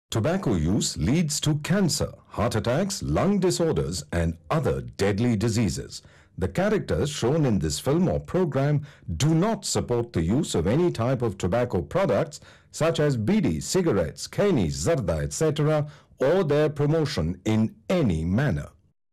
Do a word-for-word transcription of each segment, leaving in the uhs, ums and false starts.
Tobacco use leads to cancer, heart attacks, lung disorders, and other deadly diseases. The characters shown in this film or program do not support the use of any type of tobacco products such as bidi, cigarettes, keni, zarda, et cetera, or their promotion in any manner.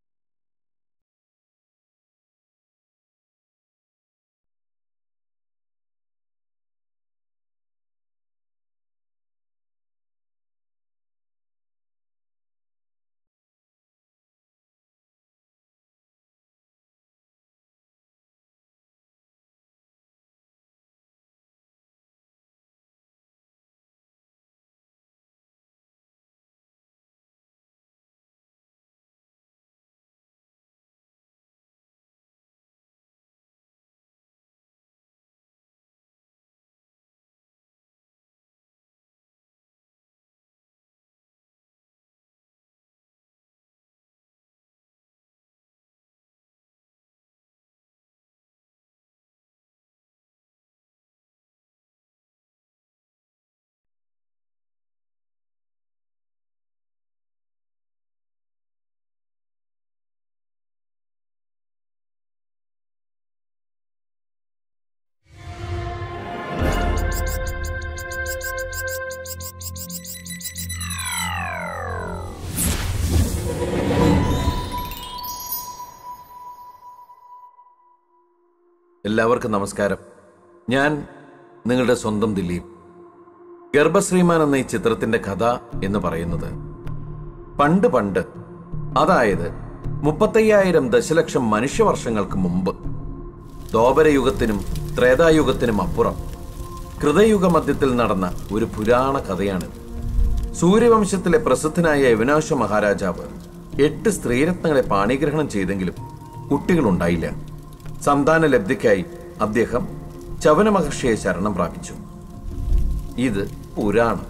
എല്ലാവർക്കും നമസ്കാരം. ഞാൻ നിങ്ങളുടെ സ്വന്തം ദിലീപ്. ഗർഭശ്രീമാൻ എന്ന ഈ ചിത്രത്തിന്റെ കഥ എന്ന് പറയുന്നത് പണ്ട് പണ്ട്, അതായത് മുപ്പത്തയ്യായിരം ദശലക്ഷം മനുഷ്യവർഷങ്ങൾക്ക് മുമ്പ്, ദ്വാപരയുഗത്തിനും ത്രേതായുഗത്തിനും അപ്പുറം കൃതയുഗ മധ്യത്തിൽ നടന്ന ഒരു പുരാണ കഥയാണ്. സൂര്യവംശത്തിലെ പ്രസിദ്ധനായ യവനാശ മഹാരാജാവ് എട്ട് സ്ത്രീരത്നങ്ങളെ പാണിഗ്രഹണം ചെയ്തെങ്കിലും കുട്ടികളുണ്ടായില്ല. സന്താന ലബ്ധിക്കായി അദ്ദേഹം ചവന മഹർഷിയെ ശരണം പ്രാപിച്ചു. ഇത് പുരാണം.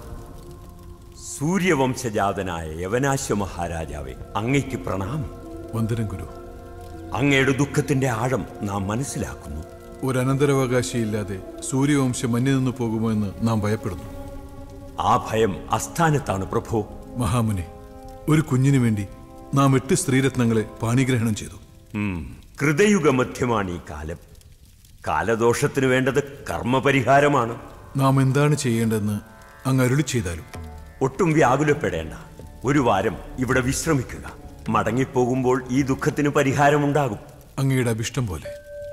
സൂര്യവംശജാതനായ യവനാശ മഹാരാജാവെ, അങ്ങയ്ക്ക് പ്രണാമം. വന്ദനം ഗുരു. അങ്ങയുടെ ദുഃഖത്തിന്റെ ആഴം നാം മനസ്സിലാക്കുന്നു. ഒരു അനന്തരാവകാശിയില്ലാതെ സൂര്യവംശം മഞ്ഞു നിന്ന് പോകുമോ എന്ന് നാം ഭയപ്പെടുന്നു. ആ ഭയം അസ്ഥാനത്താണ് പ്രഭു. മഹാമുനി, ഒരു കുഞ്ഞിനു വേണ്ടി നാം എട്ട് സ്ത്രീരത്നങ്ങളെ പാണിഗ്രഹണം ചെയ്തു. കൃതയുഗമധ്യമാണ് ഈ കാലം. കാലദോഷത്തിന് വേണ്ടത് കർമ്മപരിഹാരമാണ്. നാം എന്താണ് ചെയ്യേണ്ടതെന്ന് അങ്ങ് അരുളി ചെയ്താലും. ഒട്ടും വ്യാകുലപ്പെടേണ്ട. ഒരു വാരം ഇവിടെ വിശ്രമിക്കുക. മടങ്ങിപ്പോകുമ്പോൾ ഈ ദുഃഖത്തിന് പരിഹാരമുണ്ടാകും. അങ്ങയുടെ അഭിഷ്ടം പോലെ.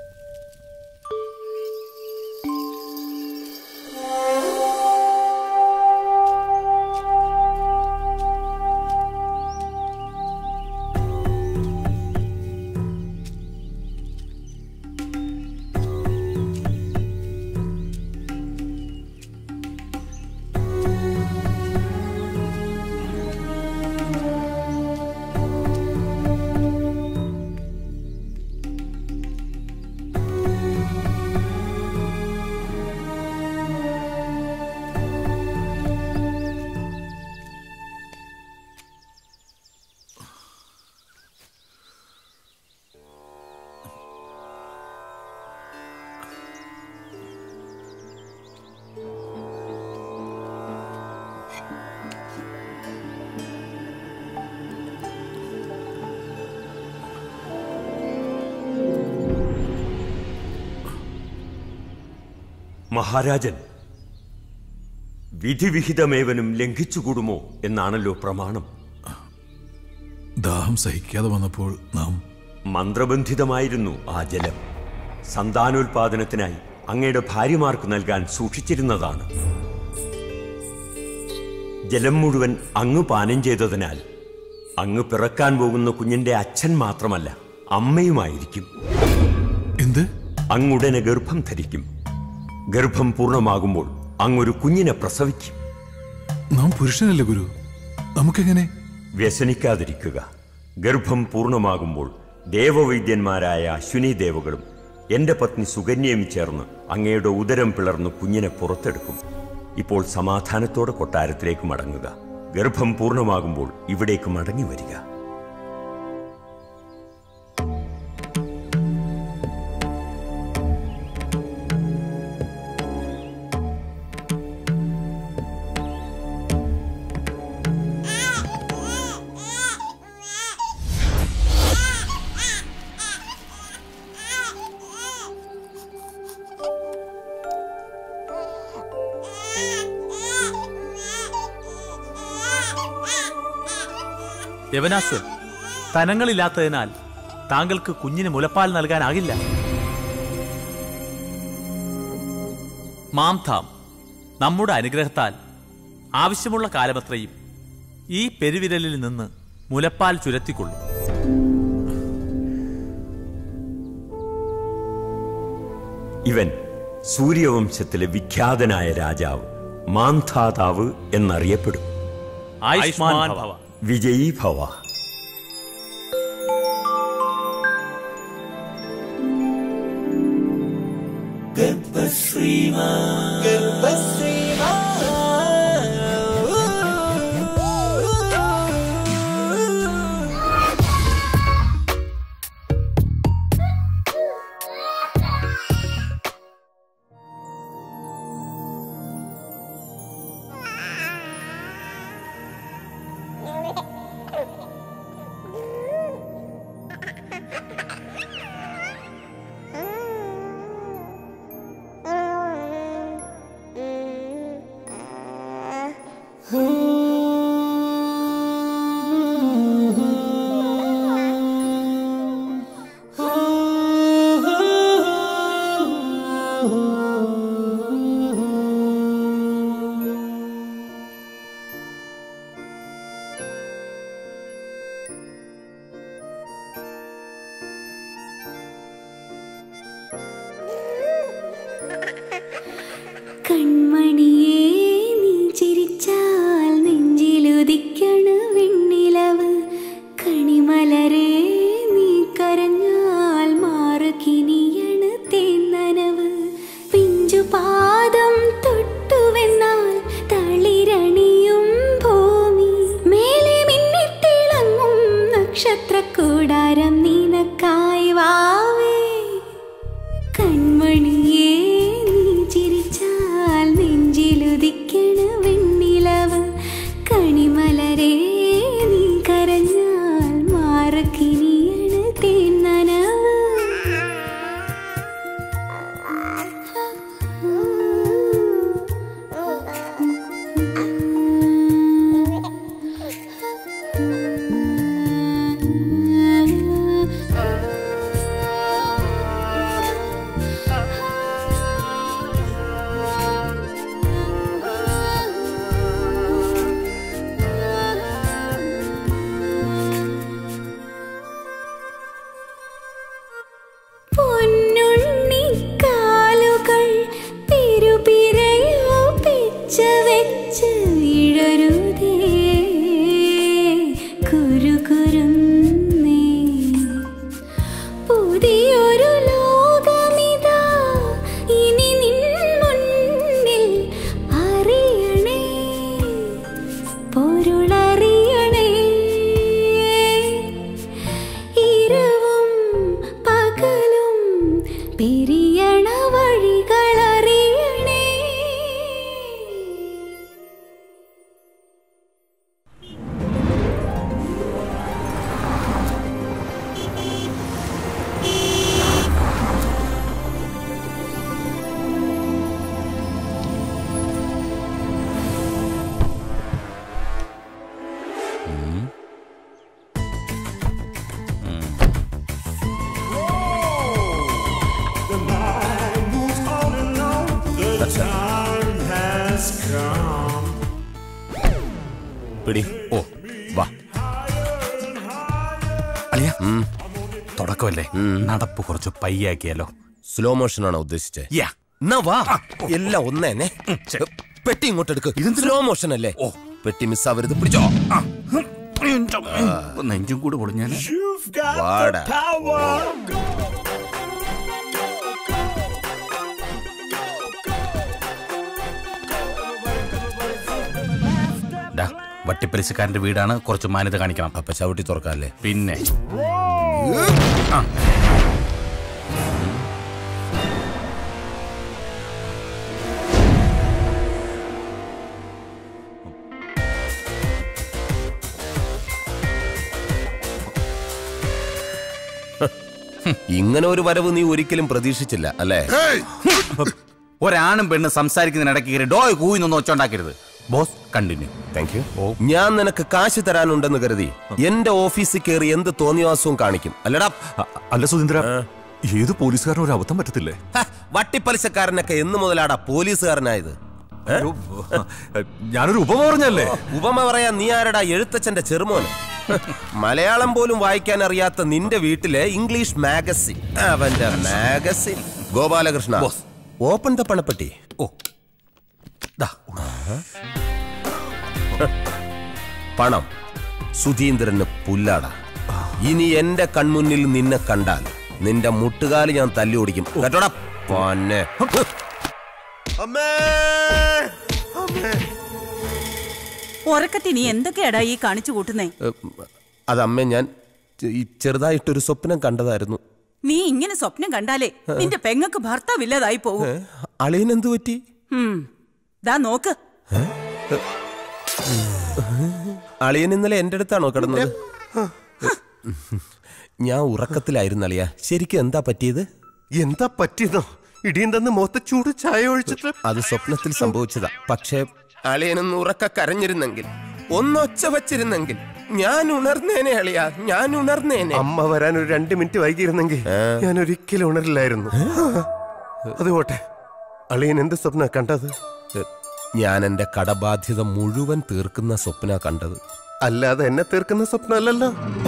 മഹാരാജൻ, വിധിവിഹിതമേവനും ലംഘിച്ചുകൂടുമോ എന്നാണല്ലോ പ്രമാണം. ദാഹം സഹിക്കാതെ വന്നപ്പോൾ നാം മന്ത്രബന്ധിതമായിരുന്നു ആ ജലം. സന്താനോൽപാദനത്തിനായി അങ്ങയുടെ ഭാര്യമാർക്ക് നൽകാൻ സൂക്ഷിച്ചിരുന്നതാണ്. ജലം മുഴുവൻ അങ്ങ് പാനം ചെയ്തതിനാൽ അങ്ങ് പിറക്കാൻ പോകുന്ന കുഞ്ഞിന്റെ അച്ഛൻ മാത്രമല്ല, അമ്മയുമായിരിക്കും. എന്ത്? അങ്ങുടനെ ഗർഭം ധരിക്കും. ഗർഭം പൂർണ്ണമാകുമ്പോൾ അങ്ങൊരു കുഞ്ഞിനെ പ്രസവിക്കും. നാം പുരുഷനല്ലേ ഗുരു, നമുക്കെങ്ങനെ? വ്യസനിക്കാതിരിക്കുക. ഗർഭം പൂർണ്ണമാകുമ്പോൾ ദേവവൈദ്യന്മാരായ അശ്വിനി ദേവകളും എന്റെ പത്നി സുകന്യയും ചേർന്ന് അങ്ങയുടെ ഉദരം പിളർന്ന് കുഞ്ഞിനെ പുറത്തെടുക്കും. ഇപ്പോൾ സമാധാനത്തോടെ കൊട്ടാരത്തിലേക്ക് മടങ്ങുക. ഗർഭം പൂർണ്ണമാകുമ്പോൾ ഇവിടേക്ക് മടങ്ങി വരിക. യവനാശ്വൻ, തനങ്ങളില്ലാത്തതിനാൽ താങ്കൾക്ക് കുഞ്ഞിന് മുലപ്പാൽ നൽകാനാകില്ല. മാംധാം നമ്മുടെ അനുഗ്രഹത്താൽ ആവശ്യമുള്ള കാലമത്രയും ഈ പെരുവിരലിൽ നിന്ന് മുലപ്പാൽ ചുരത്തിക്കൊള്ളും. ഇവൻ സൂര്യവംശത്തിലെ വിഖ്യാതനായ രാജാവ് മാന്ധാതാവ് എന്നറിയപ്പെടും. ആയുഷ്മാൻ ഭവ. വിജയീ ഭവ. ഓ വാ അളിയ, തുടക്കമല്ലേ, നടപ്പ് കുറച്ച് പയ്യാക്കിയാലോ? സ്ലോ മോഷൻ ആണോ ഉദ്ദേശിച്ചത്? യാ, എന്നാ വാ. എല്ലാം ഒന്നേനെ. പെട്ടി ഇങ്ങോട്ട് എടുക്ക്. ഇത് സ്ലോ മോഷൻ അല്ലേ? ഓ, പെട്ടി മിസ്സാവരുത്. പിടിച്ചോ. നെഞ്ചും കൂടെ പൊളിഞ്ഞാൽ വാടാ. വട്ടിപ്പലിശക്കാരന്റെ വീടാണ്, കുറച്ച് മാന്യത കാണിക്കണം. അപ്പൊ ചവിട്ടി തുറക്കാല്ലേ? പിന്നെ ഇങ്ങനെ ഒരു വരവ് നീ ഒരിക്കലും പ്രതീക്ഷിച്ചില്ല അല്ലേ? ഒരാണും പെണ്ണ് സംസാരിക്കുന്നതിനിടയ്ക്ക് ഡോയ് കൂയിന്നൊന്നും ഒച്ചുണ്ടാക്കരുത്. Boss continue. Thank you. ഞാൻ നിനക്ക് കാശ് തരാനുണ്ടെന്ന് കരുതി എന്റെ ഓഫീസിൽ കയറി എന്ത് തോന്നിയവാസവും കാണിക്കും അല്ലടാ? അല്ല സുധീന്ദ്ര, ഏത് പോലീസുകാരനും ഒരു അബദ്ധം പറ്റത്തില്ലേ? വട്ടിപ്പലിശക്കാരനൊക്കെ എന്ന് മുതലാടാ പോലീസുകാരനായത്? ഞാനൊരു ഉപമ പറഞ്ഞല്ലേ? ഉപമ പറയാ നീ ആരടാ? എഴുത്തച്ഛന്റെ ചെറുമോന്. മലയാളം പോലും വായിക്കാൻ അറിയാത്ത നിന്റെ വീട്ടിലെ ഇംഗ്ലീഷ് മാഗസിൻ, അവന്റെ മാഗസിൻ. ഗോപാലകൃഷ്ണ, ഓപ്പൺ ദ പണപ്പെട്ടി. ഓ പണം സുധീന്ദ്രന് പുല്ലാടാ. ഇനി എന്റെ കൺമുന്നിൽ നിന്നെ കണ്ടാൽ നിന്റെ മുട്ടുകാല് ഞാൻ തല്ലി ഓടിക്കും കേട്ടോടാ. പൊന്നെ ഉറക്കത്തി നീ എന്തൊക്കെയാടാ ഈ കാണിച്ചു കൂട്ടുന്നേ? അതമ്മേ, ഞാൻ ഈ ചെറുതായിട്ടൊരു സ്വപ്നം കണ്ടതായിരുന്നു. നീ ഇങ്ങനെ സ്വപ്നം കണ്ടാലേ നിന്റെ പെങ്ങക്ക് ഭർത്താവില്ലാതായി പോകും. അളിയനെന്തു പറ്റി? ദാ നോക്ക്. അളിയൻ ഇന്നലെ എന്റെ അടുത്താണോ കിടന്നത്? ഞാൻ ഉറക്കത്തിലായിരുന്നു അളിയ. ശരിക്കും എന്താ പറ്റിയത്? എന്താ പറ്റിയതോ? ഇടിയും തന്ന് മുഖത്ത് ചൂട് ചായ ഒഴിച്ചിട്ട്. അത് സ്വപ്നത്തിൽ സംഭവിച്ചതാ. പക്ഷേ അളിയനൊന്ന് ഉറക്ക കരഞ്ഞിരുന്നെങ്കിൽ, ഒന്നൊച്ച വച്ചിരുന്നെങ്കിൽ ഞാൻ ഉണർന്നേനെ അളിയ, ഞാൻ ഉണർന്നേനെ. അമ്മ വരാൻ ഒരു രണ്ട് മിനിറ്റ് വൈകിയിരുന്നെങ്കിൽ ഞാൻ ഒരിക്കലും ഉണരില്ലായിരുന്നു. അതുപോട്ടെ, അളിയൻ എന്ത് സ്വപ്ന കണ്ടത്? ഞാൻ എന്റെ കടബാധ്യത മുഴുവൻ തീർക്കുന്ന സ്വപ്ന കണ്ടത്. അല്ലാതെ എന്നെ തീർക്കുന്ന സ്വപ്നമല്ലല്ലോ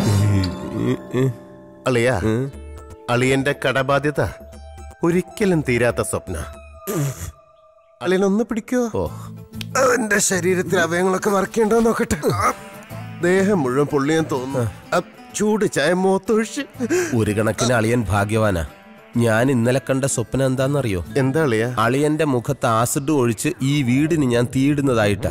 അളിയ. അളിയന്റെ കടബാധ്യത ഒരിക്കലും തീരാത്ത സ്വപ്ന. അളിയനൊന്ന് പിടിക്കോ? എന്റെ ശരീരത്തിൽ അവയങ്ങളൊക്കെ വറക്കേണ്ടോ നോക്കട്ടെ. ദേഹം മുഴുവൻ പൊള്ളിയാൻ തോന്നുന്നു. ചൂട് ചായ മോത്തൊഴിച്ച്. ഒരു കണക്കിന് അളിയൻ ഭാഗ്യവാനാ. ഞാൻ ഇന്നലെ കണ്ട സ്വപ്നം എന്താണെന്നറിയോ? എന്താ അളിയ? അളിയന്റെ മുഖത്ത് ആസിഡ് ഒഴിച്ച് ഈ വീടിന് ഞാൻ തീയിടുന്നതായിട്ടാ.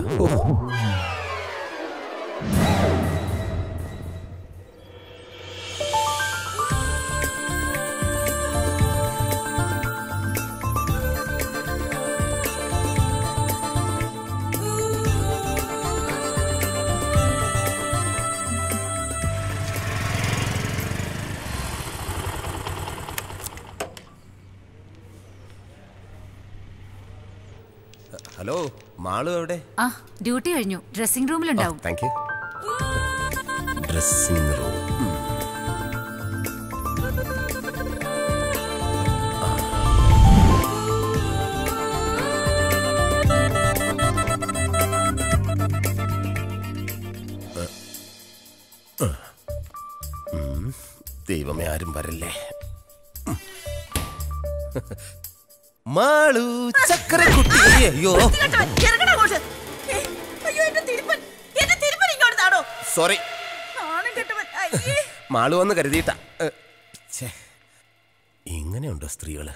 ഹലോ, മാളു എവിടെ? ആ, ഡ്യൂട്ടി കഴിഞ്ഞു. ഡ്രസ്സിംഗ് റൂമിലുണ്ടാവും. Thank you. Dressing room. ദൈവമേ, ആരും വരല്ലേ. മാളു ചക്കരക്കുട്ടി. അയ്യോ സോറി, മാളു വന്ന് കരുതിയിട്ട. ഇങ്ങനെയുണ്ടോ സ്ത്രീകള്?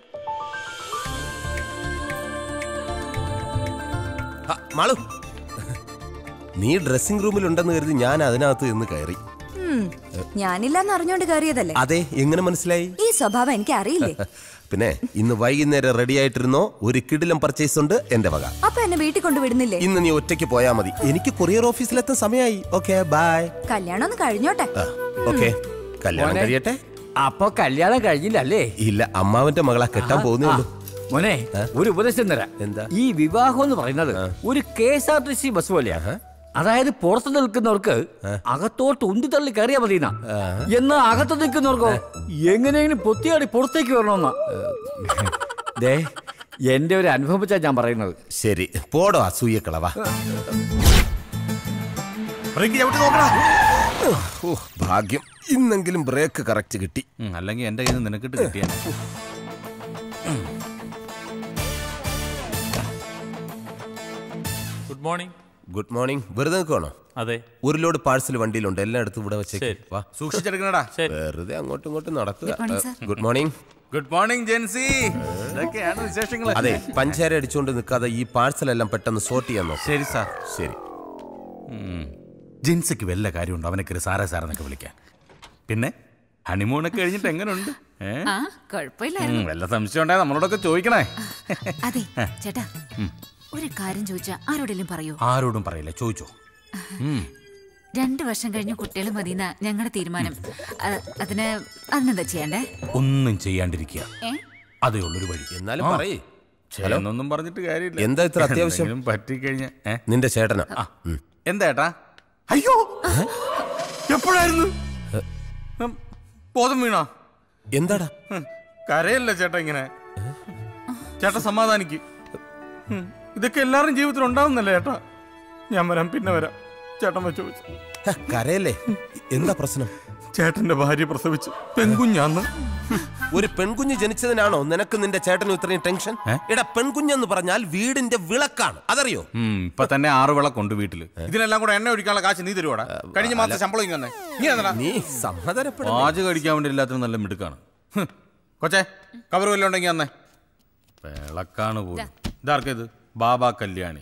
മാളു, നീ ഡ്രസ്സിംഗ് റൂമിലുണ്ടെന്ന് കരുതി ഞാൻ അതിനകത്ത് നിന്ന് കയറി. ഞാനില്ലാന്ന് അറിഞ്ഞോണ്ട് കയറിയതല്ലേ? അതെ, എങ്ങനെ മനസ്സിലായി? ഈ സ്വഭാവം എനിക്ക് അറിയില്ലേ. പിന്നെ ഇന്ന് വൈകുന്നേരം റെഡി ആയിട്ടിരുന്നോ? ഒരു കിടിലം പർച്ചേസ് ഉണ്ട് എന്റെ വക. അപ്പൊ എന്നെ വീട്ടിൽ കൊണ്ടുവിടുന്നില്ലേ? ഇന്ന് നീ ഒറ്റയ്ക്ക് പോയാ മതി. എനിക്ക് കൊറിയർ ഓഫീസിലെത്താൻ സമയമായി. Okay, bye. കല്യാണം ഒന്ന് കഴിഞ്ഞോട്ടെ. ഓക്കെ, കല്യാണം കഴിയട്ടെ. അപ്പൊ കല്യാണം കഴിഞ്ഞില്ലല്ലേ? ഇല്ല, അമ്മാവന്റെ മകളാ കെട്ടാൻ പോകുന്നേ ഉള്ളൂ. മോനെ, ഒരു ഉപദേശം തരാം. എന്താ? ഈ വിവാഹം എന്ന് പറയുന്നത് ഒരു K S R T C bus പോലെയാ. അതായത് പുറത്ത് നിൽക്കുന്നവർക്ക് അകത്തോട്ട് ഉന്തി തള്ളി കയറിയാ മതിയെന്നാ. എന്നാ അകത്ത് നിൽക്കുന്നവർക്കോ എങ്ങനെയെങ്കിലും പൊത്തിയാടി പുറത്തേക്ക് വരണമെന്നാ. ദേ, എന്റെ ഒരു അനുഭവം വെച്ചാ ഞാൻ പറയുന്നത്. ശരി, പോടോ അസൂയക്കളവാ. ഭാഗ്യം, ഇന്നെങ്കിലും ബ്രേക്ക് കറക്റ്റ് കിട്ടി. അല്ലെങ്കിൽ എന്റെ കയ്യിൽ നിന്ന് നിനക്കിട്ട് കിട്ടിയ. Good morning. Good morning. വെറുതെ നിൽക്കുവാണോ? അതെ, ഒരു ലോഡ് പാഴ്സൽ വണ്ടിയിലുണ്ട്. എല്ലായിടത്തും ഇവിടെ വെച്ചേക്ക്. വാ, സൂക്ഷിച്ചെടുക്കണടാ. വെറുതെ അങ്ങോട്ടും ഇങ്ങോട്ടും നടക്കുക. Good morning. Good morning Jency. ഇതൊക്കെയാണ് വിശേഷങ്ങൾ. അതെ, പഞ്ചാര അടിച്ചുകൊണ്ട് നിൽക്കാതെ ഈ പാഴ്സൽ എല്ലാം പെട്ടെന്ന് സോർട്ട് ചെയ്യാൻ നോക്കാം. ശരി സാർ. ശരി. ജിൻസിക്ക് വല്ല കാര്യമുണ്ടോ അവനൊക്കെ സാറേ സാറെന്നൊക്കെ വിളിക്കാൻ? പിന്നെ ഹണിമൂണൊക്കെ കഴിഞ്ഞിട്ട് എങ്ങനെയുണ്ട്? വല്ല സംശയം ഉണ്ടായ നമ്മളോടൊക്കെ ചോദിക്കണേ. അതെ ചേട്ടാ, ഒരു കാര്യം ചോദിച്ചാ ആരോടെങ്കിലും പറയൂ? ആരോടും പറയില്ല, ചോദിച്ചോ. രണ്ടു വർഷം കഴിഞ്ഞ് കുട്ടികൾ മതിയെന്ന ഞങ്ങളുടെ തീരുമാനം. അതിന് അതിനെന്താ ചെയ്യണ്ടേ? ഒന്നും ചെയ്യാണ്ടിരിക്കുക, അതേ ഉള്ളൊരു വഴി. എന്നാലും പറയേ. എന്നൊന്നും പറഞ്ഞിട്ട് കാര്യമില്ല. എന്താ ഇത്ര അത്യാവശ്യം? പറ്റിക്കഴിഞ്ഞ നിന്റെ ചേട്ടനാ. എന്താ ഏട്ടാ? അയ്യോ, എപ്പോഴായിരുന്നു ബോധം വീണാ? എന്താടാ? കരയല്ല ചേട്ടാ ഇങ്ങനെ. ചേട്ടാ സമാധാനിക്ക്. ഇതൊക്കെ എല്ലാവരും ജീവിതത്തിൽ ഉണ്ടാവുന്നല്ലേ ചേട്ടാ. ഞാൻ വരാം, പിന്നെ വരാം. ചേട്ടൻ വെച്ചു കരയല്ലേ? എന്താ പ്രശ്നം? ചേട്ടന്റെ ഭാര്യ പ്രസവിച്ചു പെൺകുഞ്ഞാന്ന്. ഒരു പെൺകുഞ്ഞ് ജനിച്ചതിനാണോ നിനക്ക് നിന്റെ ചേട്ടനും ഇത്രയും ടെൻഷൻ? എടാ, പെൺകുഞ്ഞെന്ന് പറഞ്ഞാൽ വീടിന്റെ വിളക്കാണ്, അതറിയോ? ഇപ്പൊ തന്നെ ആറ് വിളക്കുണ്ട് വീട്ടില്. ഇതിനെല്ലാം കൂടെ എണ്ണ ഒഴിക്കാനുള്ള കാശ് നീ തരുവാടാ? കഴിഞ്ഞ മാസം ശമ്പളം ഇങ്ങനെ നീ സമാധാനപ്പെടും. പാചകം കഴിക്കാൻ വേണ്ടി എല്ലാത്തിനും നല്ല മിടുക്കാണ്. കൊച്ചേ, കവർ വല്ലതും ഉണ്ടെങ്കിൽ അന്നേ. വിളക്കാണ് പോലും. ഇതാർക്കേത്? ബാബാ കല്യാണി.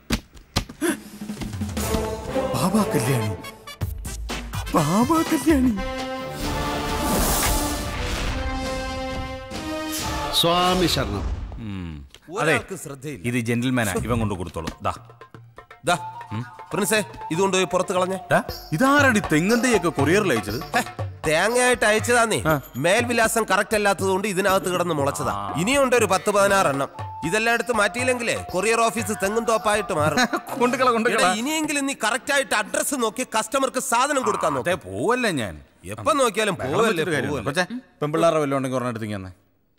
ബാബാ കല്യാണി, ബാബാ കല്യാണി. സ്വാമി ശരണം. അതെ, ഇത് ജെന്റിൽമാനാ. ഇവൻ കൊണ്ട് കൊടുത്തോളൂ. ദാ പ്രിൻസേ, ഇതുകൊണ്ടുപോയി പുറത്ത് കളഞ്ഞേ. ഇതാരടി തെങ്ങന്തയൊക്കെ കൊറിയറിൽ അയച്ചത്? തേങ്ങയായിട്ട് അയച്ചതാന്നേ. മേൽവിലാസം കറക്റ്റ് അല്ലാത്തത് കൊണ്ട് ഇതിനകത്ത് കിടന്ന് മുളച്ചതാ. ഇനിയുണ്ട് ഒരു പത്ത് പതിനാറെണ്ണം. ഇതെല്ലാം എടുത്ത് മാറ്റിയില്ലെങ്കിലേ കൊറിയർ ഓഫീസ് തെങ്ങും തോപ്പായിട്ട് മാറും. ഇനിയെങ്കിലും നീ കറക്റ്റ് ആയിട്ട് അഡ്രസ് നോക്കി കസ്റ്റമർക്ക് സാധനം കൊടുക്കാൻ നോക്കേ. പോവല്ലേ ഞാൻ എപ്പം നോക്കിയാലും പോവല്ലേ. പെമ്പിള്ളാറെ വല്ലതും ഉണ്ടെങ്കിൽ ഒരെണ്ണെടുത്തിങ്ങനെ.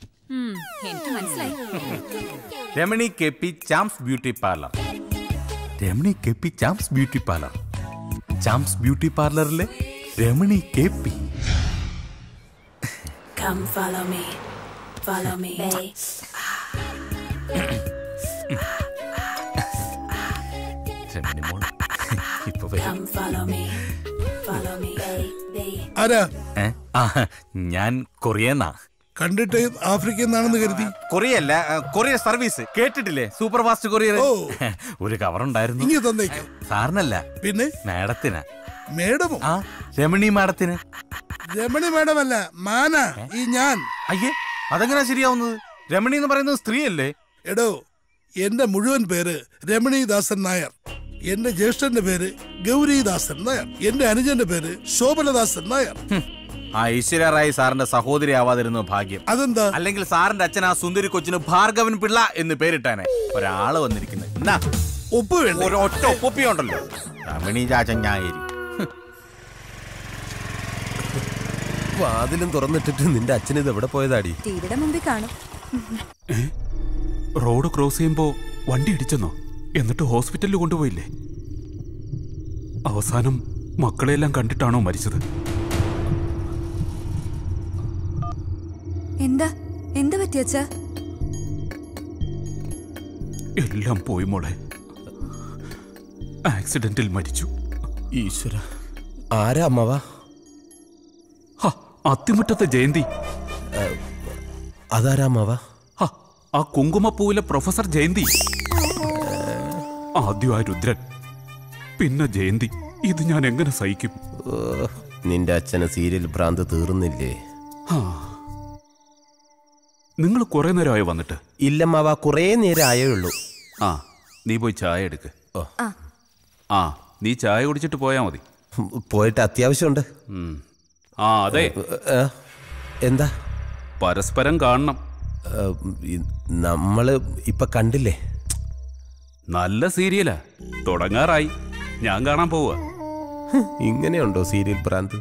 Ramani K P Charms beauty parlour. Ramani K P Charms beauty parlour. Charms beauty പാർലറിലെ Ramani K P. Come follow me, follow me. Come follow me, follow me. ആരാ? ഞാൻ കൊറിയന്നാ. കണ്ടിട്ട് ആഫ്രിക്കയിൽ നിന്നാണെന്ന് കരുതി. കൊറിയല്ല, കൊറിയർ സർവീസ്. കേട്ടിട്ടില്ലേ? Super fast courier. ഒരു കവർ ഉണ്ടായിരുന്നു. ഇനി തന്നേക്ക്. സാറിനല്ല, പിന്നെ മാഡത്തിനാ. മേഡമോ? ആ, രമണി മാഡത്തിന്. രമണി മാഡമല്ല, മാന ഈ ഞാൻ. അയ്യേ, അതെങ്ങനാ ശരിയാവുന്നത്? രമണി എന്ന് പറയുന്നത് സ്ത്രീയല്ലേ? എടോ, എന്റെ മുഴുവൻ പേര് രമണീദാസൻ നായർ. എന്റെ ജ്യേഷ്ഠന്റെ പേര് ഗൗരീദാസൻ നായർ. എന്റെ അനുജന്റെ പേര് ശോഭനദാസൻ നായർ. ആ ഐശ്വര്യ റായ് സാറിന്റെ സഹോദരി ആവാതിരുന്നു ഭാഗ്യം. അതെന്താ? അല്ലെങ്കിൽ സാറിന്റെ അച്ഛൻ ആ സുന്ദരി കൊച്ചിന് ഭാർഗവൻ പിള്ള എന്ന് പേരിട്ടാനെ. ഒരാള് വന്നിരിക്കുന്നത്. ഒപ്പ് വേണ്ട. ഒറ്റ ഒപ്പൊപ്പിയുണ്ടല്ലോ. രമണി ചാച്ചൻ ഞായരി. വാതിലും തുറന്നിട്ടിട്ട് നിന്റെ അച്ഛൻ ഇത് എവിടെ പോയതാടി? ടിവിയുടെ മുമ്പിൽ കാണും. റോഡ് ക്രോസ് ചെയ്യുമ്പോ വണ്ടി ഇടിച്ചെന്നോ? എന്നിട്ട് ഹോസ്പിറ്റലിൽ കൊണ്ടുപോയില്ലേ? അവസാനം മക്കളെല്ലാം കണ്ടിട്ടാണോ മരിച്ചത്? എന്താ എന്താ പറ്റിയച്ചാ? എല്ലാം പോയി മോളെ. ആക്സിഡന്റിൽ മരിച്ചു. ഈശ്വര, ആരാ അമ്മവാ? അത്തിമുറ്റത്തെ ജയന്തി. അതാരാ അമ്മവാ? ആ കുങ്കുമപ്പൂവിലെ പ്രൊഫസർ ജയന്തി. ആദ്യം ആ രുദ്രൻ, പിന്നെ ജയന്തി. ഇത് ഞാൻ എങ്ങനെ സഹിക്കും? നിന്റെ അച്ഛന് സീരിയൽ ഭ്രാന്ത് തീർന്നില്ലേ? നിങ്ങൾ കുറെ നേരമായി വന്നിട്ട്? ഇല്ലമ്മാവാ, കുറെ നേരം ആയേ ഉള്ളൂ. ആ, നീ പോയി ചായ എടുക്ക്. ആ, നീ ചായ കുടിച്ചിട്ട് പോയാ മതി. പോയിട്ട് അത്യാവശ്യമുണ്ട്. ആ അതെ. എന്താ? പരസ്പരം കാണണം. നമ്മള് ഇപ്പൊ കണ്ടില്ലേ? നല്ല സീരിയലാ, തുടങ്ങാറായി. ഞാൻ കാണാൻ പോവാ. ഇങ്ങനെയുണ്ടോ സീരിയൽ ഭ്രാന്ത്?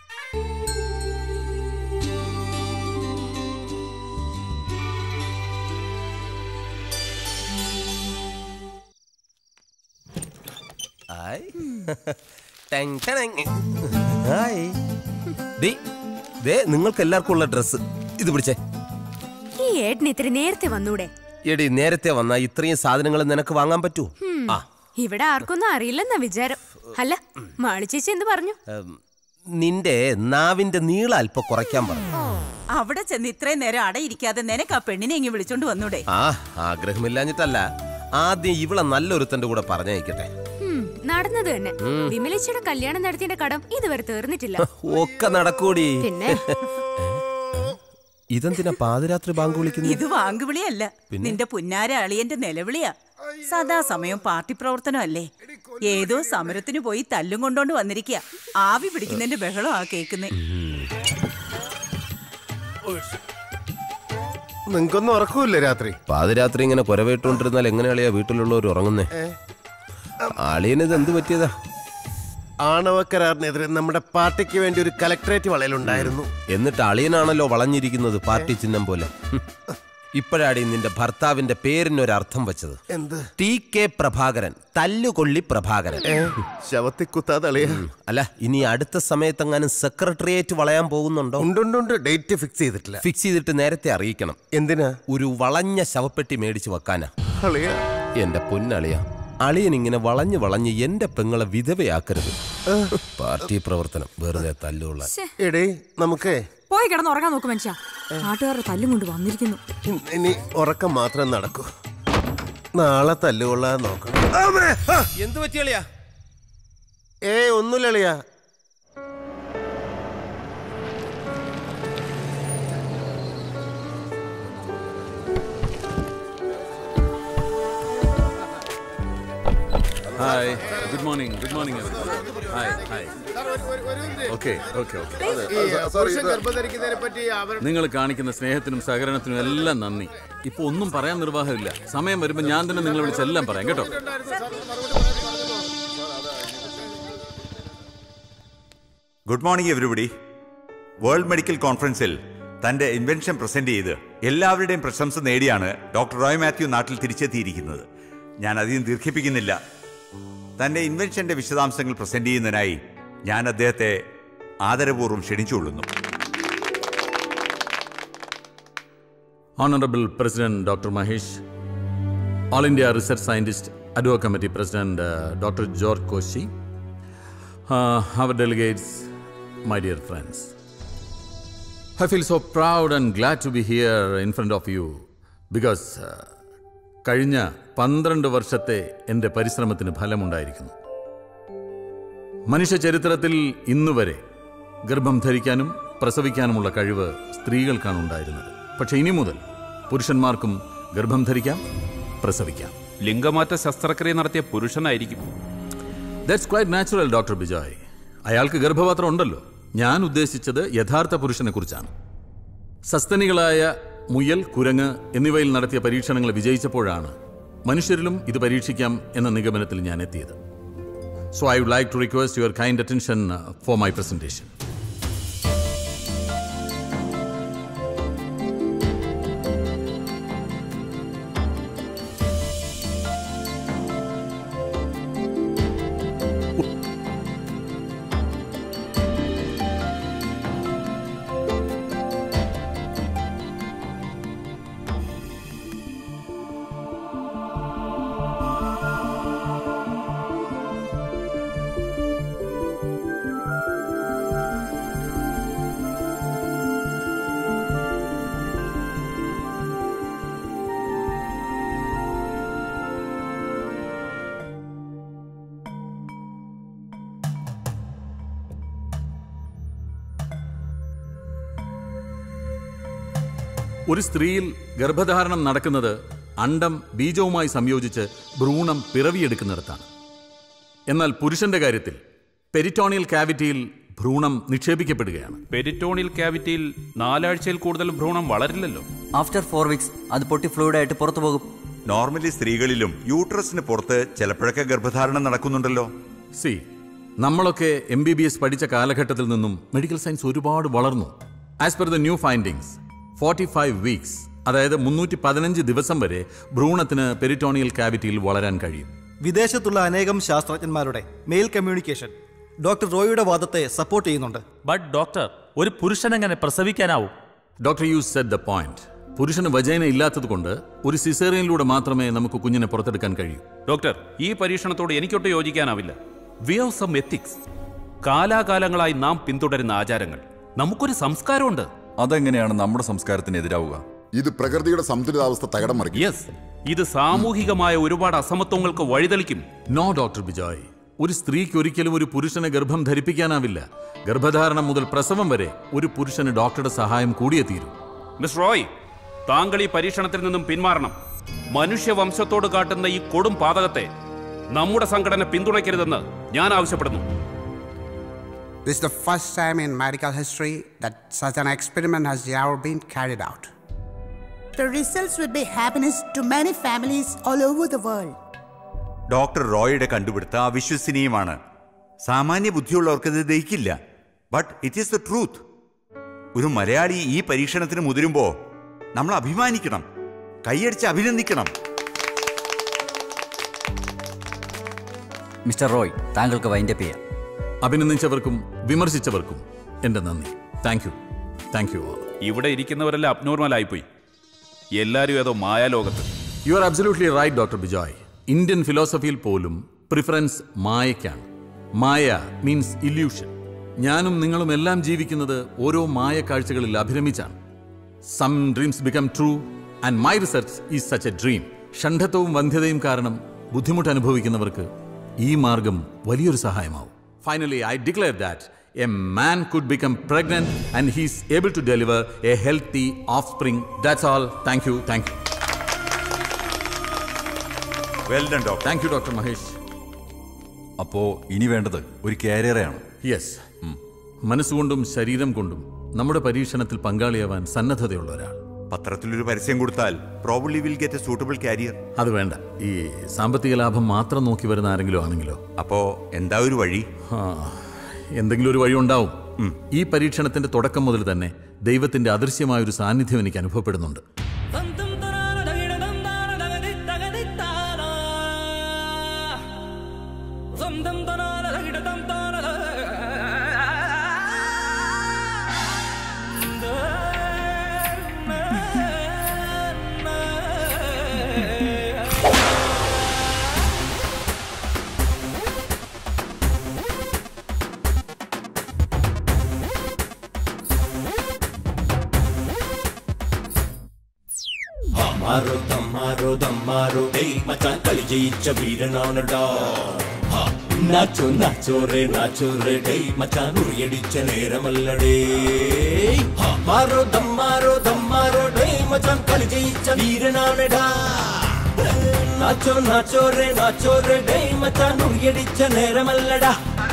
നിങ്ങൾക്ക് എല്ലാവർക്കും ഉള്ള ഡ്രസ് ഇത് പിടിച്ചേ. ഈ ഏട്ടന് ഇത്ര നേരത്തെ വന്നൂടെ? എടി, നേരത്തെ വന്നാ ഇത്രയും സാധനങ്ങൾ നിനക്ക് വാങ്ങാൻ പറ്റൂ? ആ, ഇവിടെ ആർക്കൊന്നും അറിയില്ലെന്നാ വിചാരം. അല്ല, മാളി ചേച്ചി എന്ത് പറഞ്ഞു? നിന്റെ നാവിന്റെ നീളം അല്പം കുറയ്ക്കാൻ പറഞ്ഞു. അവിടെ ചെന്ന് ഇത്രയും നേരം അടയിരിക്കാതെ നിനക്ക് ആ പെണ്ണിനെ ഇങ്ങ് വിളിച്ചോണ്ട് വന്നൂടെ? ആ, ആഗ്രഹമില്ലാഞ്ഞിട്ടല്ല. ആദ്യം ഇവളെ നല്ലൊരുത്തന്റെ കൂടെ പറഞ്ഞയക്കട്ടെ. നടന്നത് തന്നെ. വിമലേച്ചിയുടെ കല്യാണം നടത്തിയ കടം ഇതുവരെ തീർന്നിട്ടില്ല. ഒക്കെ നടക്കൂടി. പിന്നെ ഇതെന്തിനാ പാതിരാത്രി ബാങ്ക് വിളിക്കുന്നത്? ഇത് ബാങ്കുവിളിയല്ല, നിന്റെ പുന്നാര അളിയന്റെ നിലവിളിയാ. സദാസമയം പാർട്ടി പ്രവർത്തനം അല്ലേ? ഏതോ സമരത്തിന് പോയി തല്ലും കൊണ്ടോണ്ട് വന്നിരിക്കുക. ആവി പിടിക്കുന്നതിന്റെ ബഹളം ആ കേക്കുന്നേ. നിങ്ങൾക്കൊന്നും ഉറക്കൂല്ലേ രാത്രി? പാതിരാത്രി ഇങ്ങനെ കുരവേട്ടുകൊണ്ടിരുന്നാൽ എങ്ങനെയാളിയാ വീട്ടിലുള്ളവർ ഉറങ്ങുന്നേ? അളിയനിത് എന്ത് പറ്റിയതാ? ആണവ കരാറിനെതിരെ നമ്മുടെ പാർട്ടിക്ക് വേണ്ടി ഒരു കലക്ടറേറ്റ് വളയലുണ്ടായിരുന്നു. എന്നിട്ട് അളിയനാണല്ലോ വളഞ്ഞിരിക്കുന്നത് പാർട്ടി ചിഹ്നം പോലെ. ഇപ്പോഴാടി നിന്റെ ഭർത്താവിന്റെ പേരിനൊരർത്ഥം വെച്ചത്. എന്ത്? ടി കെ പ്രഭാകരൻ, തല്ലുകൊള്ളി പ്രഭാകരൻ. ശവത്തി കുത്താതെ അളിയ. അല്ല, ഇനി അടുത്ത സമയത്തെങ്ങാനും സെക്രട്ടേറിയറ്റ് വളയാൻ പോകുന്നുണ്ടോ? ഉണ്ടുണ്ടുണ്ട്, ഡേറ്റ് ഫിക്സ് ചെയ്തിട്ടില്ല. ഫിക്സ് ചെയ്തിട്ട് നേരത്തെ അറിയിക്കണം. എന്തിനാ? ഒരു വളഞ്ഞ ശവപ്പെട്ടി മേടിച്ചു വെക്കാനാ. അളിയ, എന്റെ പൊന്നളിയ, അളിയൻ ഇങ്ങനെ വളഞ്ഞു വളഞ്ഞ് എന്റെ പെങ്ങളെ വിധവയാക്കരുത്. പാർട്ടി പ്രവർത്തനം വെറുതെ തല്ലുള്ള. എടേ, നമുക്ക് പോയി കിടന്ന് ഉറങ്ങാൻ നോക്കും മനുഷ്യ. നാട്ടുകാരുടെ തല്ലും കൊണ്ട് വന്നിരിക്കുന്നു. ഇനി ഉറക്കം മാത്രം നടക്കൂ. നാളെ തല്ലുകൊള്ളാൻ നോക്കണം. എന്ത് പറ്റിയളിയാ? ഏ ഒന്നുമില്ലളിയാ. Hi, good morning. Good morning everybody. Hi hi. Okay okay okay. നിങ്ങൾ കാണിക്കുന്ന സ്നേഹത്തിനും സഹകരണത്തിനും എല്ലാം നന്ദി. ഇപ്പൊ ഒന്നും പറയാൻ നിർവാഹമില്ല. സമയം വരുമ്പോൾ ഞാൻ തന്നെ നിങ്ങളെ വിളിച്ചെല്ലാം പറയാം കേട്ടോ. Good morning everybody. World medical കോൺഫറൻസിൽ തന്റെ ഇൻവെൻഷൻ പ്രസന്റ് ചെയ്ത് എല്ലാവരുടെയും പ്രശംസ നേടിയാണ് ഡോക്ടർ റോയ് മാത്യു നാട്ടിൽ തിരിച്ചെത്തിയിരിക്കുന്നത്. ഞാൻ അധികം ദീർഘിപ്പിക്കുന്നില്ല. തന്റെ ഇൻവെൻഷന്റെ വിശദാംശങ്ങൾ പ്രസന്റ് ചെയ്യുന്നതിനായി ഞാൻ അദ്ദേഹത്തെ ആദരപൂർവ്വം ക്ഷണിച്ചുകൊള്ളുന്നു. Honorable President Doctor Mahesh, All India Research Scientist Advo Committee President uh, Doctor George Koshi, uh, our delegates, my dear friends. I feel so proud and glad to be here in front of you because uh, കഴിഞ്ഞ പന്ത്രണ്ട് വർഷത്തെ എൻ്റെ പരിശ്രമത്തിന് ഫലമുണ്ടായിരിക്കുന്നു. മനുഷ്യ ചരിത്രത്തിൽ ഇന്നുവരെ ഗർഭം ധരിക്കാനും പ്രസവിക്കാനുമുള്ള കഴിവ് സ്ത്രീകൾക്കാണ് ഉണ്ടായിരുന്നത്. പക്ഷെ ഇനി മുതൽ പുരുഷന്മാർക്കും ഗർഭം ധരിക്കാം, പ്രസവിക്കാം. ലിംഗമാറ്റ ശസ്ത്രക്രിയ നടത്തിയ പുരുഷനായിരിക്കും. That's quite natural doctor Bijoy. അയാൾക്ക് ഗർഭപാത്രം ഉണ്ടല്ലോ. ഞാൻ ഉദ്ദേശിച്ചത് യഥാർത്ഥ പുരുഷനെ കുറിച്ചാണ്. സസ്തനികളായ മുയൽ, കുരങ്ങ് എന്നിവയിൽ നടത്തിയ പരീക്ഷണങ്ങൾ വിജയിച്ചപ്പോഴാണ് മനുഷ്യരിലും ഇത് പരീക്ഷിക്കാം എന്ന നിഗമനത്തിൽ ഞാൻ എത്തിയത്. So I would like to request your kind attention for my presentation. ഒരു സ്ത്രീയിൽ ഗർഭധാരണം നടക്കുന്നത് അണ്ഡം ബീജവുമായി സംയോജിച്ച് ഭ്രൂണം പിറവിയെടുക്കുന്നിടത്താണ്. എന്നാൽ പുരുഷന്റെ കാര്യത്തിൽ പെരിറ്റോണിയൽ കാവിറ്റിയിൽ ഭ്രൂണം നിക്ഷേപിക്കപ്പെടുകയാണ്. പെരിറ്റോണിയൽ കാവിറ്റിയിൽ നാലാഴ്ചയിൽ കൂടുതൽ ഭ്രൂണം വളരില്ലല്ലോ. ആഫ്റ്റർ ഫോർ വീക്സ് അത് പൊട്ടി ഫ്ലൂയിഡ് ആയിട്ട് പുറത്തു പോകും. നോർമലി സ്ത്രീകളിലും യൂട്രസിന് പുറത്ത് ചിലപ്പോഴൊക്കെ ഗർഭധാരണം നടക്കുന്നുണ്ടല്ലോ. സി, നമ്മളൊക്കെ എം ബി ബി എസ് പഠിച്ച കാലഘട്ടത്തിൽ നിന്നും മെഡിക്കൽ സയൻസ് ഒരുപാട് വളർന്നു. As per the new findings, forty five weeks അതായത് മുന്നൂറ്റി പതിനഞ്ച് ദിവസം വരെ ഭ്രൂണത്തിന് പെരിറ്റോണിയൽ കാവിറ്റിയിൽ വളരാൻ കഴിയും. വിദേശത്തുള്ള അനേകം ശാസ്ത്രജ്ഞന്മാരുടെ മെയിൽ കമ്മ്യൂണിക്കേഷൻ ഡോക്ടർ റോയിയുടെ വാദത്തെ സപ്പോർട്ട് ചെയ്യുന്നുണ്ട്. ബട്ട് ഡോക്ടർ, ഒരു പുരുഷൻ എങ്ങനെ പ്രസവിക്കാനാവും? Doctor you said the point. പുരുഷന് വജൈന ഇല്ലാത്തത് കൊണ്ട് ഒരു സിസേറിയനിലൂടെ മാത്രമേ നമുക്ക് കുഞ്ഞിനെ പുറത്തെടുക്കാൻ കഴിയൂ. ഡോക്ടർ, ഈ പരീക്ഷണത്തോട് എനിക്കൊട്ട് യോജിക്കാനാവില്ല. We have some ethics. കാലാകാലങ്ങളായി നാം പിന്തുടരുന്ന ആചാരങ്ങൾ. നമുക്കൊരു സംസ്കാരമുണ്ട്. അതെങ്ങനെയാണ് നമ്മുടെ സംസ്കാരത്തിന് എതിരാവുക? ഇത് പ്രകൃതിയുടെ സന്തുലിതാവസ്ഥ തകടം മറിക്കും. യെസ്, ഇത് സാമൂഹികമായ ഒരുപാട് അസമത്വങ്ങൾക്ക് വഴിതെളിക്കും. നോ ഡോക്ടർ ബിജോയ്, ഒരു സ്ത്രീക്ക് ഒരിക്കലും ഒരു പുരുഷനെ ഗർഭം ധരിപ്പിക്കാനാവില്ല. ഗർഭധാരണം മുതൽ പ്രസവം വരെ ഒരു പുരുഷന് ഡോക്ടറുടെ സഹായം കൂടിയേ തീരൂ. മിസ് റോയ്, താങ്കൾ ഈ പരീക്ഷണത്തിൽ നിന്നും പിന്മാറണം. മനുഷ്യവംശത്തോട് കാട്ടുന്ന ഈ കൊടും പാതകത്തെ നമ്മുടെ സംഘടന പിന്തുണയ്ക്കരുതെന്ന് ഞാൻ ആവശ്യപ്പെടുന്നു. This is the first time in medical history that such an experiment has ever been carried out. The results will be happiness to many families all over the world. Doctor റോയുടെ കണ്ടുപിടുത്തം അവിശ്വസനീയമാണ്. സാമാന്യ ബുദ്ധിയുള്ളവർക്ക് ഇത് ദഹിക്കില്ല. But it is the truth. ഒരു മലയാളി ഈ പരീക്ഷണത്തിന് മുതിരുമ്പോൾ നമ്മൾ അഭിമാനിക്കണം, കൈയടിച്ച് അഭിനന്ദിക്കണം. മിസ്റ്റർ റോയ്, താങ്കൾക്ക് വൈൻഡപ്പ് ചെയ്യാം. അഭിനന്ദിച്ചവർക്കും വിമർശിച്ചവർക്കും എൻ്റെ നന്ദി. Thank you thank you all. ഇവിടെ ഇരിക്കുന്നവരെല്ലാം അബ്നോർമൽ ആയിപ്പോയി. എല്ലാവരും ഏതോ മായാലോകത്ത്. You are absolutely right doctor Bijoy. Indian ഫിലോസഫിയിൽ പോലും പ്രിഫറൻസ് മായയ്ക്കാണ്. Maya means illusion. ഞാനും നിങ്ങളും എല്ലാം ജീവിക്കുന്നത് ഓരോ മായ കാഴ്ചകളിൽ അഭിരമിച്ചാണ്. Some dreams become true and my research is such a dream. ഷണ്ഡത്വവും വന്ധ്യതയും കാരണം ബുദ്ധിമുട്ട് അനുഭവിക്കുന്നവർക്ക് ഈ മാർഗം വലിയൊരു സഹായമാവും. Finally I declare that a man could become pregnant and he's able to deliver a healthy offspring. That's all. Thank you. Thank you. Well done, doctor. Thank you, Doctor Mahesh. അപ്പോ ഇനി വേണ്ടത് ഒരു കാരിയറെയാണ്. യെസ്. മനസ്സുകൊണ്ടും ശരീരം കൊണ്ടും നമ്മുടെ പരീക്ഷണത്തിൽ പങ്കാളിയാവാൻ സന്നദ്ധതയുള്ള ഒരാൾ. പത്രത്തിലൊരു പരസ്യം കൊടുത്താൽ probably will get a suitable carrier. അത് വേണ്ട. ഈ സാമ്പത്തിക ലാഭം മാത്രം നോക്കി വരുന്ന ആരെങ്കിലും ആണെങ്കിലോ? അപ്പോ എന്താ ഒരു വഴി? എന്തെങ്കിലും ഒരു വഴി ഉണ്ടാവും. ഈ പരീക്ഷണത്തിന്റെ തുടക്കം മുതൽ തന്നെ ദൈവത്തിന്റെ അദൃശ്യമായ ഒരു സാന്നിധ്യം എനിക്ക് അനുഭവപ്പെടുന്നുണ്ട്. മാരോ തമ്മാരോ തമ്മാരോ ഡേയ് മച്ചാൻ കളി ജയിച്ച വീരനാണടാ. നാച്ചോ നാച്ചോ റേ നാച്ചോ റേ ഡേയ് മച്ചാൻ ഉറിയടിച്ച നേരമല്ലടേ. മാരോ തമ്മാരോ തമ്മാരോ ഡേയ് മച്ചാൻ കളി ജയിച്ച വീരനാണടാ. നാച്ചോ നാച്ചോ റേ നാച്ചോ റേ ഡേയ് മച്ചാൻ ഉറിയടിച്ച നേരമല്ലടാ.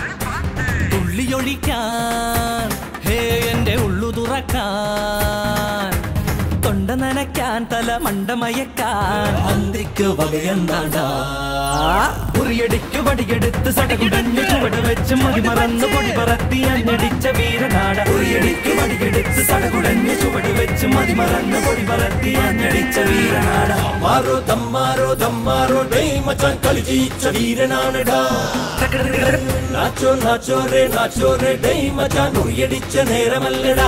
തുള്ളിയൊഴിക്കാൻ ഹേ എന്റെ ഉള്ളു തുറക്കാൻ, തൊണ്ട നനയ്ക്കാൻ തല മണ്ടമയക്കാൻ, അന്തിക്ക് വകയെന്നാണ്ടാ. ഉറിയടിക്ക് വടിയെടുത്ത് സടകുടഞ്ഞ് ചുവട് വെച്ച് മതിമറന്ന് പൊടി പറത്തി അഞ്ഞടിച്ച വീരനാട. ഉറിയടിക്ക് വടിയെടുത്ത് സടകുടഞ്ഞ് ചുവട് വെച്ച് മതിമറന്ന് പൊടി പറത്തി അഞ്ഞടിച്ച വീരനാട. മാരോ തമ്മാരോ തമ്മാരോ ഡേയ് മച്ചാൻ കളി ജയിച്ച വീരനാണടാ. നാച്ചോ നാച്ചോ റേ നാച്ചോ റേ ഡേയ് മച്ചാൻ ഉറിയടിച്ച നേരമല്ലടാ.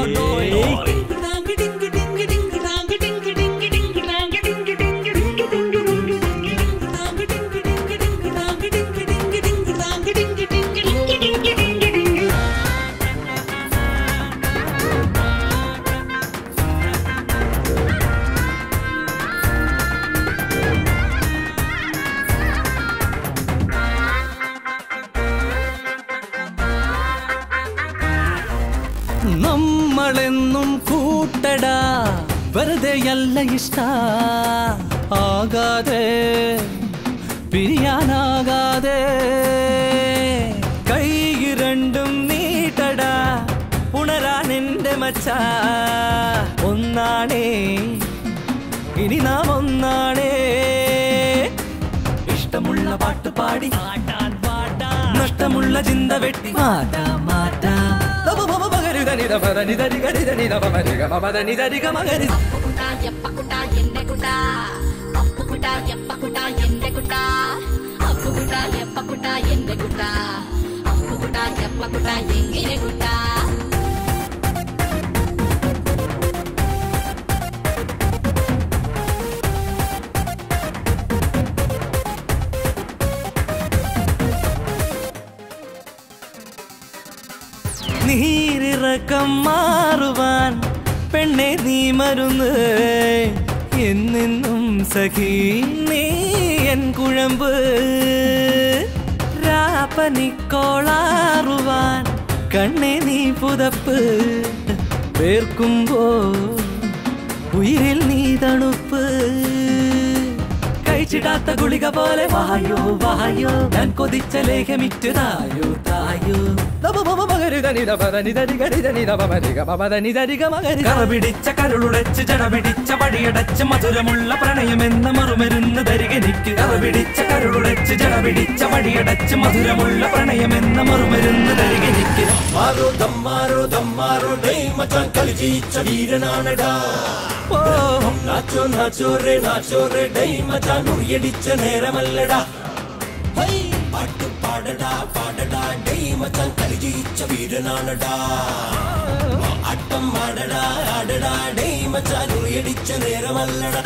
നമ്മളെന്നും കൂട്ടടാ, വെറുതെയല്ല ഇഷ്ട ആകാതെ പിരിയാനാകാതെ. കൈ രണ്ടും നീട്ടടാ, ഉണരാൻ എന്റെ മച്ചാ. ഒന്നാണേ ഇനി നാം ഒന്നാണേ. ഇഷ്ടമുള്ള പാട്ട് പാടി നഷ്ടമുള്ള ചിന്ത വെട്ടി മാറ്റാ മാറ്റാ. നീരിറക്കം മാറുവാൻ പെണ്ണെ നീ മരുന്ന്, എന്നെന്നും സഖി നീ എൻ കുഴമ്പ്. രാപ്പനിക്കോളാറുവാൻ കണ്ണെ നീ പുതപ്പ്, വേർക്കുമ്പോ ഉയിരിൽ നീ തണുപ്പ്. കൈ കഴിച്ചിടാത്ത ഗുളിക പോലെ വായോ വായോ ഞാൻ കൊതിച്ച ലേഖമിറ്റു തായോ തായോ കറപിടിച്ച കരുളുടച്ച് ജടപിടിച്ച വടിയടച്ച് മധുരമുള്ള പ്രണയമെന്ന മറുമരുന്ന് തരികനിക്ക് കറപിടിച്ച കരുളുടച്ച് ജടപിടിച്ച വടിയടച്ച് മധുരമുള്ള പ്രണയമെന്ന മറുമരുന്ന് തരികനിക്ക് മാറോ ദമ്മാറോ ദമ്മാറോ ഡേ മച്ചാൻ കളി ജയിച്ച വീരനാണടാ നാച്ചോ നാച്ചോ റേ നാച്ചോ റേ ഡേ മച്ചാൻ ഉറിയടിച്ച നേരമല്ലടാ പാട്ട് പാടടാ പാടടാ ഡേ മച്ചാൻ കളി ജയിച്ച വീരനാണടാ ആട്ടം ആടടാ ആടടാ ഡേ മച്ചാൻ ഉറിയടിച്ച നേരമല്ലടാ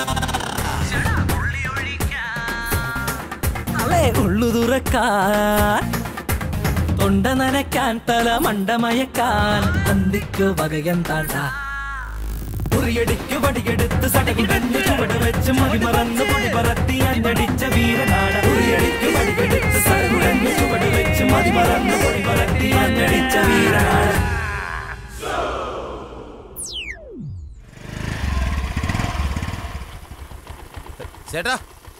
ഉള്ളു തുറക്കാൻ തൊണ്ട നനയ്ക്കാൻ തല മണ്ടമയക്കാൻ അന്തിക്ക് വകയെന്താണ്ട ഉറിയടിക്ക് വടിയെടുത്ത് സടകിടന്ന് ചുവട് വെച്ച് മറിമറന്ന് പൊടി പറത്തി അഞ്ഞടിച്ച വീരനാട് ഉറിയടിക്ക് വടിയെടുത്ത് സടകുടന്ന് ചുവട് വെച്ച് മറിമറന്ന് പൊടി പറത്തി അഞ്ഞടിച്ച വീരനാട് ചേട്ടാ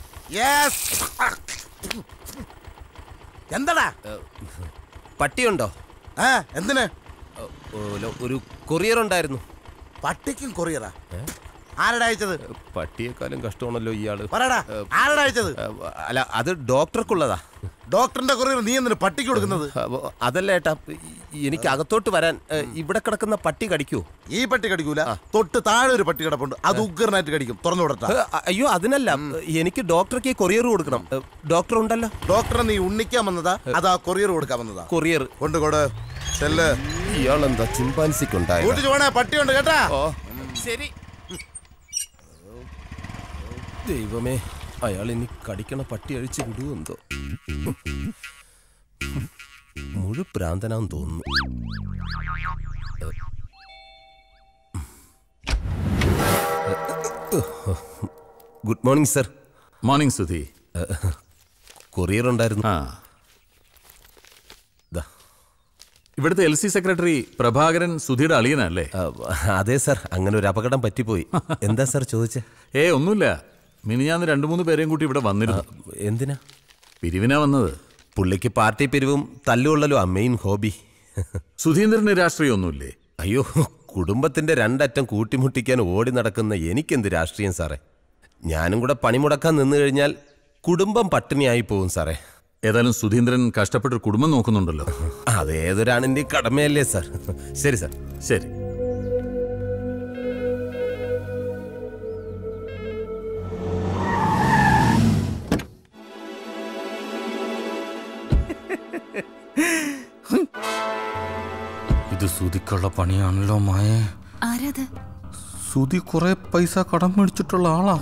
എന്താടാ പട്ടിയുണ്ടോ? ആ എന്തിന്? ഒരു കൊറിയർ ഉണ്ടായിരുന്നു. പട്ടിക്കും കൊറിയറാ? ആരുടെ അയച്ചത്? പട്ടിയെക്കാളും കഷ്ടമാണല്ലോ ഇയാള്. പറയടാ, ആരുടെ അയച്ചത്? അല്ല, അത് ഡോക്ടർക്കുള്ളതാ. ഡോക്ടറിന്റെ കൊറിയർ നീ എന്തിനു പട്ടിക്ക് കൊടുക്കുന്നത്? അതല്ല ഏട്ടാ, എനിക്ക് അകത്തോട്ട് വരാൻ ഇവിടെ കിടക്കുന്ന പട്ടി കടിക്കൂ? ഈ പട്ടി കടിക്കൂല, തൊട്ട് താഴെ ഒരു പട്ടി കിടപ്പുണ്ട്, അത് ഉഗ്രനായിട്ട് കടിക്കും. തുറന്നു വിടട്ടാ? അയ്യോ, അതിനല്ല, എനിക്ക് ഡോക്ടർക്ക് കൊറിയർ കൊടുക്കണം. ഡോക്ടർ ഉണ്ടല്ലോ. ഡോക്ടറെ നീ ഉണ്ണിക്കാൻ വന്നതാ അതാ കൊറിയർ കൊടുക്കാൻ വന്നതാ? കൊറിയർ കൊണ്ടുകൊട്. ഇയാളെന്താ ചിമ്പാൻസിക്കുണ്ടായ പട്ടിയുണ്ട് കേട്ടാ? ശരി. ദൈവമേ, അയാൾ ഇനി കടിക്കണ പട്ടി അഴിച്ച് വിടുവെന്തോ. മുഴു പ്രാന്തനാന്ന് തോന്നുന്നു. Good morning sir. Morning Sudhi. Courier ഉണ്ടായിരുന്നു. ഇവിടുത്തെ എൽ സി സെക്രട്ടറി പ്രഭാകരൻ സുധിയുടെ അളിയനല്ലേ? അതെ സർ, അങ്ങനെ ഒരു അപകടം പറ്റിപ്പോയി. എന്താ സർ ചോദിച്ചേ? ഏ ഒന്നുമില്ല, മിനിഞ്ഞാന്ന് രണ്ടു മൂന്ന് പേരെയും കൂട്ടി ഇവിടെ വന്നിരുന്നു. എന്തിനാ? പിരിവിനാ വന്നത്. പുള്ളിക്ക് പാർട്ടി പിരിവും തല്ലുകൊള്ളലോ മെയിൻ ഹോബി. സുധീന്ദ്രന് രാഷ്ട്രീയം ഒന്നുമില്ലേ? അയ്യോ, കുടുംബത്തിന്റെ രണ്ടറ്റം കൂട്ടിമുട്ടിക്കാൻ ഓടി നടക്കുന്ന എനിക്കെന്ത് രാഷ്ട്രീയം സാറേ? ഞാനും കൂടെ പണിമുടക്കാൻ നിന്നു കഴിഞ്ഞാൽ കുടുംബം പട്ടിണിയായി പോകും സാറേ. ഏതായാലും സുധീന്ദ്രൻ കഷ്ടപ്പെട്ടൊരു കുടുംബം നോക്കുന്നുണ്ടല്ലോ. അതേതൊരാണിന്റെ കടമയല്ലേ സാർ? ശരി സാർ. ശരി. ഇത് സുധിക്കുള്ള പണിയാണല്ലോ മായേ. ആരാത്? സുധി കുറെ പൈസ കടം മേടിച്ചിട്ടുള്ള ആളാ.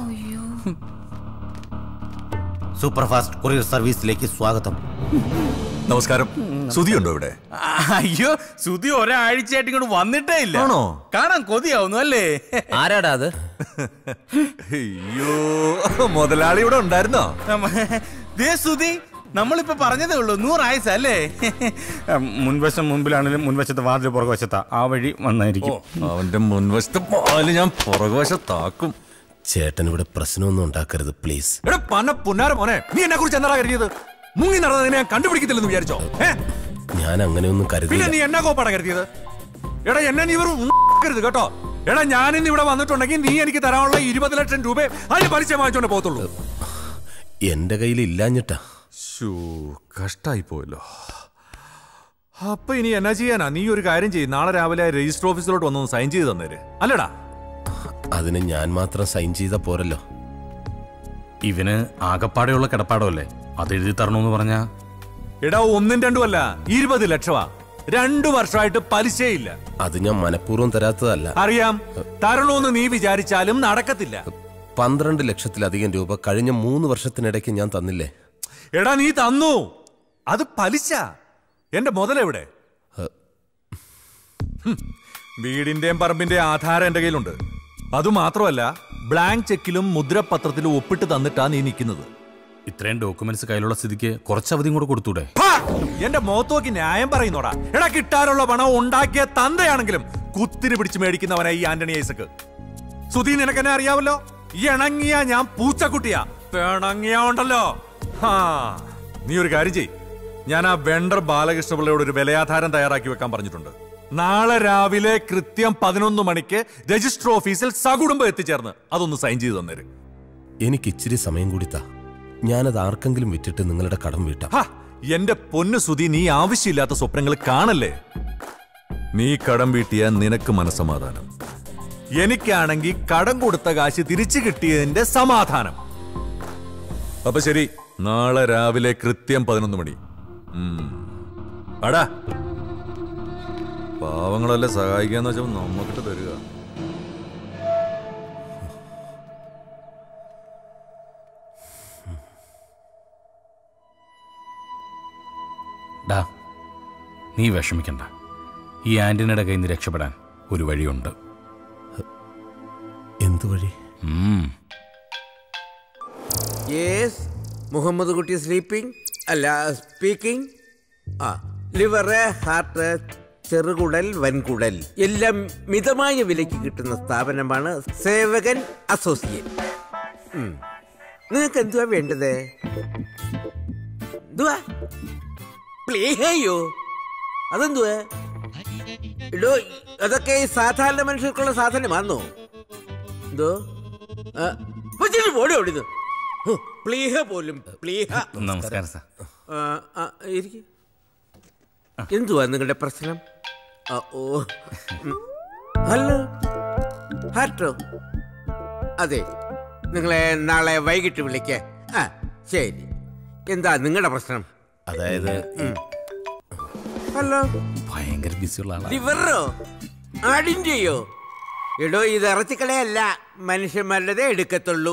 സൂപ്പർ ഫാസ്റ്റ് കൊറിയർ സർവീസിലേക്ക് സ്വാഗതം. നമസ്കാരം. സുധി ഉണ്ടോ ഇവിടെ? അയ്യോ, സുധി ഒരാഴ്ചയായിട്ട് ഇങ്ങോട്ട് വന്നിട്ടേ ഇല്ല. ആണോ? കാണാൻ കൊതിയാവുന്നു അല്ലേ? ആരാടാ അത്? അയ്യോ, മുതലാളി ഇവിടെ ഉണ്ടായിരുന്നോ? ദേ സുധി, നമ്മളിപ്പോ പറഞ്ഞതേ ഉള്ളൂ, നൂറായസ അല്ലേ? മുൻവശം മുൻപിലാണെങ്കിലും മുൻവശത്ത് വാതിൽ പുറകുവശത്താ, ആ വഴി വന്നായിരിക്കും. അവന്റെ മുൻവശത്ത് പാല് ഞാൻ പുറകുവശത്താക്കും. ചേട്ടൻ ഇവിടെ പ്രശ്നമൊന്നും ഉണ്ടാക്കരുത് പ്ലീസ്. എടാ പന്ന പുന്നാര മോനെ, നീ എന്നെ കുറിച്ച് എന്താ കരുതിയത്? മുങ്ങി നടന്നതിനെ ഞാൻ കണ്ടുപിടിക്കത്തില്ലെന്ന് വിചാരിച്ചോ? ഞാൻ അങ്ങനെയൊന്നും കരുതി. പിന്നെ നീ എന്നാ കോപ്പാടാ കരുതിയത്? എടാ എന്നെ നീ വെറും കരുത് കേട്ടോ. എടാ ഞാനിന്ന് ഇവിടെ വന്നിട്ടുണ്ടെങ്കിൽ നീ എനിക്ക് തരാനുള്ള ഇരുപത് ലക്ഷം രൂപ അതിന് പലിശ വാങ്ങിച്ചോണ്ട് പോകത്തുള്ളൂ. എന്റെ കയ്യിൽ ഇല്ലാഞ്ഞിട്ടാ. കഷ്ടായി പോയല്ലോ. അപ്പൊ ഇനി എന്നാ ചെയ്യാനാ? നീ ഒരു കാര്യം ചെയ്യും, നാളെ രാവിലെ രജിസ്റ്റർ ഓഫീസിലോട്ട് വന്നൊന്ന് സൈൻ ചെയ്ത് തന്നേര്. അല്ലടാ? അതിന് ഞാൻ മാത്രം സൈൻ ചെയ്ത പോരല്ലോ. ഇവന് ആകപ്പാടെയുള്ള കിടപ്പാടോ അല്ലേ, അത് എഴുതി തരണമെന്ന് പറഞ്ഞാ? എടാ ഒന്നും രണ്ടും അല്ല, ഇരുപത് ലക്ഷമാ. രണ്ടു വർഷമായിട്ട് പലിശയില്ല. അത് ഞാൻ മനഃപൂർവ്വം തരാത്തതല്ല. അറിയാം, തരണോന്ന് നീ വിചാരിച്ചാലും നടക്കത്തില്ല. പന്ത്രണ്ട് ലക്ഷത്തിലധികം രൂപ കഴിഞ്ഞ മൂന്ന് വർഷത്തിനിടയ്ക്ക് ഞാൻ തന്നില്ലേ? എടാ നീ തന്നു, അത് പലിശ. എന്റെ മുതലെവിടെ? വീടിന്റെയും പറമ്പിന്റെയും ആധാരം എന്റെ കയ്യിലുണ്ട്. അതുമാത്രമല്ല, ബ്ലാങ്ക് ചെക്കിലും മുദ്രപത്രത്തിലും ഒപ്പിട്ട് തന്നിട്ടാ നീ നിൽക്കുന്നത്. ഇത്രയും ഡോക്യുമെന്റ്സ് കയ്യിലുള്ള സ്ഥിതിക്ക് കുറച്ച് അവധിയും കൂടെ കൊടുത്തൂടെ? എന്റെ മുഖത്തോക്കി ന്യായം പറയുന്നോടാ. എടാ കിട്ടാനുള്ള പണം ഉണ്ടാക്കിയ തന്തയാണെങ്കിലും കുത്തിന് പിടിച്ച് മേടിക്കുന്നവനാ ഈ ആന്റണി ഐസക്ക്. സുധി, നിനക്കെന്നെ അറിയാവല്ലോ, ഈ ഇണങ്ങിയ ഞാൻ പൂച്ചക്കുട്ടിയാ. പിണങ്ങിയോണ്ടല്ലോ. ഹാ, നീ ഒരു കാര്യം ചെയ്. ഞാൻ ആ വെണ്ടർ ബാലകൃഷ്ണപിള്ളയോട് ഒരു വിലയാധാരം തയ്യാറാക്കി വെക്കാൻ പറഞ്ഞിട്ടുണ്ട്. നാളെ രാവിലെ കൃത്യം പതിനൊന്ന് മണിക്ക് രജിസ്റ്റർ ഓഫീസിൽ സകുടുംബം എത്തിച്ചേർന്ന് അതൊന്ന് സൈൻ ചെയ്ത് തന്നേര്. എനിക്ക് ഇച്ചിരി സമയം കൂടി താ. ഞാനത് ആർക്കെങ്കിലും വിറ്റിട്ട് നിങ്ങളുടെ കടം വീട്ടാം. എന്റെ പൊന്നു സുധി, നീ ആവശ്യമില്ലാത്ത സ്വപ്നങ്ങൾ കാണല്ലേ. നീ കടം വീട്ടിയ നിനക്ക് മനസ്സമാധാനം, എനിക്കാണെങ്കിൽ കടം കൊടുത്ത കാശ് തിരിച്ചു കിട്ടിയതിന്റെ സമാധാനം. അപ്പൊ ശരി, നാളെ രാവിലെ കൃത്യം പതിനൊന്ന് മണി. അടാ, പാവങ്ങളെല്ലാം സഹായിക്കാന്ന് വെച്ചാൽ നമ്മക്കിട്ട് തരിക. ഡാ, നീ വിഷമിക്കണ്ട. ഈ ആന്റണിയുടെ കയ്യിൽ നിന്ന് രക്ഷപ്പെടാൻ ഒരു വഴിയുണ്ട്. എന്തു വഴി? യെസ്, മുഹമ്മദ് കുട്ടി സ്ലീപ്പിംഗ് അല്ല സ്പീക്കിംഗ്. ആ, ലിവറ്, ഹാർട്ട്, ചെറുകുടൽ, വൻകുടൽ എല്ലാം മിതമായ വിലയ്ക്ക് കിട്ടുന്ന സ്ഥാപനമാണ് സേവകൻ അസോസിയേറ്റ്. നിങ്ങൾക്ക് എന്തുവാ വേണ്ടത്? എന്തുവാ? പ്ലീഹയോ? അതെന്തുവാ? ഇടോ, അതൊക്കെ സാധാരണ മനുഷ്യർക്കുള്ള സാധനമാണോ? എന്തോ പോടി ഓടിത് പ്ലീഹ പോലും പ്ലീഹ. നമസ്കാരം സാർ. എന്തുവാ നിങ്ങളുടെ പ്രശ്നം? ഓ, ഹലോ, ഹാർട്ടോ. അതെ, നിങ്ങളെ നാളെ വൈകിട്ട് വിളിക്ക. ആ, ശരി. എന്താ നിങ്ങളുടെ പ്രശ്നം? അതായത് ഹലോ, ഭയങ്കര ബിസിയുള്ള ആളാ. ലിവറോ ആടിൻ്റെയോ? എടോ, ഇത് ഇറച്ചിക്കളയല്ല, മനുഷ്യന്മാരുടേതേ എടുക്കത്തുള്ളൂ.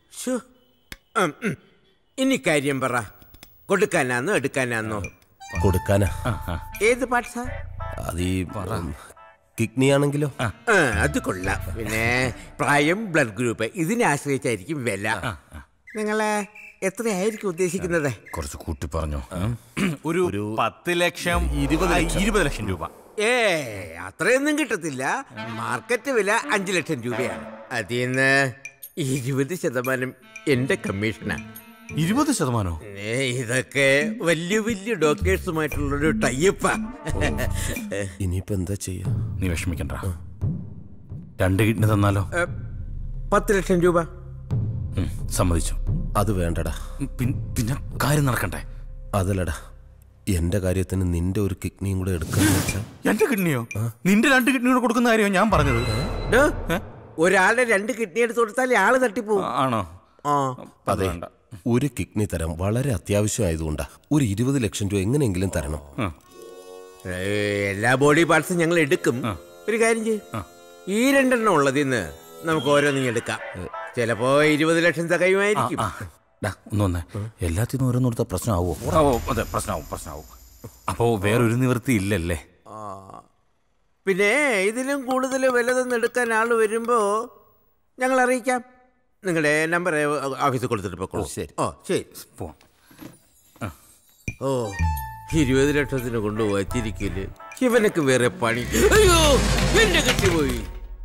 ഇനി കാര്യം പറ, കൊടുക്കാനാന്നോ എടുക്കാനാന്നോ? കൊടുക്കാനാ. ഏത് പാർട്സാ? അത് ഈ കിഡ്നി ആണെങ്കിലോ? അത് കൊള്ളാം. പിന്നെ പ്രായം, ബ്ലഡ് ഗ്രൂപ്പ് ഇതിനെ ആശ്രയിച്ചായിരിക്കും വില. നിങ്ങളെ എത്രയായിരിക്കും ഉദ്ദേശിക്കുന്നത്? കുറച്ച് കൂട്ടി പറഞ്ഞു. ഒരു പത്ത് ലക്ഷം ഇരുപത് ഇരുപത് ലക്ഷം രൂപ. ഏ, അത്രയൊന്നും കിട്ടത്തില്ല. മാർക്കറ്റ് വില അഞ്ചു ലക്ഷം രൂപയാണ്. അതിൽ നിന്ന് ഇരുപത് ശതമാനം എന്റെ കമ്മീഷനാ. ഇരുപത് ശതമാനോ? ഇതൊക്കെ വലിയ വലിയ ഡോക്ടേഴ്സുമായിട്ടുള്ളൊരു ടൈപ്പാ. ഇനിയിപ്പോ എന്താ ചെയ്യാ? നീ വിഷമിക്കണ്ട. രണ്ട് കിഡ്നി തന്നാലോ? പത്ത് ലക്ഷം രൂപ. സമ്മതിച്ചു. അത് വേണ്ടടാ. പിന്നെ കാര്യം നടക്കണ്ടേ? അതല്ലടാ, എന്റെ കാര്യത്തിന് നിന്റെ ഒരു കിഡ്നിയും കൂടെ എടുക്കാന്ന് വെച്ചാ. എന്റെ കിഡ്നിയോ? നിന്റെ രണ്ട് കിഡ്നി കൂടെ കൊടുക്കുന്ന കാര്യമോ ഞാൻ പറഞ്ഞത്? ഒരാളുടെ രണ്ട് കിഡ്നി എടുത്ത് കൊടുത്താൽ ആള് തട്ടിപ്പോവും. ആണോ? അതെ, ഒരു കിഡ്നി തരം വളരെ അത്യാവശ്യമായതുകൊണ്ടാ. ഒരു ഇരുപത് ലക്ഷം രൂപ എങ്ങനെയെങ്കിലും തരണം. എല്ലാ ബോഡി പാർട്സും ഞങ്ങൾ എടുക്കും. ഒരു കാര്യം ചെയ്യും, ഈ രണ്ടെണ്ണം ഉള്ളതിന്ന് നമുക്ക് ഓരോന്നും എടുക്കാം. ചിലപ്പോ ഇരുപത് ലക്ഷം തികയുമായിരിക്കും. ഒന്നൊന്നേ, എല്ലാത്തിനും ഓരോന്നും കൊടുത്ത പ്രശ്നമാവോ? അതെ, പ്രശ്നമാവും പ്രശ്നമാവും. അപ്പോ വേറൊരു നിവൃത്തി ഇല്ലല്ലേ? പിന്നെ ഇതിലും കൂടുതൽ വല്ലതൊന്നും എടുക്കാൻ ആള് വരുമ്പോ ഞങ്ങൾ അറിയിക്കാം. നിങ്ങളുടെ നമ്പർ ഓഫീസിൽ കൊടുത്തിട്ട് പോക്കോളൂ. ശരി. ഓ ശരി, പോവാം. ഓ, ഇരുപത് ലക്ഷത്തിന് കൊണ്ട് വച്ചിരിക്കല്. ഇവനൊക്കെ വേറെ പണി. അയ്യോ, എന്റെ കെട്ടിപ്പോയി.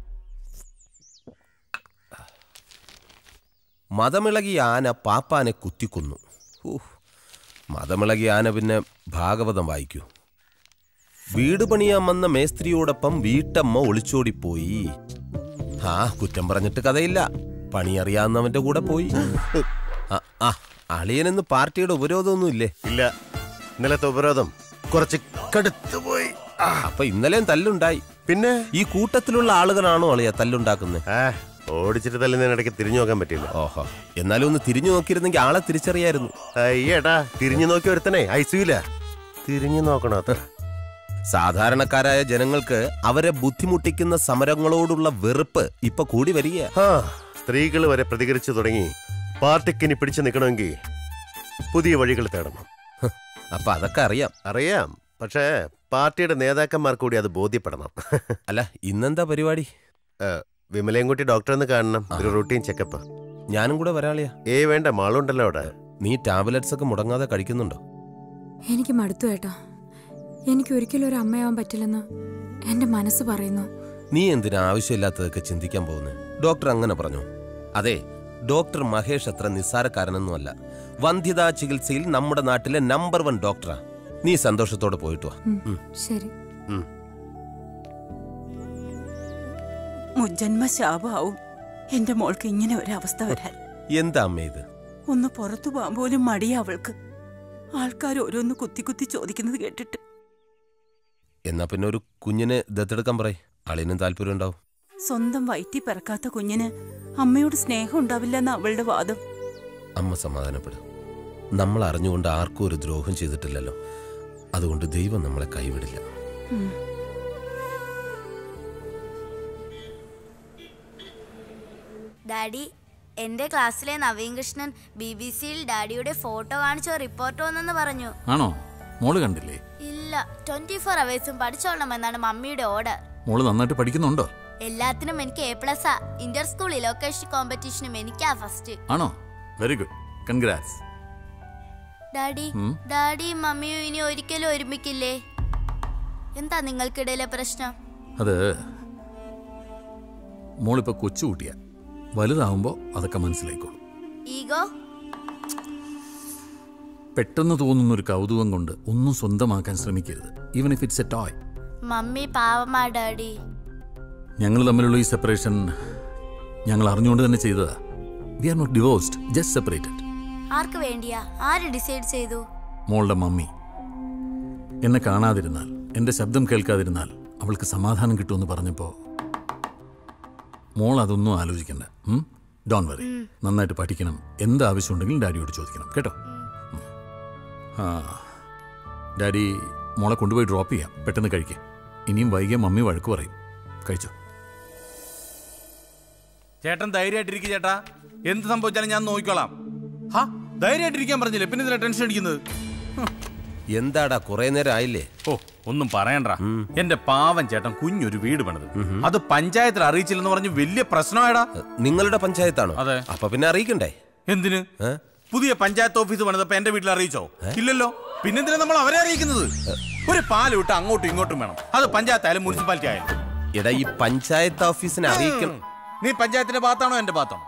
മതമിളകിയ ആന പാപ്പാനെ കുത്തിക്കൊന്നു. മതമിളകിയ ആന പിന്നെ ഭാഗവതം വായിക്കൂ. വീട് പണിയാൻ വന്ന മേസ്ത്രിയോടൊപ്പം വീട്ടമ്മ ഒളിച്ചോടിപ്പോയി. ആ, കുറ്റം പറഞ്ഞിട്ട് കഥയില്ല. പണി അറിയാവുന്നവന്റെ കൂടെ പോയി. ആ, അളിയനെന്ന് പാർട്ടിയുടെ ഉപരോധമൊന്നും ഇല്ലേ? ഇല്ല, ഇന്നലത്തെ ഉപരോധം കുറച്ച് കടുത്തു പോയി. അപ്പൊ ഇന്നലെയും തല്ലുണ്ടായി. പിന്നെ ഈ കൂട്ടത്തിലുള്ള ആളുകളാണോ അളിയ തല്ലുണ്ടാക്കുന്നത്? ഓടിച്ചിട്ട് തല്ലുന്നതിനിടയ്ക്ക് തിരിഞ്ഞു നോക്കാൻ പറ്റില്ല. ഓഹോ, എന്നാലും ഒന്ന് തിരിഞ്ഞു നോക്കിയിരുന്നെങ്കിൽ ആളെ തിരിച്ചറിയായിരുന്നു. അയ്യേടാ, തിരിഞ്ഞു നോക്കി ഒരുത്തനെ ഐസിയുല തിരിഞ്ഞു നോക്കണോ? അത്ര സാധാരണക്കാരായ ജനങ്ങൾക്ക് അവരെ ബുദ്ധിമുട്ടിക്കുന്ന സമരങ്ങളോടുള്ള വെറുപ്പ് ഇപ്പൊ കൂടി വരിക. സ്ത്രീകൾ വരെ പ്രതികരിച്ചു തുടങ്ങി. പാർട്ടിക്ക് ഇനി പിടിച്ചു നിൽക്കണമെങ്കിൽ പുതിയ വഴികൾ തേടണം. അപ്പൊ അതൊക്കെ അറിയാം അറിയാം പക്ഷേ പാർട്ടിയുടെ നേതാക്കന്മാർ കൂടി അത് ബോധ്യപ്പെടണം. അല്ല, ഇന്നെന്താ പരിപാടി? വിമലയും കുട്ടി ഡോക്ടറെന്ന് കാണണം, ഒരു റൂട്ടീൻ ചെക്കപ്പ്. ഞാനും കൂടെ വരാളിയാ. ഏയ് വേണ്ട, മാളുണ്ടല്ലോ അവിടെ. നീ ടാബ്ലറ്റ്സ് ഒക്കെ മുടങ്ങാതെ കഴിക്കുന്നുണ്ടോ? എനിക്ക് മടുത്തു ഏട്ടാ. എനിക്ക് ഒരിക്കലും ഒരു അമ്മയാവാൻ പറ്റില്ലെന്ന് എന്റെ മനസ്സ് പറയുന്നു. നീ എന്തിനാ ആവശ്യമില്ലാത്തതൊക്കെ ചിന്തിക്കാൻ പോകുന്നത്? ഡോക്ടർ അങ്ങനെ പറഞ്ഞു. അതെ, ഡോക്ടർ മഹേഷ് അത്ര നിസ്സാരക്കാരനൊന്നുമല്ല. വന്ധ്യതാ ചികിത്സയിൽ നമ്മുടെ നാട്ടിലെ നമ്പർ വൺ ഡോക്ടറാ. നീ സന്തോഷത്തോടെ പോയിട്ട് വാ. ശരി. മുജ്ജന്മ ശാപാവും എന്റെ മോൾക്ക് ഇങ്ങനെ ഒരവസ്ഥ വരാൻ. എന്താ അമ്മ ഇത്? ഒന്ന് പുറത്തു പോകാൻ പോലും മടിയാ അവൾക്ക്. ആൾക്കാർ ഓരോന്ന് കുത്തി കുത്തി ചോദിക്കുന്നത് കേട്ടിട്ട്. എന്നാ പിന്നെ ഒരു കുഞ്ഞിനെ ദത്തെടുക്കാൻ പറയ്. അളിനും താല്പര്യം ഉണ്ടാവും. സ്വന്തം വയറ്റി പിറക്കാത്ത കുഞ്ഞിന് അമ്മയോട് സ്നേഹം ഉണ്ടാവില്ലെന്ന അവളുടെ വാദം. അമ്മ സമാധാനപ്പെടും. നമ്മൾ അറിഞ്ഞുകൊണ്ട് ആർക്കും ഒരു ദ്രോഹം ചെയ്തിട്ടില്ലല്ലോ. അതുകൊണ്ട് ദൈവം നമ്മളെ കൈവിടില്ല. ഡാഡി, എന്റെ ക്ലാസ്സിലെ നവീൻ കൃഷ്ണൻ ബി ബി സിയിൽ ഡാഡിയുടെ ഫോട്ടോ കാണിച്ചോ റിപ്പോർട്ട് വന്നെന്ന് പറഞ്ഞു. ആണോ? മോള് കണ്ടില്ലേ? ഇല്ല, ട്വന്റി ഫോർ അവേഴ്സും പഠിച്ചോളണമെന്നാണ് മമ്മിയുടെ ഓർഡർ. മോള് നന്നായിട്ട് പഠിക്കുന്നുണ്ടോ? എല്ലാത്തിനും എനിക്ക് A plus. Inter school elocution കോമ്പറ്റീഷനും എനിക്കാ ഫസ്റ്റ്. ആണോ? Very good, congrats. ഡാഡി, ഡാഡിയും മമ്മിയും ഇനി ഒരിക്കലും ഒരുമിക്കില്ലേ? എന്താ നിങ്ങൾക്കിടയിലെ പ്രശ്നം? അത് മോളിപ്പോ കൊച്ചുകുട്ടിയാ. വലുതാവുമ്പോ അതൊക്കെ മനസ്സിലായിക്കോളും. ഈഗോ? പെട്ടെന്ന് തോന്നുന്ന ഒരു കൗതുകം കൊണ്ട് ഒന്നും സ്വന്തമാക്കാൻ ശ്രമിക്കരുത്. Even if it's a toy. Mummy പാവമാ ഡാഡി. ഞങ്ങൾ തമ്മിലുള്ള ഈ സെപ്പറേഷൻ ഞങ്ങൾ അറിഞ്ഞുകൊണ്ട് തന്നെ ചെയ്തതാ. We are not divorced, just separated. ആർക്ക് വേണ്ടിയാ? ആര് ഡിസൈഡ് ചെയ്തു? മോളുടെ മമ്മി. എന്നെ കാണാതിരുന്നാൽ, എന്റെ ശബ്ദം കേൾക്കാതിരുന്നാൽ അവൾക്ക് സമാധാനം കിട്ടുമെന്ന് പറഞ്ഞപ്പോ മോൾ അതൊന്നും ആലോചിക്കണ്ട. Don't worry. നന്നായിട്ട് പഠിക്കണം. എന്ത് ആവശ്യമുണ്ടെങ്കിലും ഡാഡിയോട് ചോദിക്കണം കേട്ടോ. ആ, ഡാഡി മോളെ കൊണ്ടുപോയി ഡ്രോപ്പ് ചെയ്യാം. പെട്ടെന്ന് കഴിക്കുക. ഇനിയും വൈകിയ മമ്മി വഴക്ക് പറയും. കഴിച്ചോ. ചേട്ടൻ ധൈര്യമായിട്ടിരിക്കും ചേട്ടാ. എന്ത് സംഭവിച്ചാലും ഞാൻ നോക്കിക്കോളാം. ഹാ, ധൈര്യമായിട്ടിരിക്കാൻ പറഞ്ഞില്ലേ, പിന്നെ ഇതിലെ ടെൻഷൻ അടിക്കുന്നത്? എന്താടാ, കുറെ നേരം ആയില്ലേ? ഓ, ഒന്നും പറയണ്ട. എന്റെ പാവൻ ചേട്ടൻ കുഞ്ഞൊരു വീട് പണിത്. അത് പഞ്ചായത്തിൽ അറിയിച്ചില്ലെന്ന് പറഞ്ഞ് വലിയ പ്രശ്നമായടാ. നിങ്ങളുടെ പഞ്ചായത്താണോ? അതെ. അപ്പൊ പിന്നെ അറിയിക്കണ്ടേ? എന്തിന്? പുതിയ പഞ്ചായത്ത് ഓഫീസ് പണിതപ്പോ എന്റെ വീട്ടിൽ അറിയിച്ചോ? ഇല്ലല്ലോ. പിന്നെന്തിനാ നമ്മൾ അവരെ അറിയിക്കുന്നത്? ഒരു പാല് വിട്ട് അങ്ങോട്ടും ഇങ്ങോട്ടും വേണം. അത് പഞ്ചായത്ത് ആയാലും മുനിസിപ്പാലിറ്റി ആയാലും. എടാ, ഈ പഞ്ചായത്ത് ഓഫീസിനെ അറിയിക്കണം. നീ പഞ്ചായത്തിന്റെ ഭാഗത്താണോ എന്റെ ഭാഗത്താണോ?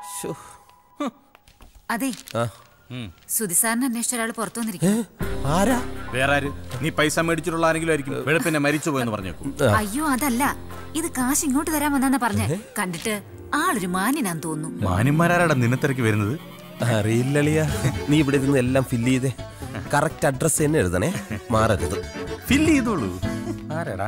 അതെ, സുധി സാറിന് അന്വേഷിച്ച ഒരാൾ പുറത്തു വന്നിരിക്കും. ആരാ? വേറെ ആര്? നീ പൈസ മേടിച്ചിട്ടുള്ള ആരെങ്കിലും ആയിരിക്കും. വെളുപ്പിനെ മരിച്ചു പോയെന്ന് പറഞ്ഞേക്കും. അയ്യോ, അതല്ല. ഇത് കാശ് ഇങ്ങോട്ട് തരാൻ വന്നാ പറഞ്ഞേ. കണ്ടിട്ട് ആളൊരു മാന്യനാന്ന് തോന്നുന്നു. മാന്യന്മാരാടാ നിന്നെ തിരക്കി വരുന്നത്? അറിയില്ലളിയ. നീ ഇവിടെ ഇരുന്ന് എല്ലാം ഫില്ല് ചെയ്തേ. കറക്റ്റ് അഡ്രസ് തന്നെ എഴുതണേ, മാറരുത്. ഫില്ല് ചെയ്തോളൂ. ആരാടാ?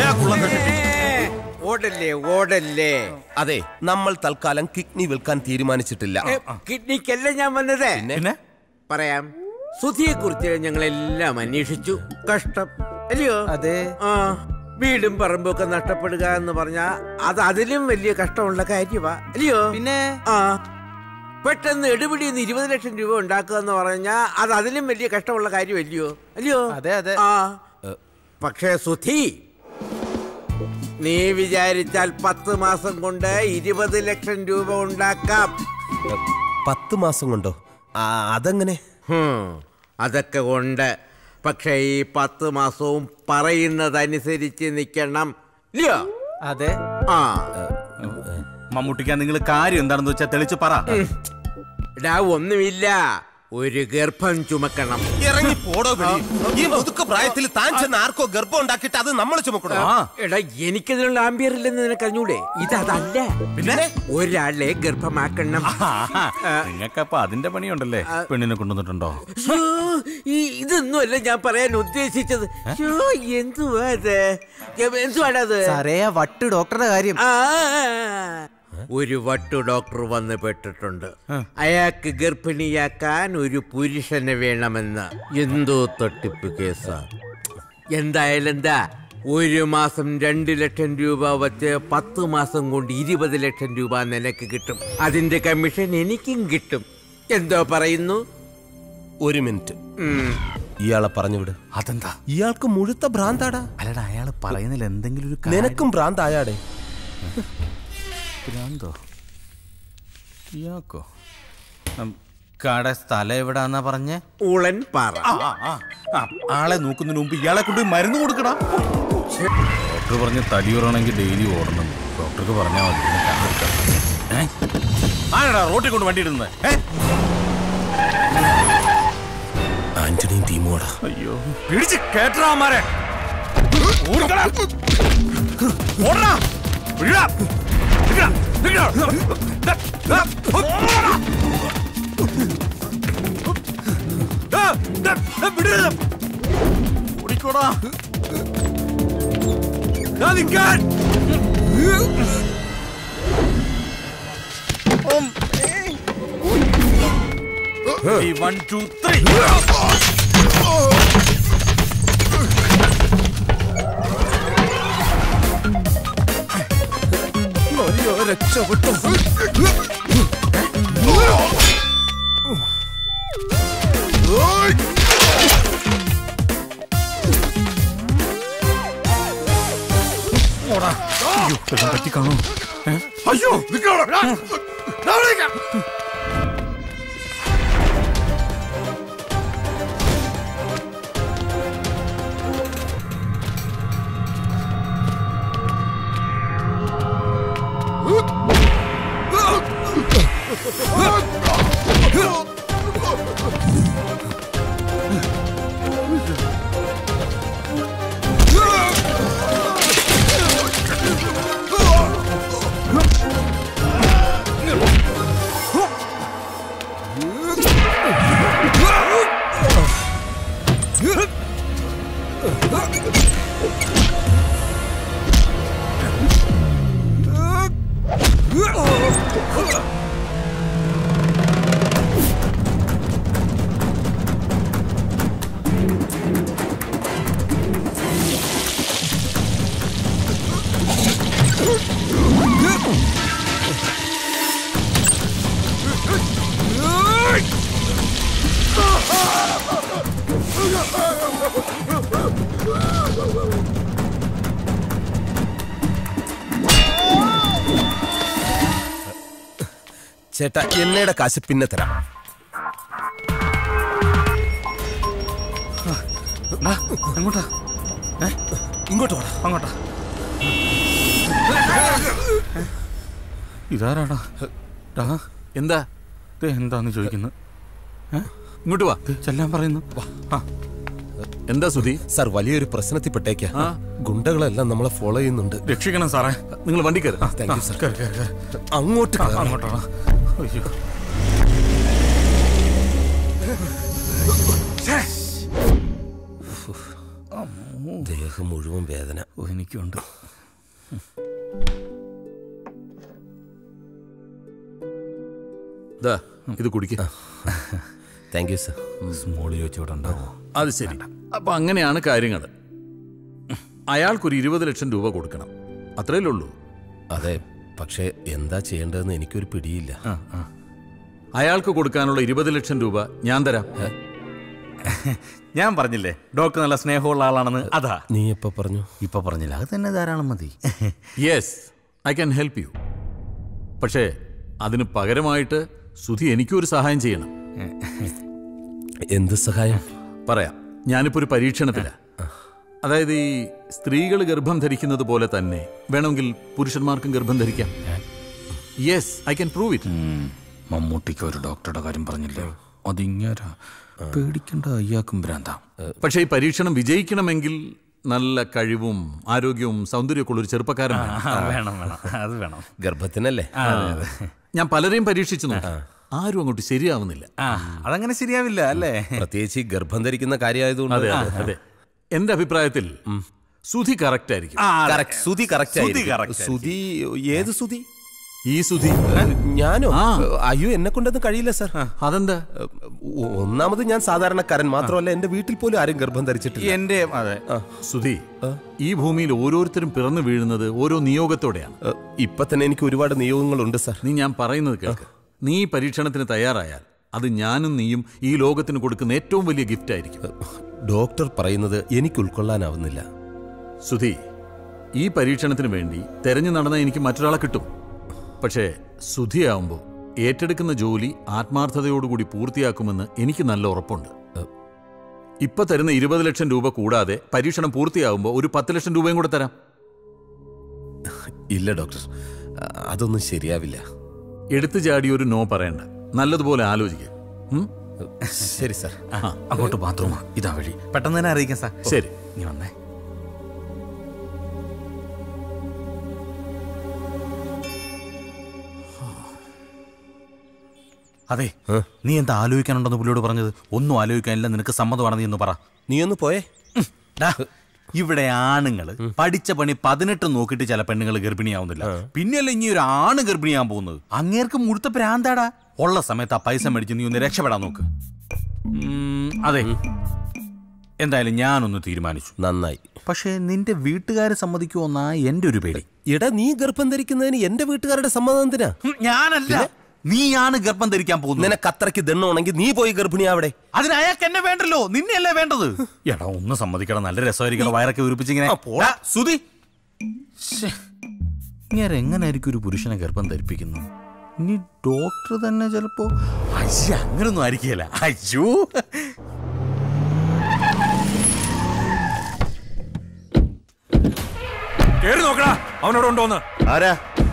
ഓടല്ലേ ഓടല്ലേ. അതെ, നമ്മൾ തൽക്കാലം കിഡ്നി വിൽക്കാൻ തീരുമാനിച്ചിട്ടില്ല. കിഡ്നിക്കല്ല ഞാൻ വന്നത്. പിന്നെ പറയാം. സുധിയെ കുറിച്ച് ഞങ്ങളെല്ലാം അന്വേഷിച്ചു. കഷ്ടം അല്ലയോ? അതെ. ആ, വീടും പറമ്പും ഒക്കെ നഷ്ടപ്പെടുക എന്ന് പറഞ്ഞാ അത് അതിലും വലിയ കഷ്ടമുള്ള കാര്യമാ അല്ലയോ? പിന്നെ ആ, പെട്ടെന്ന് എടുപിടിന്ന് ഇരുപത് ലക്ഷം രൂപ ഉണ്ടാക്കുക എന്ന് പറഞ്ഞാ അത് അതിലും വലിയ കഷ്ടമുള്ള കാര്യമല്ലയോ? അല്ലയോ? അതെ അതെ. ആ, പക്ഷേ സുധി, നീ വിചാരിച്ചാൽ പത്ത് മാസം കൊണ്ട് ഇരുപത് ലക്ഷം രൂപ ഉണ്ടാക്കാം. പത്ത് മാസം കൊണ്ടോ? അതെങ്ങനെ? അതൊക്കെ കൊണ്ട്. പക്ഷേ ഈ പത്ത് മാസവും പറയുന്നതനുസരിച്ച് നിൽക്കണം ഇല്ലയോ? അതെ. ആ, മമ്മൂട്ടിക്കാ, നിങ്ങൾ കാര്യം എന്താണെന്ന് വെച്ചാൽ തെളിച്ച് പറ. ഡാ, ഒന്നുമില്ല. ഒരു ഗർഭം ചുമക്കണം. ഇറങ്ങി പോടോ വെളി. ഈ മുതുക്ക പ്രായത്തിൽ താൻ ചെന്ന് ആർക്കോ ഗർഭം ഉണ്ടാക്കിയിട്ട് അത് നമ്മൾ ചുമക്കണോ? എടാ, എനിക്കതിനുള്ള ആംബിയർ ഇല്ലെന്ന് നിനക്ക് അറിഞ്ഞൂടെ? ഇതല്ല. പിന്നെ ഒരാളെ ഗർഭമാക്കണം. നിങ്ങൾക്കപ്പൊ അതിന്റെ പണിയുണ്ടല്ലേ? പെണ്ണിനെ കൊണ്ടുവന്നിട്ടുണ്ടോ? ഇതൊന്നുമല്ല ഞാൻ പറയാൻ ഉദ്ദേശിച്ചത്. എന്തുവാ അത്? എന്തുവാണത്? വട്ട് ഡോക്ടറുടെ കാര്യം. ഒരു വട്ടു ഡോക്ടർ വന്ന് പെട്ടിട്ടുണ്ട്. അയാൾക്ക് ഗർഭിണിയാക്കാൻ ഒരു പുരുഷനെ വേണമെന്ന്. എന്തോ തട്ടിപ്പ് കേസാ. എന്തായാലും എന്താ, ഒരു മാസം രണ്ട് ലക്ഷം രൂപ വച്ച് പത്ത് മാസം കൊണ്ട് ഇരുപത് ലക്ഷം രൂപ നിനക്ക് കിട്ടും. അതിന്റെ കമ്മീഷൻ എനിക്കും കിട്ടും. എന്തോ പറയുന്നു? ഒരു മിനിറ്റ്, ഇയാളെ പറഞ്ഞു വിട്. അതെന്താ? ഇയാൾക്ക് മുഴുത്ത ഭ്രാന്താടാ. അല്ലടാ, അയാൾ പറയുന്നില്ല എന്തെങ്കിലും ഒരു. നിനക്കും ഭ്രാന്തായാടേ? ഭ്രാന്തോ? ഇയാക്കോ? കട സ്ഥലം എവിടാന്നാ പറഞ്ഞേ? ഊളൻ പാറ. ആളെ നോക്കുന്നതിന് മുമ്പ് ഇയാളെ കൊണ്ട് മരുന്ന് കൊടുക്കണം. ഡോക്ടർ പറഞ്ഞ് തടിയൂറണമെങ്കിൽ ഡെയിലി ഓടണം. ഡോക്ടർക്ക് പറഞ്ഞാൽ മതി. ആരാടാ റോട്ടിൽ കൊണ്ട് വണ്ടി ഇടുന്നത്? ആന്റണിയും ടീമോടാ. അയ്യോ പിടിച്ച് കേട്ടറാമാരെ. ഓടിക്കടാ. ഓടടാ. വിടാ. വിടാ. വിടാ. ദാ, ദാ, ഓടടാ. ദാ, ദാ, ദാ, വിടരുത്. ഓടിക്കോടാ. ദാ നിൽക്കാൻ. Um, hey, one, two, three. രക്ഷപ്പെട്ടു. പറ്റി കാണോ? അയ്യോ ചേട്ടാ, എന്നയുടെ കാശ് പിന്നെ തരാം. എങ്ങോട്ടാ? ഇങ്ങോട്ടോ? അങ്ങോട്ടാ. ഇതാരാടാ? എന്താ എന്താന്ന് ചോദിക്കുന്നു? ഇങ്ങോട്ട് വാ, ചെല്ലാൻ പറയുന്നു. എന്താ സുധി? സാർ, വലിയൊരു പ്രശ്നത്തിൽപ്പെട്ടേക്കാ. ഗുണ്ടകളെല്ലാം നമ്മളെ ഫോളോ ചെയ്യുന്നുണ്ട്. രക്ഷിക്കണം സാറേ. നിങ്ങൾ വണ്ടി കയറി. Thank you sir. അങ്ങോട്ട് അങ്ങോട്ടാണ്. അയ്യോ ദേഹം മുഴുവൻ വേദന. എനിക്കുണ്ട്. ഇത് കുടിക്ക. Thank you sir. സ്മോളി വെച്ചോടെ ഉണ്ടാവോ? അത് ശരി. അപ്പൊ അങ്ങനെയാണ് കാര്യങ്ങൾ. അയാൾക്കൊരു ഇരുപത് ലക്ഷം രൂപ കൊടുക്കണം, അത്രയല്ലേ ഉള്ളൂ? അതെ, പക്ഷേ എന്താ ചെയ്യേണ്ടതെന്ന് എനിക്കൊരു പിടിയില്ല. അയാൾക്ക് കൊടുക്കാനുള്ള ഇരുപത് ലക്ഷം രൂപ ഞാൻ തരാം. ഞാൻ പറഞ്ഞില്ലേ ഡോക്ടർ നല്ല സ്നേഹമുള്ള ആളാണെന്ന്. അതാ. നീ എപ്പോ പറഞ്ഞു? ഇപ്പൊ പറഞ്ഞില്ല, അത് തന്നെ ധാരാളം മതി. Yes, I can help you. പക്ഷേ അതിന് പകരമായിട്ട് സുധി എനിക്കൊരു സഹായം ചെയ്യണം. എന്ത് സഹായം? പറയാം. ഞാനിപ്പോ ഒരു പരീക്ഷണത്തിലാണ്. അതായത് ഈ സ്ത്രീകൾ ഗർഭം ധരിക്കുന്നത് പോലെ തന്നെ വേണമെങ്കിൽ പുരുഷന്മാർക്കും ഗർഭം ധരിക്കാം. Yes, I can prove it. മമ്മൂട്ടിക്ക് ഒരു ഡോക്ടറുടെ കാര്യം പറഞ്ഞില്ലേ, അതിങ്ങാരാ പേടിക്കണ്ട, അയ്യാക്കും ഭ്രാന്താം. പക്ഷേ ഈ പരീക്ഷണം വിജയിക്കണമെങ്കിൽ നല്ല കഴിവും ആരോഗ്യവും സൗന്ദര്യമൊക്കെ ഉള്ളൊരു ചെറുപ്പക്കാരൻ വേണം. വേണം അത് വേണം. ഗർഭത്തിനല്ലേ? ഞാൻ പലരെയും പരീക്ഷിച്ചു നോക്കാം, ആരും അങ്ങോട്ട് ശരിയാവുന്നില്ല. അതങ്ങനെ ശരിയാവില്ല അല്ലേ? പ്രത്യേകിച്ച് ഗർഭം ധരിക്കുന്ന കാര്യമായതുകൊണ്ട്. അതെ അതെ. എന്റെ അഭിപ്രായത്തിൽ സുധി കറക്റ്റ് ആയിരിക്കും. സുധി കറക്റ്റ്. സുധി ഏത് സുധി? ഈ സുധി. ഞാനോ? അയ്യോ, എന്നെ കൊണ്ടൊന്നും കഴിയില്ല സാർ. അതെന്താ? ഒന്നാമത് ഞാൻ സാധാരണക്കാരൻ മാത്രമല്ല, എന്റെ വീട്ടിൽ പോലും ആരും ഗർഭം ധരിച്ചിട്ടില്ല. എന്റെ സുധി, ഈ ഭൂമിയിൽ ഓരോരുത്തരും പിറന്നു വീഴുന്നത് ഓരോ നിയോഗത്തോടെയാണ്. ഇപ്പൊ തന്നെ എനിക്ക് ഒരുപാട് നിയോഗങ്ങളുണ്ട് സാർ. നീ ഞാൻ പറയുന്നത് കേൾക്ക്. നീ പരീക്ഷണത്തിന് തയ്യാറായാൽ അത് ഞാനും നീയും ഈ ലോകത്തിന് കൊടുക്കുന്ന ഏറ്റവും വലിയ ഗിഫ്റ്റ് ആയിരിക്കും. ഡോക്ടർ പറയുന്നത് എനിക്ക് ഉൾക്കൊള്ളാനാവുന്നില്ല. സുധി, ഈ പരീക്ഷണത്തിന് വേണ്ടി തെരഞ്ഞു നടന്ന എനിക്ക് മറ്റൊരാളെ കിട്ടും. പക്ഷേ സുധിയാവുമ്പോൾ ഏറ്റെടുക്കുന്ന ജോലി ആത്മാർത്ഥതയോടുകൂടി പൂർത്തിയാക്കുമെന്ന് എനിക്ക് നല്ല ഉറപ്പുണ്ട്. ഇപ്പൊ തരുന്ന ഇരുപത് ലക്ഷം രൂപ കൂടാതെ പരീക്ഷണം പൂർത്തിയാകുമ്പോൾ ഒരു പത്ത് ലക്ഷം രൂപയും കൂടെ തരാം. ഇല്ല ഡോക്ടർ, അതൊന്നും ശരിയാവില്ല. എടുത്തു ചാടി ഒരു നോ പറയണ്ട, നല്ലതുപോലെ ആലോചിക്കുക. ശരി സാർ. അങ്ങോട്ട് ബാത്റൂമാ, ഇതാ വഴി. പെട്ടെന്ന് തന്നെ അറിയിക്കാം സാർ. ശരി, നീ വന്നേ. അതെ, നീ എന്താ ആലോചിക്കാനുണ്ടെന്ന് പുള്ളിയോട് പറഞ്ഞത്? ഒന്നും ആലോചിക്കാനില്ല, നിനക്ക് സമ്മതമാണ്, നീ ഒന്ന് പറ. നീ ഒന്ന് പോയേ. ഇവിടെ ആണുങ്ങള് പഠിച്ച പണി പതിനെട്ട് നോക്കിയിട്ട് ചില പെണ്ണുങ്ങൾ ഗർഭിണിയാവുന്നില്ല. പിന്നെയല്ല ഇനി ഒരു ആണ് ഗർഭിണിയാൻ പോകുന്നത്. അങ്ങേർക്ക് മുഴുത്ത പ്രാന്താടാ. ഉള്ള സമയത്ത് ആ പൈസ മേടിച്ച് നീ ഒന്ന് രക്ഷപ്പെടാൻ നോക്ക്. അതെ, എന്തായാലും ഞാനൊന്ന് തീരുമാനിച്ചു. നന്നായി. പക്ഷേ നിന്റെ വീട്ടുകാര് സമ്മതിക്കുമോന്നാ എന്റെ ഒരു പേടി. എടാ, നീ ഗർഭം ധരിക്കുന്നതിന് എന്റെ വീട്ടുകാരുടെ സമ്മതം എന്തിനാ? ഞാനല്ല, നീയാണ് ഗർഭം ധരിക്കാൻ പോകുന്നത്. നിനക്ക് അത്രയ്ക്ക് ദണ്ണുണ്ടെങ്കിൽ നീ പോയി ഗർഭിണിയാവിടെ. അതിന് അയാൾക്ക് എന്നെ വേണ്ടല്ലോ, നിന്നെയല്ലേ വേണ്ടത്. എടാ ഒന്ന് സമ്മതിക്കണം, നല്ല രസമായിരിക്കണം. വയറൊക്കെ ഉരുപ്പിച്ചിങ്ങനെ. സുധി, ഞാൻ എങ്ങനായിരിക്കും ഒരു പുരുഷനെ ഗർഭം ധരിപ്പിക്കുന്നത്? ഇനി ഡോക്ടർ തന്നെ ചിലപ്പോ. അയ്യോ, അങ്ങനൊന്നും ആയിരിക്കില്ല. അയ്യോ, കേറി നോക്കടാ, അവനോട് ഉണ്ടോന്ന്. ആരാ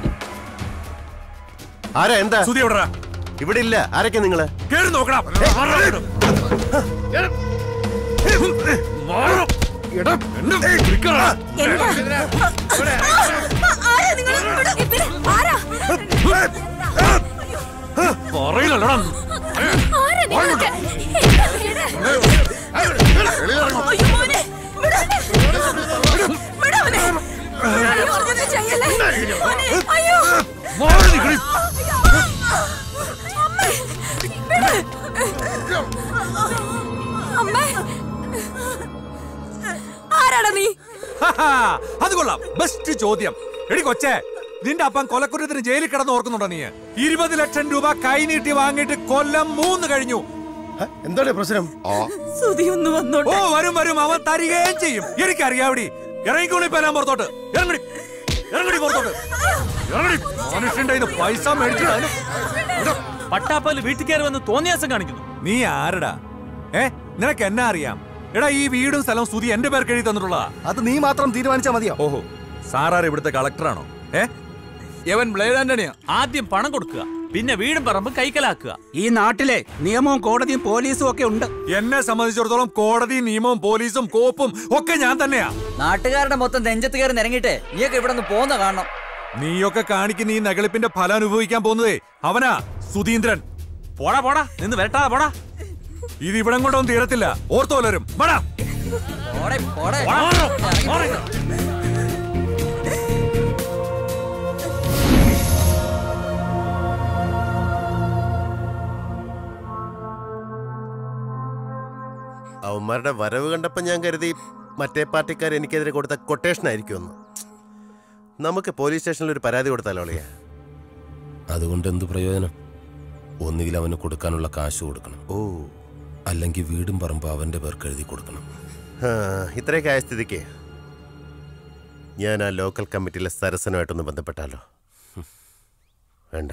ആരാ എന്താ? സുധി എവിടെടാ? ഇവിടെ ഇല്ല. ആരൊക്കെ നിങ്ങള്? കേറി നോക്കടാ. പറയില്ലടാ. ആരാടാ നീ? അത് കൊള്ളാം, ബെസ്റ്റ് ചോദ്യം. എടി കൊച്ചേ, നിന്റെ അപ്പം കൊലക്കുറ്റത്തിന് ജയിലിൽ കിടന്ന് ഓർക്കുന്നുണ്ടോ നീ? ഇരുപത് ലക്ഷം രൂപ കൈനീട്ടി വാങ്ങിയിട്ട് കൊല്ലം മൂന്ന് കഴിഞ്ഞു. എന്താണ് പ്രശ്നം? ഓ വരും വരും, അവൻ തരികയും ചെയ്യും. എനിക്കറിയാവടി. ഇറങ്ങിക്കോളിപ്പോ എല്ലാം പുറത്തോട്ട്. ഇറങ്ങടി, ഇറങ്ങടി പുറത്തോട്ട്. ഇറങ്ങടി. മനുഷ്യന്റെ പൈസ മേടിച്ചു പട്ടാപ്പല് വീട്ടിൽ കയറി വന്ന് തോന്നിയാസം കാണിക്കുന്നു. നീ ആരടാ? ഏ, നിനക്ക് എന്നാ അറിയാം? എടാ, ഈ വീടും സ്ഥലവും സ്തുതി എന്റെ പേർക്ക് എഴുതി തന്നിട്ടുള്ളതാ. അത് നീ മാത്രം തീരുമാനിച്ചാ മതിയോ? ഓഹോ, സാറാർ ഇവിടുത്തെ കളക്ടറാണോ? ഏ, യവൻ ബ്ലേഡ് ആന്റണിയാ. ആദ്യം പണം കൊടുക്കുക, പിന്നെ വീടും പറമ്പും കൈക്കലാക്കുക. ഈ നാട്ടിലെ നിയമവും കോടതിയും പോലീസും ഒക്കെ ഉണ്ട്. എന്നെ സംബന്ധിച്ചിടത്തോളം കോടതി, നിയമവും പോലീസും കോപ്പും ഒക്കെ ഞാൻ തന്നെയാ. നാട്ടുകാരുടെ മൊത്തം നെഞ്ചത്ത് കയറി നിരങ്ങിട്ട് നീയൊക്കെ ഇവിടെ നിന്ന് പോന്ന കാണണം. നീയൊക്കെ കാണിക്കുന്ന ഈ നകളിപ്പിന്റെ ഫലം അനുഭവിക്കാൻ പോകുന്നതേ അവനാ, സുധീന്ദ്രൻ. പോടാ പോടാ, നിന്ന് വരട്ടാ പോടാ. ഇത് ഇവിടം കൊണ്ടൊന്നും തീരത്തില്ല, ഓർത്തോലരും. പോടാ. അവന്മാരുടെ വരവ് കണ്ടപ്പോൾ ഞാൻ കരുതി മറ്റേ പാർട്ടിക്കാർ എനിക്കെതിരെ കൊടുത്ത കൊട്ടേഷൻ ആയിരിക്കുമെന്ന്. നമുക്ക് പോലീസ് സ്റ്റേഷനിൽ ഒരു പരാതി കൊടുത്താലോ അളിയാ? അതുകൊണ്ട് എന്ത് പ്രയോജനം? ഒന്നുകിൽ അവന് കൊടുക്കാനുള്ള കാശ് കൊടുക്കണം, ഓ അല്ലെങ്കിൽ വീടും പറമ്പ് അവന്റെ പേർക്ക് എഴുതി കൊടുക്കണം. ഇത്രയൊക്കെ ആയ സ്ഥിതിക്ക് ഞാൻ ആ ലോക്കൽ കമ്മിറ്റിയിലെ സരസനുമായിട്ടൊന്ന് ബന്ധപ്പെട്ടാലോ? വേണ്ട.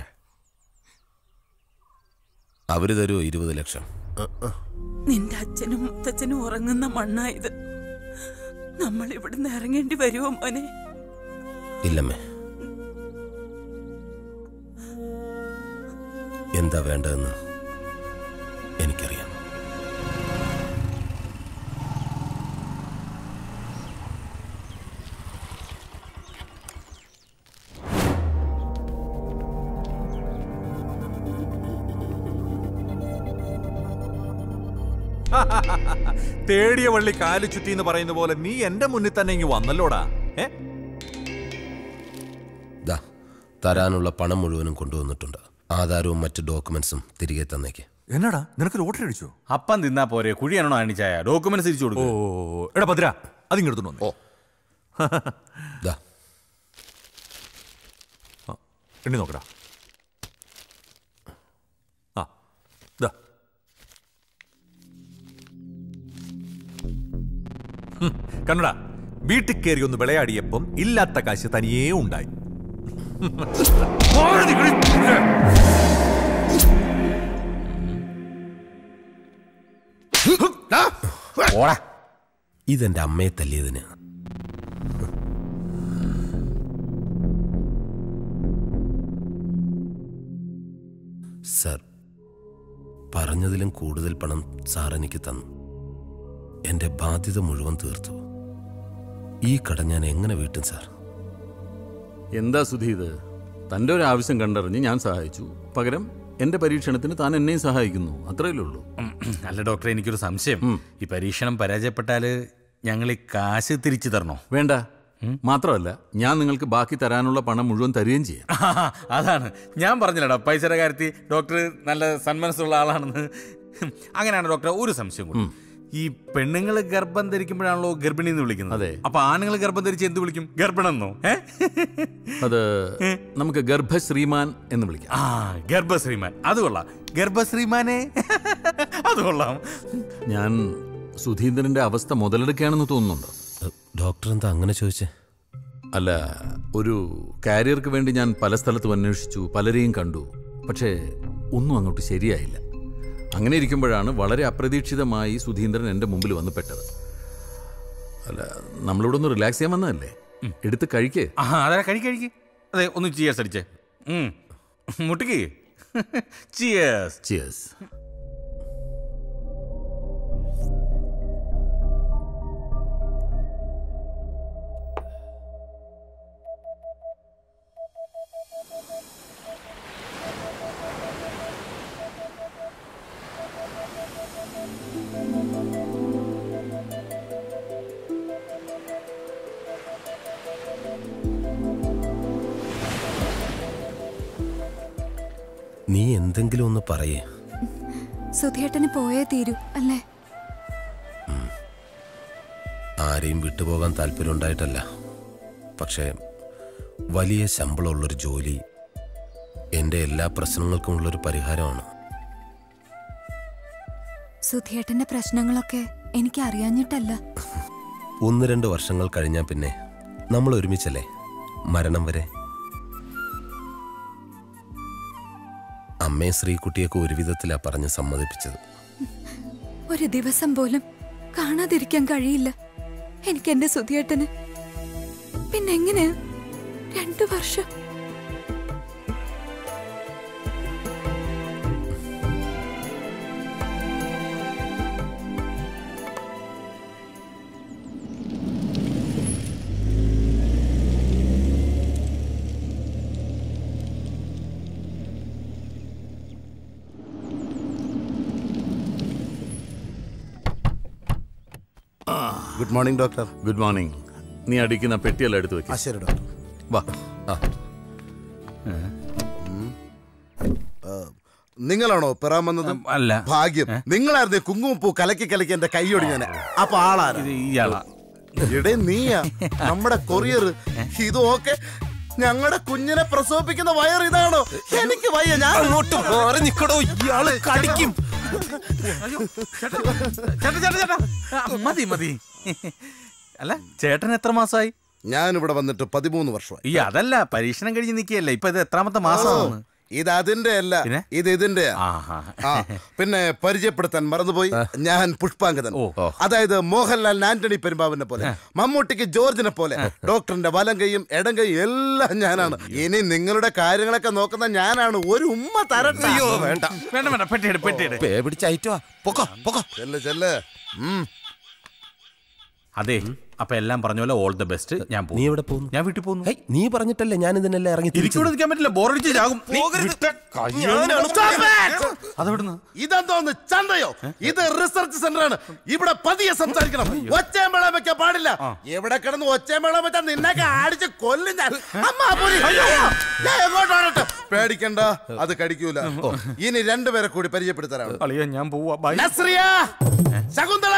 അവര് തരുമോ ഇരുപത് ലക്ഷം? നിന്റെ അച്ഛനും മുത്തച്ഛനും ഉറങ്ങുന്ന മണ്ണായത്. നമ്മൾ ഇവിടുന്ന് ഇറങ്ങേണ്ടി വരുമോ മോനെ? ഇല്ലമ്മേ. എന്താ വേണ്ടതെന്ന് എനിക്കറിയാം. തേടിയ വള്ളി കാലു ചുറ്റി എന്ന് പറയുന്ന പോലെ നീ എന്റെ മുന്നിൽ തന്നെ ഇങ്ങ് വന്നല്ലോടാ. ഏ, തരാനുള്ള പണം മുഴുവനും കൊണ്ടുവന്നിട്ടുണ്ട്. ആധാരവും മറ്റു ഡോക്യുമെന്റ്സും തിരികെ തന്നേക്ക്. എന്നാടാ, നിനക്ക് ലോട്ടറി അടിച്ചോ? അപ്പം തിന്നാ പോരെ, കുഴിയാണോ അണിച്ചായ? ഡോക്യുമെന്റ്സ് തിരിച്ചു കൊടുക്കും. ഓ എടാ ഭദ്ര, അതിങ്ങെടുത്തു വന്നു. എണ്ണി നോക്കടാ. ആ ദാ കണ്ണടാ, വീട്ടിൽ കയറി ഒന്ന് വിളയാടിയപ്പം ഇല്ലാത്ത കാശ് തനിയേ ഉണ്ടായി. ഇതെന്റെ അമ്മയെ തല്ലിയതിന്. സർ, പറഞ്ഞതിലും കൂടുതൽ പണം സാർ എനിക്ക് തന്നു. എൻ്റെ ബാധ്യത മുഴുവൻ തീർത്തു. ഈ കട ഞാൻ എങ്ങനെ വീട്ടും സാർ? എന്താ സുധി ഇത്? തൻ്റെ ഒരു ആവശ്യം കണ്ടറിഞ്ഞ് ഞാൻ സഹായിച്ചു. പകരം എൻ്റെ പരീക്ഷണത്തിന് താൻ എന്നെയും സഹായിക്കുന്നു. അത്രയല്ലേ ഉള്ളൂ. അല്ല ഡോക്ടറെ, എനിക്കൊരു സംശയം. ഈ പരീക്ഷണം പരാജയപ്പെട്ടാല് ഞങ്ങൾ ഈ കാശ് തിരിച്ചു തരണോ? വേണ്ട. മാത്രമല്ല, ഞാൻ നിങ്ങൾക്ക് ബാക്കി തരാനുള്ള പണം മുഴുവൻ തരികയും ചെയ്യാം. അതാണ് ഞാൻ പറഞ്ഞില്ലടാ, പൈസയുടെ കാര്യത്തിൽ ഡോക്ടർ നല്ല സന്മനസ്സുള്ള ആളാണെന്ന്. അങ്ങനെയാണ് ഡോക്ടർ. ഒരു സംശയം കൂടി. ഈ പെണ്ണുങ്ങൾ ഗർഭം ധരിക്കുമ്പോഴാണല്ലോ ഗർഭിണി എന്ന് വിളിക്കുന്നത്. അതെ. അപ്പൊ ആണുങ്ങൾ ഗർഭം ധരിച്ച് എന്ത് വിളിക്കും? ഗർഭിണെന്നോ? അത് നമുക്ക് ഗർഭശ്രീമാൻ എന്ന് വിളിക്കാം. ആ, ഗർഭശ്രീമാൻ. അത് കൊള്ളാം. ഗർഭശ്രീമാനെ അത് കൊള്ളാം. ഞാൻ സുധീന്ദ്രന്റെ അവസ്ഥ മുതലെടുക്കുകയാണെന്ന് തോന്നുന്നുണ്ടോ? ഡോക്ടർ എന്താ അങ്ങനെ ചോദിച്ചേ? അല്ല, ഒരു കാരിയർക്ക് വേണ്ടി ഞാൻ പല സ്ഥലത്തും അന്വേഷിച്ചു, പലരെയും കണ്ടു. പക്ഷേ ഒന്നും അങ്ങോട്ട് ശരിയായില്ല. അങ്ങനെ ഇരിക്കുമ്പോഴാണ് വളരെ അപ്രതീക്ഷിതമായി സുധീന്ദ്രൻ എൻ്റെ മുമ്പിൽ വന്ന് പെട്ടത്. അല്ല, നമ്മളിവിടെ ഒന്ന് റിലാക്സ് ചെയ്യാൻ വന്നതല്ലേ? എടുത്ത് കഴിക്കേ. ആ, അതെ, കഴി കഴിക്ക്. അതെ, ഒന്ന് ചിയേഴ്സ് അടിച്ചേ. മുട്ടിക്ക്. ചിയേഴ്സ്. ചിയേഴ്സ്. നീ എന്തെങ്കിലും ഒന്ന് പറയേ. സുധിയേട്ടന് പോയേ തീരൂ അല്ലേ? ആരെയും വിട്ടുപോകാൻ താല്പര്യം ഉണ്ടായിട്ടല്ല. പക്ഷേ വലിയ ശമ്പളമുള്ളൊരു ജോലി എൻ്റെ എല്ലാ പ്രശ്നങ്ങൾക്കുമുള്ളൊരു പരിഹാരമാണ്. സുധിയേട്ടന്റെ പ്രശ്നങ്ങളൊക്കെ എനിക്ക് അറിയാഞ്ഞിട്ടല്ല. ഒന്ന് രണ്ട് വർഷങ്ങൾ കഴിഞ്ഞാൽ പിന്നെ നമ്മൾ ഒരുമിച്ചല്ലേ, മരണം വരെ. അമ്മയെ ശ്രീകുട്ടിയൊക്കെ ഒരു വിധത്തിലാ പറഞ്ഞ് സമ്മതിപ്പിച്ചത്. ഒരു ദിവസം പോലും കാണാതിരിക്കാൻ കഴിയില്ല എനിക്ക് എന്റെ സുധിയേട്ടന്. പിന്നെ എങ്ങനെയാ രണ്ടു വർഷം? Good morning doctor. Good morning. നീ അടിക്കുന്ന പെട്ടിയെല്ലാം എടുത്തു വെക്കാം. ശരി ഡോക്ടർ. വാ. നിങ്ങളാണോ പെറാൻ വന്നത്? അല്ല. ഭാഗ്യം. നിങ്ങളായിരുന്നു കുങ്കുമപ്പൂ കലക്കി കലക്കി എന്റെ കൈയൊടിഞ്ഞാനെ. അപ്പൊ ആളാണ് ഇയാളാ. ഇടേ നീയാ നമ്മുടെ കൊറിയർ. ഇതൊക്കെ ഞങ്ങളുടെ കുഞ്ഞിനെ പ്രസവിപ്പിക്കുന്ന വയർ ഇതാണോ? എനിക്ക് വയ്യ. ഞാൻ അങ്ങോട്ട് മാറി നിക്കടോ, ഇയാള് കടിക്കും. മതി മതി. അല്ല, ചേട്ടൻ എത്ര മാസമായി? ഞാനിവിടെ വന്നിട്ട് പതിമൂന്ന് വർഷമായി. ഈ അതല്ല, പരീക്ഷണം കഴിഞ്ഞ് നിൽക്കുകയല്ലേ. ഇപ്പൊ ഇത് എത്രാമത്തെ മാസമാണ്? ഇത് അതിന്റെ അല്ല, ഇത് ഇതിന്റെ. പിന്നെ പരിചയപ്പെടുത്താൻ മറന്നുപോയി, ഞാൻ പുഷ്പാങ്കദൻ. അതായത് മോഹൻലാൽ ആന്റണി പെരുമ്പാവിനെ പോലെ, മമ്മൂട്ടിക്ക് ജോർജിനെ പോലെ, ഡോക്ടറിന്റെ വലം കൈയും ഇടം കൈയും എല്ലാം ഞാനാണ്. ഇനി നിങ്ങളുടെ കാര്യങ്ങളൊക്കെ നോക്കുന്ന ഞാനാണ്. ഒരു ഉമ്മ തരട്ടെ? വേണ്ട വേണ്ട വേണ്ട, പെട്ടിയെടു പെട്ടിയെടു. പിടിച്ചയറ്റോ. പൊക്കോ പൊക്കോ. ചെല്ല് ചെല്ല്. അതെ, അപ്പൊ എല്ലാം പറഞ്ഞ പോലെ ഓൾ ദ ബെസ്റ്റ്. ഞാൻ നീ എവിടെ പോകുന്നു? ഞാൻ വീട്ടിൽ പോകുന്നു. നീ പറഞ്ഞിട്ടല്ലേ ഞാൻ ഇതിനെല്ലാം ഇറങ്ങി. എനിക്കിവിടെ നിൽക്കാൻ പറ്റില്ല, ബോറടിച്ച് ചാകും. അതെവിടുന്ന്? ഇതെന്തോന്ന് ചന്തയോ? ഇത് റിസർച്ച് സെന്റർ ആണ്. ഇവിടെ പതിയെ സംസാരിക്കണം. ഒച്ചേമ്പേളം വെക്കാൻ പാടില്ല. എവിടെ കിടന്ന് ഒച്ചേമ്പേളം വെച്ചാൽ നിന്നൊക്കെ അടിച്ച് കൊല്ലും ഞാൻ. എങ്ങോട്ടാണട്ടെ? പേടിക്കണ്ട, അത് കടിക്കൂല. ഇനി രണ്ടുപേരെ കൂടി പരിചയപ്പെടുത്താനാണ്. ഞാൻ പോവാ. നസ്രിയ, ശകുന്തള,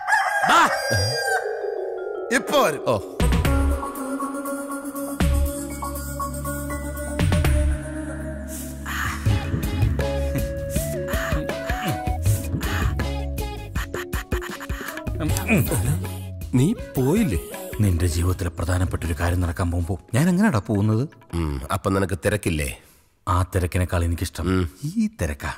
ഇപ്പൊ വരും. ഓ, നീ പോയില്ലേ? നിന്റെ ജീവിതത്തിലെ പ്രധാനപ്പെട്ട ഒരു കാര്യം നടക്കാൻ പോകുമ്പോ ഞാൻ എങ്ങനെയാടാ പോകുന്നത്? അപ്പൊ നിനക്ക് തിരക്കില്ലേ? ആ തിരക്കിനേക്കാൾ എനിക്കിഷ്ടം ഈ തിരക്കാ.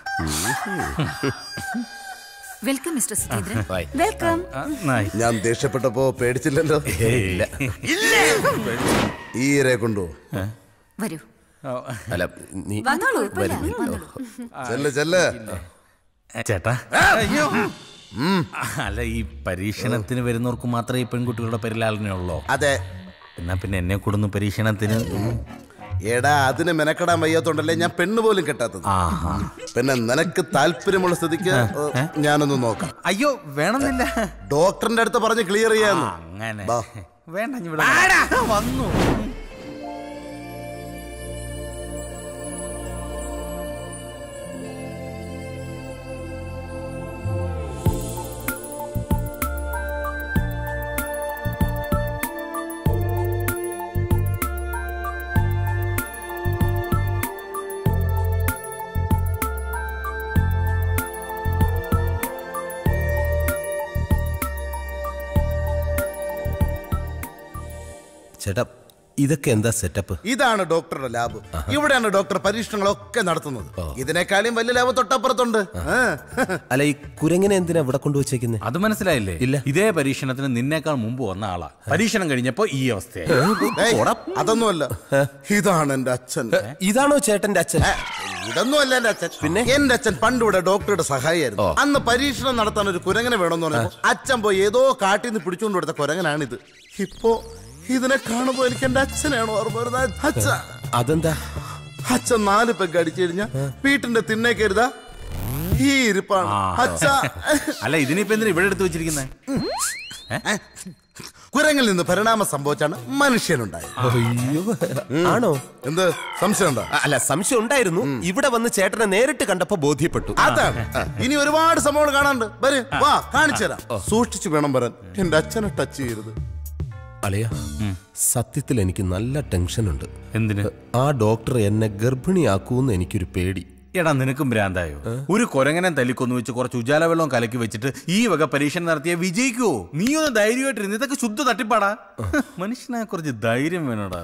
Welcome mister Sudheendran. വെൽക്കം. ഞാൻ ദേഷ്യപ്പെട്ടപ്പോ പേടിച്ചില്ലല്ലോ. ഈരെ കൊണ്ടു വരൂ. അല്ല നീ വന്നോളൂ, കുഴപ്പമില്ല. ചെല്ല് ചെല്ല്. ചേട്ടാ അയ്യോ അല്ല ഈ പരീക്ഷണത്തിന് വരുന്നവർക്ക് മാത്രമേ ഈ പെൺകുട്ടികളുടെ പരിലാളനയുള്ളൂ. അതെ. എന്നാ പിന്നെ എന്നെ കൊടുന്നു പരീക്ഷണത്തിന്. എടാ അതിന് മെനക്കെടാൻ വയ്യാത്തോണ്ടല്ലേ ഞാൻ പെണ്ണ് പോലും കെട്ടാത്തത്. പിന്നെ നിനക്ക് താല്പര്യമുള്ള സ്ഥിതിക്ക് ഞാനൊന്ന് നോക്കാം. അയ്യോ വേണമെന്നില്ല, ഡോക്ടറിന്റെ അടുത്ത് പറഞ്ഞ് ക്ലിയർ ചെയ്യാന്ന്. അങ്ങനെ ബാ. വേണ്ട ഇവിടെ വന്നു. ചേട്ടാ ഇതൊക്കെ എന്താ സെറ്റപ്പ്? ഇതാണ് ഡോക്ടറുടെ ലാബ്. ഇവിടെയാണ് ഡോക്ടർ പരീക്ഷണങ്ങളൊക്കെ നടത്തുന്നത്. ഇതിനേക്കാളും വലിയ ലാബ് തൊട്ടപ്പുറത്തുണ്ട്. അല്ല ഈ കുരങ്ങനെ എന്തിനാ ഇവിടെ കൊണ്ടുവച്ചേക്കുന്നത്? അത് മനസ്സിലായില്ലേ? ഇല്ല. ഇതേ പരീക്ഷണത്തിന് നിന്നേക്കാൾ മുമ്പ് വന്ന ആളാ. പരീക്ഷണം കഴിഞ്ഞപ്പോ ഈ അവസ്ഥയായി. അതൊന്നുമല്ല, ഇതാണ് എന്റെ അച്ഛൻ. ഇതാണോ ചേട്ടന്റെ അച്ഛൻ? ഇതൊന്നും അല്ല എന്റെ അച്ഛൻ. പിന്നെ എന്റെ അച്ഛൻ പണ്ടിവിടെ ഡോക്ടറുടെ സഹായിയായിരുന്നു. അന്ന് പരീക്ഷണം നടത്താൻ ഒരു കുരങ്ങനെ വേണമെന്ന് പറഞ്ഞപ്പോ അച്ഛൻ പോയി ഏതോ കാട്ടിൽ നിന്ന് പിടിച്ചുകൊണ്ട് കൊടുത്ത കുരങ്ങനാണിത്. ഇപ്പോ ഇതിനെ കാണുമ്പോ എനിക്ക് എന്റെ അച്ഛനാണ് ഓർമ്മ വരുന്നത്. അച്ഛ അതെന്താ? അച്ഛൻ നാല് പെഗ് അടിച്ചു കഴിഞ്ഞാ വീട്ടിന്റെ തിന്നേ കരുതാ ഈ ഇരിപ്പാണ് അച്ഛ. അല്ല ഇതിനിപ്പോ എന്തിനാ ഇവിടെ എടുത്തു വെച്ചിരിക്കുന്നത്? കുരങ്ങിൽ നിന്ന് പരിണാമം സംഭവിച്ചാണ് മനുഷ്യനുണ്ടായത്. ആണോ? എന്ത് സംശയം ഉണ്ടോ? അല്ല സംശയം ഉണ്ടായിരുന്നു. ഇവിടെ വന്ന് ചേട്ടനെ നേരിട്ട് കണ്ടപ്പോ ബോധ്യപ്പെട്ടു. അതാണ്. ഇനി ഒരുപാട് സംഭവങ്ങൾ കാണാണ്ട്. വരും, വാ കാണിച്ചു തരാം. സൂക്ഷിച്ചു വേണം വരാൻ. എന്റെ അച്ഛനെ ടച്ച് ചെയ്യരുത്. അളിയ സത്യത്തിൽ എനിക്ക് നല്ല ടെൻഷനുണ്ട്. എന്തിന്? ആ ഡോക്ടർ എന്നെ ഗർഭിണിയാക്കൂന്ന് എനിക്കൊരു പേടി. എടാ നിനക്കും ഭ്രാന്തായോ? ഒരു കൊരങ്ങനെ തല്ലിക്കൊന്നു വെച്ച് കുറച്ച് ഉജാല വെള്ളം കലക്കി വെച്ചിട്ട് ഈ വക പരീക്ഷണം നടത്തിയ വിജയിക്കുവോ? നീ ഒന്ന് ധൈര്യമായിട്ടിരുന്ന്. ഇതൊക്കെ ശുദ്ധ തട്ടിപ്പാടാ. മനുഷ്യനെ കുറച്ച് ധൈര്യം വേണോടാ.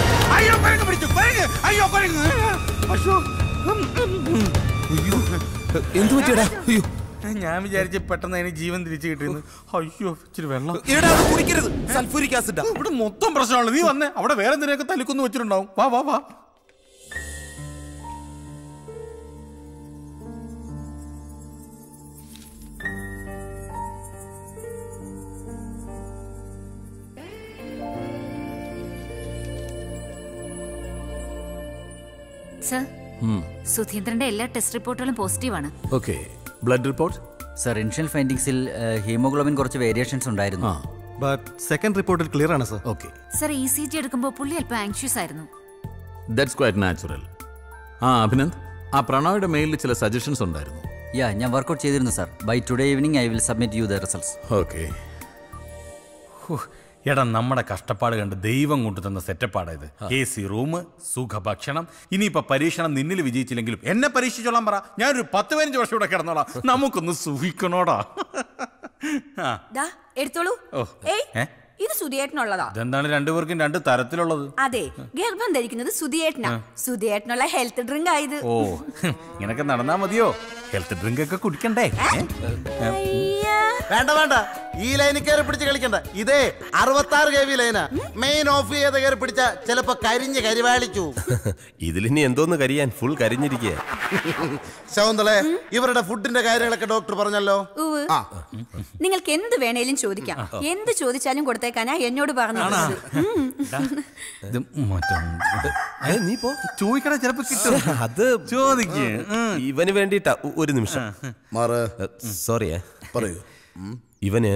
എന്തു പറ്റിയടാ? അയ്യോ ഞാൻ വിചാരിച്ച പെട്ടെന്ന് അതിന് ജീവൻ തിരിച്ചു കിട്ടിയെന്ന്. അയ്യോ ഇച്ചിരി വെള്ളം കുടിക്കരുത്. സൾഫൂരിക് ആസിഡ് ഇവിടെ മൊത്തം പ്രശ്നമാണ്. നീ വന്നേ, അവിടെ വേറെ എന്തിനൊക്കെ തല്ലിക്കൊന്നു വെച്ചിട്ടുണ്ടാവും. വാ വാ വാ. സർ, സുധീന്ദ്രന്റെ എല്ലാ ടെസ്റ്റ് റിപ്പോർട്ടുകളും പോസിറ്റീവാണ്. Okay, blood report? Sir, initial ഫൈൻഡിങ്സിൽ ഹീമോഗ്ലോബിൻ കുറച്ച് വേരിയേഷൻസ് ഉണ്ടായിരുന്നു. ബട്ട് സെക്കൻഡ് റിപ്പോർട്ടിൽ ക്ലിയർ ആണ് sir. Okay sir, E C G എടുക്കുമ്പോൾ പുള്ളി അല്പം ആങ്ഷ്യസ് ആയിരുന്നു. That's quite natural. ആ അഭിനന്ദ്, ആ പ്രണോയുടെ മെയിലിൽ ചില സജഷൻസ് ഉണ്ടായിരുന്നു. യാ, ഞാൻ വർക്ക്ഔട്ട് ചെയ്തിരുന്നു sir. By today evening I will submit you the results. Okay. എടാ നമ്മുടെ കഷ്ടപ്പാട് കണ്ട് ദൈവം കൊണ്ടു തന്ന സെറ്റപ്പാടാ ഇത്. എ സി റൂം, സുഖഭക്ഷണം. ഇനിയിപ്പോ പരീക്ഷണം നിന്നിൽ വിജയിച്ചില്ലെങ്കിലും എന്നെ പരീക്ഷിച്ചോളാൻ പറ. ഞാനൊരു പത്ത് പതിനഞ്ച് വർഷം ഇവിടെ കിടന്നോളാം. നമുക്കൊന്ന് സുഖിക്കണോടാ. എടുത്തോളൂ. ഇത് സുധിയേട്ടനുള്ളതാ. ഇതെന്താണ് രണ്ടുപേർക്കും രണ്ട് തരത്തിലുള്ളത്? അതെ, ഗർഭം ധരിക്കുന്നത് സുധിയേട്ടനാ. സുധിയേട്ടനുള്ള ഹെൽത്ത് ഡ്രിങ്ക് ആയത്. ഓ, ഇങ്ങനൊക്കെ നടന്നാ മതിയോ? ഹെൽത്ത് ഡ്രിങ്ക് ഒക്കെ കുടിക്കണ്ടേ? വേണ്ട വേണ്ട, ഈ ലൈനിൽ കയറി പിടിച്ച് കളിക്കണ്ട. ഇതേ അറുപത്തി ആറ് കെ വി ലൈനാ. മെയിൻ ഓഫ് ചെയ്ത് കയറി പിടിച്ച ചിലപ്പോ കരിഞ്ഞ് കരിവാളിച്ചു. ഇതിലിനി എന്തോന്ന് കരിയാൻ? ഫുൾ കരിഞ്ഞിരിക്കുക. ശകുന്തളെ, ഇവരുടെ ഫുഡിന്റെ കാര്യങ്ങളൊക്കെ ഡോക്ടർ പറഞ്ഞല്ലോ. നിങ്ങൾക്ക് എന്ത് വേണേലും ചോദിക്കാം. എന്ത് ചോദിച്ചാലും കൊടുത്തേക്കാനാ എന്നോട് പറഞ്ഞത്. നീ പോ, ചോദിക്കണ ചിലപ്പോ കിട്ടും. അത് ചോദിക്കേ. ഇവന് വേണ്ടിട്ടാ. ഒരു നിമിഷം സോറിയേ. പറയൂ. ഇവന്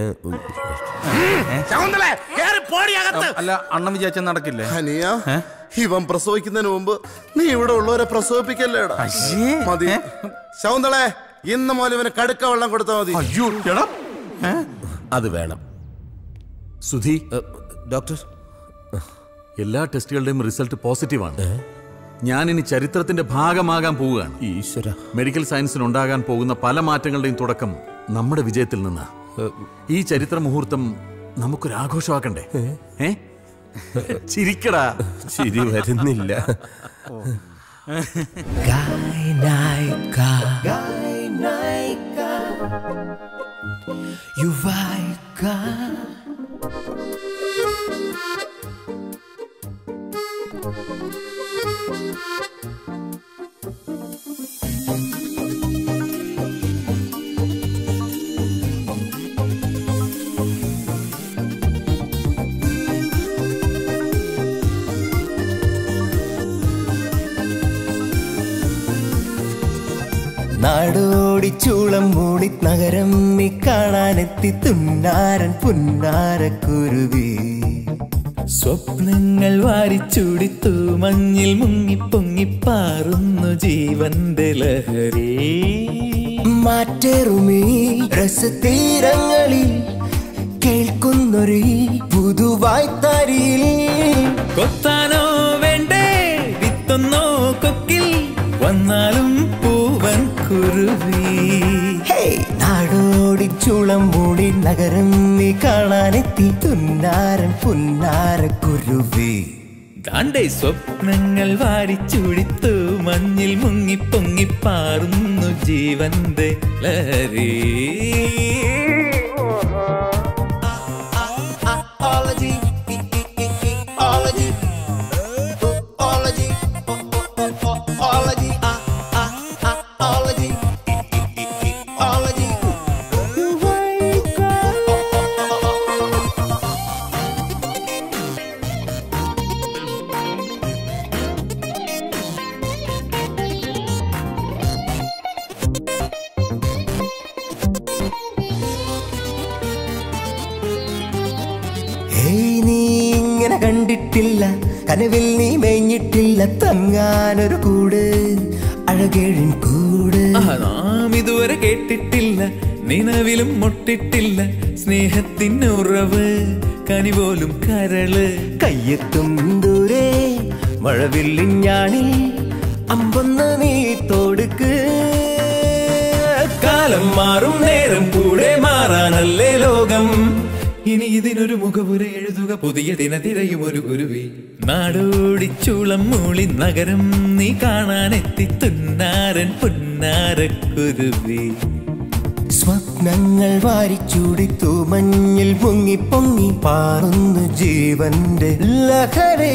അല്ല, അണ്ണം വിചാരിച്ച നടക്കില്ലേ? ഇവൻ പ്രസവിക്കുന്നതിന് മുമ്പ് നീ ഇവിടെ ഉള്ളവരെ പ്രസവിപ്പിക്കല്ലേടാ. മതി ശകുന്തളെ, ഇന്ന് മുതൽ ഇവന് കടുക്ക വെള്ളം കൊടുത്താൽ മതി. അയ്യോ എടാ, അത് വേണം. സുധി, ഡോക്ടർ, എല്ലാ ടെസ്റ്റുകളുടെയും റിസൾട്ട് പോസിറ്റീവാണ്. ഞാനിനി ചരിത്രത്തിന്റെ ഭാഗമാകാൻ പോവുകയാണ്. ഈശ്വര, മെഡിക്കൽ സയൻസിന് ഉണ്ടാകാൻ പോകുന്ന പല മാറ്റങ്ങളുടെയും തുടക്കം നമ്മുടെ വിജയത്തിൽ നിന്ന്. ഈ ചരിത്ര മുഹൂർത്തം നമുക്കൊരു ആഘോഷമാക്കണ്ടേ? ഏ ചിരിക്കടാ. ചിരി വരുന്നില്ല. നാടോടിച്ചൂളം മൂടി നഗരം നീ കാണാനെത്തി തുന്നാരൻ പുന്നാരക്കുരുവി. സ്വപ്നങ്ങൾ വാരിച്ചുടിത്തു മഞ്ഞിൽ മുങ്ങിപ്പൊങ്ങിപ്പാറുന്നു ജീവന്റെ ലഹരി. മാറ്റേറുമീ രസതീരങ്ങളിൽ കേൾക്കുന്നൊരു പുതുവായ്ത്താരിയിൽ. കൊത്താനോ വേണ്ടേ വിത്തൊന്നോ കൊക്കിൽ വന്നാലും പൂവൻ കുരുവി. നാടോടിച്ചൂളം മൂടി നഗരം നീ കാണാനെത്തി തുന്നാരൻ പുന്നാരക്കുരുവി. ദാണ്ടേ സ്വപ്നങ്ങൾ വാരിച്ചുടിത്തു മഞ്ഞിൽ മുങ്ങിപ്പൊങ്ങിപ്പാറുന്നു ജീവന്റെ ലഹരി. കണ്ടിട്ടില്ല കനവിൽ നീ മേഞ്ഞിട്ടില്ല തങ്ങാനൊരു കൂട് അഴകേഴിൻ കൂട്. നാം ഇതുവരെ കേട്ടിട്ടില്ല നിലവിലും മുട്ടിട്ടില്ല സ്നേഹത്തിന് ഉറവ് കനിപോലും കരള്. കയ്യെത്തും ദൂരെ മഴവില്ലിഞ്ഞാണിൽ അമ്പൊന്ന് നീ തോടുക്ക്. കാലം മാറും നേരം കൂടെ മാറാനല്ലേ ലോകം. ഇനി ഇതിനൊരു മുഖപുര എഴുതുക പുതിയ ദിനതിരയും ഒരു കുരുവി. നാടോടിച്ചൂളം മൂളി നഗരം നീ കാണാനെത്തി തുന്നാരൻ പുന്നാരക്കുരുവി. സ്വപ്നങ്ങൾ വാരിച്ചൂടിത്തു മഞ്ഞിൽ മുങ്ങി പൊങ്ങി പാറുന്നു ജീവന്റെ ലഹരി.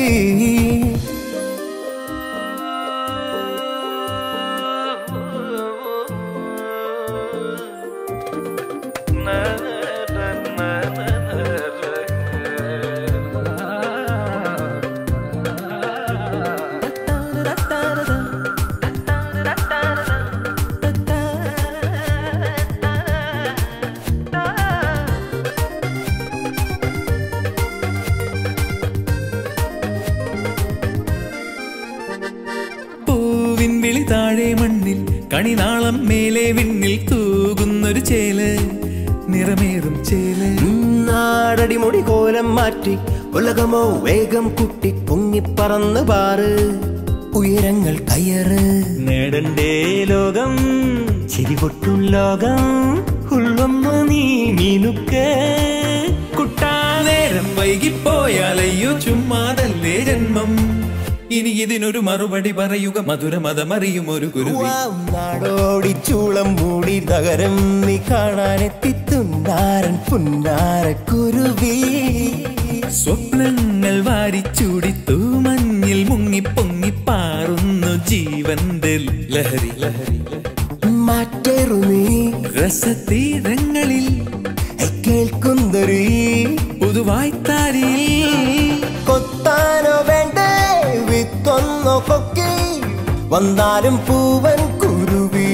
താഴെ മണ്ണിൽ കണിനാളം മേലെ വിണ്ണിൽ തൂകുന്നൊരു ചേല് നിറമേറും ചേല്. നാടടിമുടി കോലം മാറ്റി ഉലകമോ വേഗം കുട്ടി പൊങ്ങിപ്പറന്ന് പാറ് ഉയരങ്ങൾ കയറ്. നേടണ്ടേ ലോകം ചിരിപൊട്ടും ലോകം ഉള്ളൊന്ന് നീ മീനുക്ക്. കുട്ടാനേരം വൈകിപ്പോയാലയ്യോ ചുമ്മാതല്ലേ ജന്മം. ഇനി ഇതിനൊരു മറുപടി പറയുക മധുരമതമറിയും ഒരു കുരുവി. നാടോടിച്ചൂളം മൂടി നഗരം നീ കാണാനെത്തി തുന്നാരൻ പുന്നാരക്കുരുവി. സ്വപ്നങ്ങൾ വാരിച്ചൂടിത്തു മഞ്ഞിൽ മുങ്ങിപ്പൊങ്ങിപ്പാറുന്നു ജീവന്റെ ലഹരി. മാറ്റേറുമീ രസതീരങ്ങളിൽ കേൾക്കുന്നൊരു പുതുവായ്ത്താരിയിൽ. കൊത്താനോ വേണ്ടേ വിത്തൊന്നോ കൊക്കി വന്നാലും പൂവൻ കുരുവി.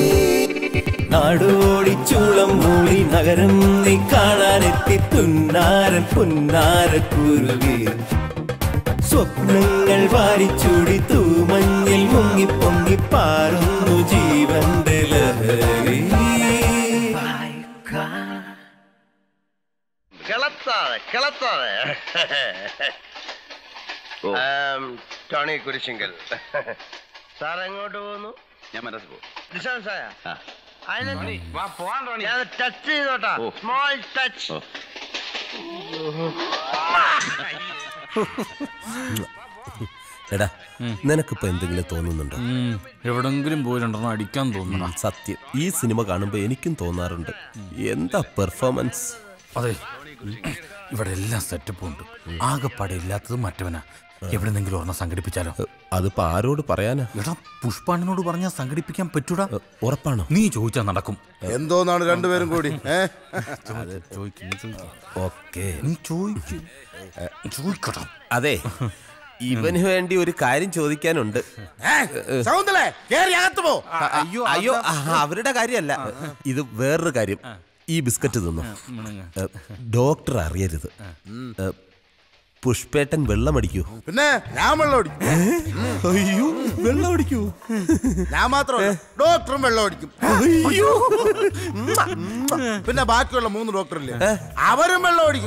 നാടോടിച്ചൂളം മൂളി നഗരം നീ കാണാനെത്തി തുന്നാരൻ പുന്നാരക്കുരുവി. സ്വപ്നങ്ങൾ വാരിച്ചൂടിത്തു മഞ്ഞിൽ മുങ്ങിപ്പൊങ്ങിപ്പാറുന്നു ജീവന്റെ ലഹരി. കിളത്താതെ കിളത്താതെ ടോണി കുരിശിങ്കൽ സാർ എങ്ങോട്ട് പോകുന്നു? ഞാൻ മനസ്സ് പോകും. ടച്ച് ചെയ്തോട്ടാ, സ്മോൾ ടച്ച്. എടാ നിനക്കിപ്പോ എന്തെങ്കിലും തോന്നുന്നുണ്ടോ? എവിടെങ്കിലും പോയി രണ്ടെണ്ണം അടിക്കാൻ തോന്നുന്നു. സത്യം ഈ സിനിമ കാണുമ്പോ എനിക്കും തോന്നാറുണ്ട്. എന്താ പെർഫോമൻസ്. അതെ, ഇവിടെ എല്ലാം സെറ്റപ്പും ഉണ്ട്. ആകെപ്പാടെ ഇല്ലാത്തത് മറ്റവനാ. എവിടെന്നെങ്കിലും ഒരെണ്ണം സംഘടിപ്പിച്ചാലോ? അതിപ്പോ ആരോട് പറയാനാ? എടാ പുഷ്പാണ്ണനോട് പറഞ്ഞാൽ സംഘടിപ്പിക്കാൻ പറ്റൂടാ. ഉറപ്പാണോ? നീ ചോദിച്ചാൽ നടക്കും. എന്തോന്നാണ് രണ്ടുപേരും കൂടി? ഓക്കേ, നീ ചോദിക്കടാ. അതെ ഇവന് വേണ്ടി ഒരു കാര്യം ചോദിക്കാനുണ്ട്. അയ്യോ അയ്യോ അവരുടെ കാര്യമല്ല, ഇത് വേറൊരു കാര്യം. ഈ ബിസ്ക്കറ്റ് തിന്നു. ഡോക്ടർ അറിയരുത്. പുഷ്പേട്ടൻ വെള്ളം അടിക്കൂ? പിന്നെ ഞാൻ വെള്ളം അടിക്കും. അയ്യോ വെള്ളം അടിക്കൂ? ഞാൻ മാത്രമല്ല, ഡോക്ടറും വെള്ളം അടിക്കും. പിന്നെ ബാക്കിയുള്ള മൂന്ന് ഡോക്ടറില്ലേ, അവരും വെള്ളം അടിക്കും.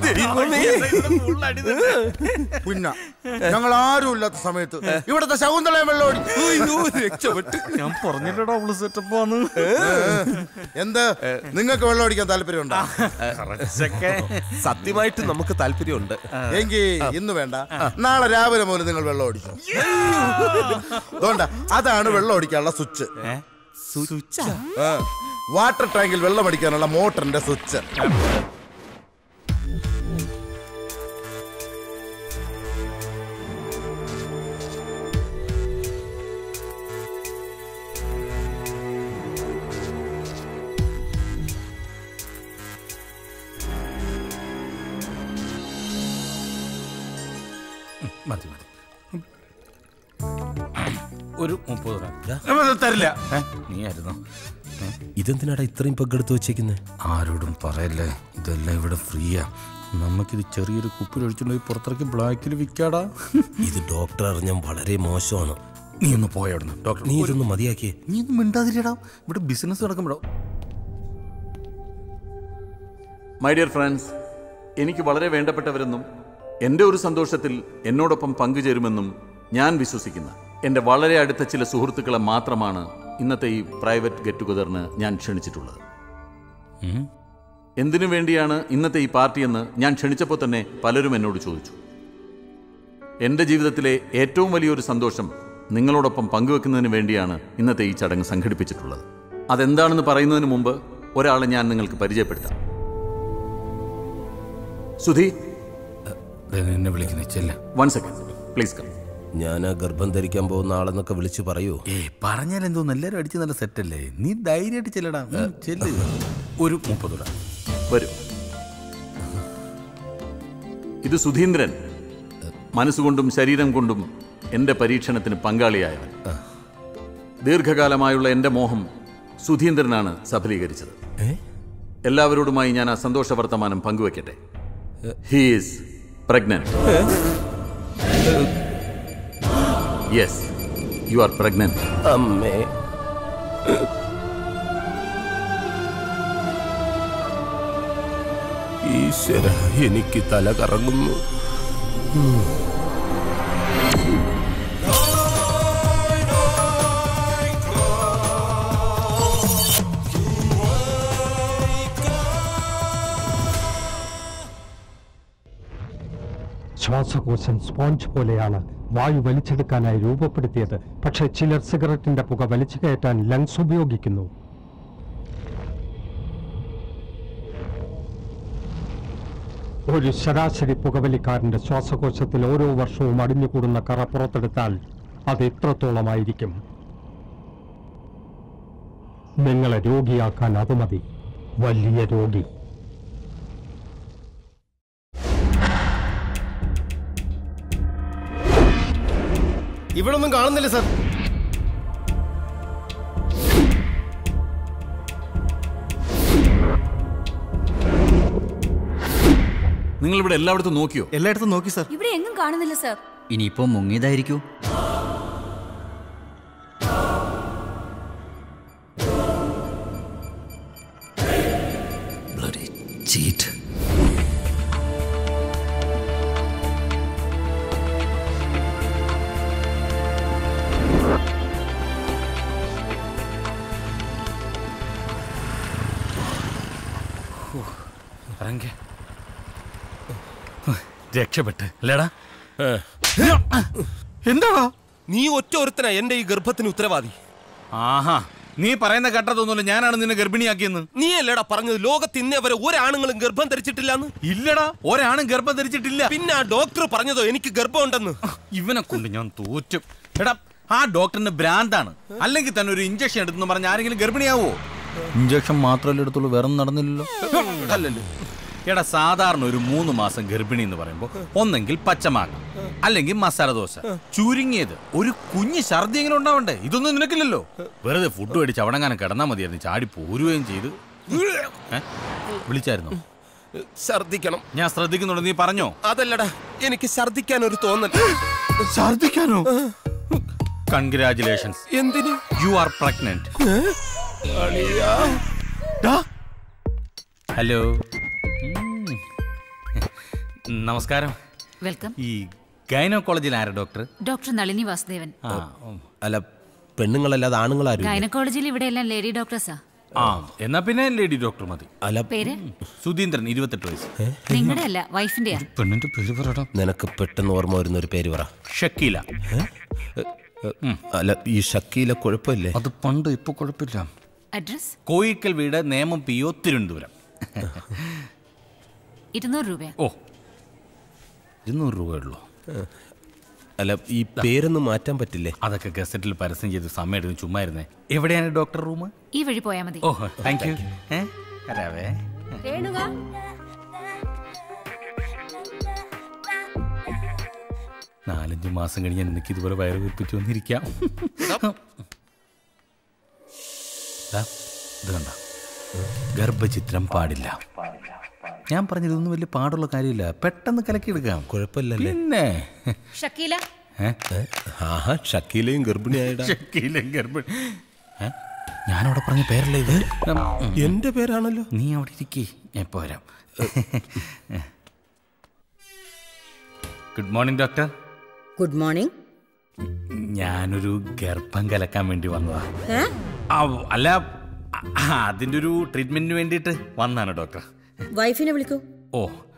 പിന്നെ ഞങ്ങൾ ആരും ഇല്ലാത്ത സമയത്ത് ഇവിടുത്തെ ശകുന്തളയും വെള്ളം അടിക്കും. രക്ഷപ്പെട്ട്. ഞാൻ പറഞ്ഞില്ലടാ അവള് സെറ്റപ്പാന്ന്. എന്ത്, നിങ്ങൾക്ക് വെള്ളം അടിക്കാൻ താല്പര്യമുണ്ടോ? സത്യമായിട്ട് നമുക്ക് താല്പര്യമുണ്ട്. എങ്കിൽ ഇന്ന് വേണ്ട, നാളെ രാവിലെ മുതൽ നിങ്ങൾ വെള്ളം അടിക്കും. അതുകൊണ്ടാ, അതാണ് വെള്ളം അടിക്കാനുള്ള സ്വിച്ച്. വാട്ടർ ടാങ്കിൽ വെള്ളം അടിക്കാനുള്ള മോട്ടറിന്റെ സ്വിച്ച്. മതി മതി, ഒരു മുപ്പത് രൂപ തരില്ല. നീ ആയിരുന്നോ? ഇതെന്തിനാടാ ഇത്രയും പങ്കെടുത്ത് വെച്ചേക്കുന്നത്? ആരോടും പറയല്ലേ, ഇതെല്ലാം ഇവിടെ ഫ്രീയാ. നമുക്കിത് ചെറിയൊരു കുപ്പിൽ ഒഴിച്ചുകൊണ്ട് പോയി പുറത്തിറക്കി ബ്ലാക്കിൽ വിൽക്കാടാ. ഇത് ഡോക്ടർ അറിഞ്ഞാൽ വളരെ മോശമാണ്. നീ ഒന്ന് പോയവിടുന്ന്. ഡോക്ടർ നീ ഇതൊന്ന് മതിയാക്കിയേ. നീ ഒന്നും മിണ്ടാതിരിടാ, ഇവിടെ ബിസിനസ് നടക്കുമ്പോഴോ. മൈ ഡിയർ ഫ്രണ്ട്സ്, എനിക്ക് വളരെ വേണ്ടപ്പെട്ടവരെന്നും എൻ്റെ ഒരു സന്തോഷത്തിൽ എന്നോടൊപ്പം പങ്കുചേരുമെന്നും ഞാൻ വിശ്വസിക്കുന്ന എൻ്റെ വളരെ അടുത്ത ചില സുഹൃത്തുക്കളെ മാത്രമാണ് ഇന്നത്തെ ഈ പ്രൈവറ്റ് ഗെറ്റ് ടുഗദറിന് ഞാൻ ക്ഷണിച്ചിട്ടുള്ളത്. എന്തിനു വേണ്ടിയാണ് ഇന്നത്തെ ഈ പാർട്ടിയെന്ന് ഞാൻ ക്ഷണിച്ചപ്പോൾ തന്നെ പലരും എന്നോട് ചോദിച്ചു. എൻ്റെ ജീവിതത്തിലെ ഏറ്റവും വലിയൊരു സന്തോഷം നിങ്ങളോടൊപ്പം പങ്കുവെക്കുന്നതിന് വേണ്ടിയാണ് ഇന്നത്തെ ഈ ചടങ്ങ് സംഘടിപ്പിച്ചിട്ടുള്ളത്. അതെന്താണെന്ന് പറയുന്നതിന് മുമ്പ് ഒരാളെ ഞാൻ നിങ്ങൾക്ക് പരിചയപ്പെടുത്താം. സുധി, എന്നെ വിളിക്കുന്ന ചെല്ല. One second please come. ഞാൻ ആ ഗർഭം ധരിക്കാൻ പോകുന്ന ആളെന്നൊക്കെ വിളിച്ചു പറയൂ. ഏ പറഞ്ഞാൽ എന്തോന്ന്, എല്ലാവരും അടിച്ച് നല്ല സെറ്റല്ലേ. നീ ധൈര്യമായിട്ട് ചെല്ലടാ. ചെല്ല്. ഒരു മുപ്പത് രൂപ വരൂ. ഇത് സുധീന്ദ്രൻ, മനസ്സുകൊണ്ടും ശരീരം കൊണ്ടും എൻ്റെ പരീക്ഷണത്തിന് പങ്കാളിയായവൻ. ദീർഘകാലമായുള്ള എൻ്റെ മോഹം സുധീന്ദ്രനാണ് സഫലീകരിച്ചത്. എല്ലാവരോടുമായി ഞാൻ ആ സന്തോഷ വർത്തമാനം പങ്കുവെക്കട്ടെ. He is pregnant. Yes, you are pregnant. അമ്മേ, ഈശ്വര, എനിക്ക് തല കറങ്ങുന്നു. ശ്വാസകോശം സ്പോഞ്ച് പോലെയാണ് വായു വലിച്ചെടുക്കാനായി രൂപപ്പെടുത്തിയത്. പക്ഷേ ചിലർ സിഗരറ്റിന്റെ പുക വലിച്ചു കയറ്റാൻ ലങ്സ് ഉപയോഗിക്കുന്നു. ഒരു ശരാശരി പുകവലിക്കാരന്റെ ശ്വാസകോശത്തിൽ ഓരോ വർഷവും അടിഞ്ഞുകൂടുന്ന കറ പുറത്തെടുത്താൽ അത് എത്രത്തോളമായിരിക്കും? നിങ്ങളെ രോഗിയാക്കാൻ അത് മതി, വലിയ രോഗി. ഇവിടെ ഒന്നും കാണുന്നില്ല സാർ. നിങ്ങൾ ഇവിടെ എല്ലായിടത്തും നോക്കിയോ? എല്ലായിടത്തും നോക്കി സാർ. ഇവിടെ എങ്ങും കാണുന്നില്ല സാർ. ഇനിയിപ്പോ മുങ്ങിയതായിരിക്കൂ. ചീറ്റ്. രക്ഷപ്പെട്ട് അല്ലേടാ? എന്താടാ നീ ഒറ്റ ഒരുത്തനാ എന്റെ ഈ ഗർഭത്തിന് ഉത്തരവാദി. ആഹാ, നീ പറയുന്ന കേട്ടതൊന്നുമില്ല. ഞാനാണ് നിന്നെ ഗർഭിണിയാക്കിയെന്ന്. നീ അല്ലേടാ പറഞ്ഞത് ലോകത്ത് ഇന്നേ വരെ ഒരാണുങ്ങളും ഗർഭം ധരിച്ചിട്ടില്ലെന്ന്? ഇല്ലടാ, ഒരാണും ഗർഭം ധരിച്ചിട്ടില്ല. പിന്നെ ആ ഡോക്ടർ പറഞ്ഞതോ എനിക്ക് ഗർഭമുണ്ടെന്ന്? ഇവനെ കൊണ്ട് ഞാൻ തോറ്റു. എടാ, ആ ഡോക്ടറിന് ഭ്രാന്താണ്. അല്ലെങ്കിൽ തന്നെ ഒരു ഇഞ്ചക്ഷൻ എടുത്തെന്ന് പറഞ്ഞ ആരെങ്കിലും ഗർഭിണിയാവോ? ഇഞ്ചക്ഷൻ മാത്രമല്ലേ എടുത്തുള്ളൂ, വേറെ നടന്നില്ലല്ലോ. അല്ലല്ലോ. എടാ സാധാരണ ഒരു മൂന്ന് മാസം ഗർഭിണി എന്ന് പറയുമ്പോൾ ഒന്നെങ്കിൽ പച്ചമാങ്ങ അല്ലെങ്കിൽ മസാല ദോശ, ചുരുങ്ങിയത് ഒരു കുഞ്ഞ് ഛർദി എങ്കിലും ഉണ്ടാവണ്ടേ? ഇതൊന്നും നിനക്കില്ലല്ലോ. വെറുതെ ഫുഡ് മേടിച്ച് അവിടെങ്ങാനും കിടന്നാൽ മതിയായിരുന്നു. ചാടി പോരുകയും ചെയ്ത്. വിളിച്ചായിരുന്നോ? ഛർദിക്കണം. ഞാൻ ശ്രദ്ധിക്കുന്നുണ്ട്, നീ പറഞ്ഞോ? അതല്ലടാ, എനിക്ക് ഛർദിക്കാൻ ഒരു തോന്നൽ. ഛർദിക്കാനോ? കൺഗ്രാറ്റുലേഷൻസ്. എന്തിന്? You are pregnant. ഹലോ, നമസ്കാരം. വെൽക്കം. ഈ ഗൈനക്കോളജിൽ ആരാ ഡോക്ടർ? ഡോക്ടർ നളിനി വാസുദേവൻ. അല്ല, പെണ്ണുങ്ങളല്ലാതെ ആണുങ്ങളാരും? ഗൈനക്കോളജിയിൽ ഇവിടെ എല്ലാം ലേഡി ഡോക്ടേഴ്സാ. ആ, എന്നാ പിന്നെ ലേഡി ഡോക്ടർ മതി. അല്ല, പേര്? സുധീന്ദ്രൻ, ഇരുപത്തെട്ട് വയസ്സ്. നിങ്ങളുടെ അല്ല, വൈഫിന്റെയാ. പെണ്ണിന്റെ പേര് പറയടാ. നിനക്ക് പെട്ടെന്ന് ഓർമ്മ വരുന്ന ഒരു പേര് പറ. ഷക്കീല. അല്ല, ഈ ഷക്കീല കുഴപ്പമില്ലേ? അത് പണ്ട്, ഇപ്പൊ കുഴപ്പമില്ല. അഡ്രസ്? കോയിക്കൽ വീട്, നേമം പി ഒ, തിരുവനന്തപുരം. ഇരുന്നൂറ് രൂപ. ഓ, ഇരുന്നൂറ് രൂപ ഉള്ളൂ. അല്ല, ഈ പേരൊന്നും മാറ്റാൻ പറ്റില്ലേ? അതൊക്കെ ഗസറ്റിൽ പരസ്യം ചെയ്ത് സമയം എടുത്ത് ചുമ്മാ ഇരുന്നേ. എവിടെയാണ് ഡോക്ടർ റൂം? ഈ വഴി പോയാൽ മതി. ഓ, താങ്ക് യു. വരാവേ. നാലഞ്ച് മാസം കഴിഞ്ഞ് എനിക്ക് ഇതുപോലെ വയറ് വീർപ്പിച്ചു വന്നിരിക്കാം. ഇത് കണ്ട, ഗർഭചിത്രം പാടില്ല. ഞാൻ പറഞ്ഞതൊന്നും വലിയ പാടുള്ള കാര്യമില്ല, പെട്ടെന്ന് കലക്കിയെടുക്കാം. കുഴപ്പമില്ല. പിന്നെ ഷക്കീല. ആഹാ, ഷക്കീലയും ഗർഭിണിയായിടാ. ഷക്കീലയും ഗർഭിണി. ഞാനവിടെ പറഞ്ഞ പേരല്ലേ ഇത്? എന്റെ പേരാണല്ലോ. നീ അവിടെ ഇരിക്കേ, ഞാൻ ഇപ്പൊ വരാം. Good morning doctor. Good morning. ഞാനൊരു ഗർഭം കലക്കാൻ വേണ്ടി വന്നതാ. അല്ല, അതിന്റെ ഒരു ട്രീറ്റ്മെന്റിന് വേണ്ടിയിട്ട് വന്നാണ് ഡോക്ടർ. വൈഫിനെ വിളിക്കൂ. ഓ,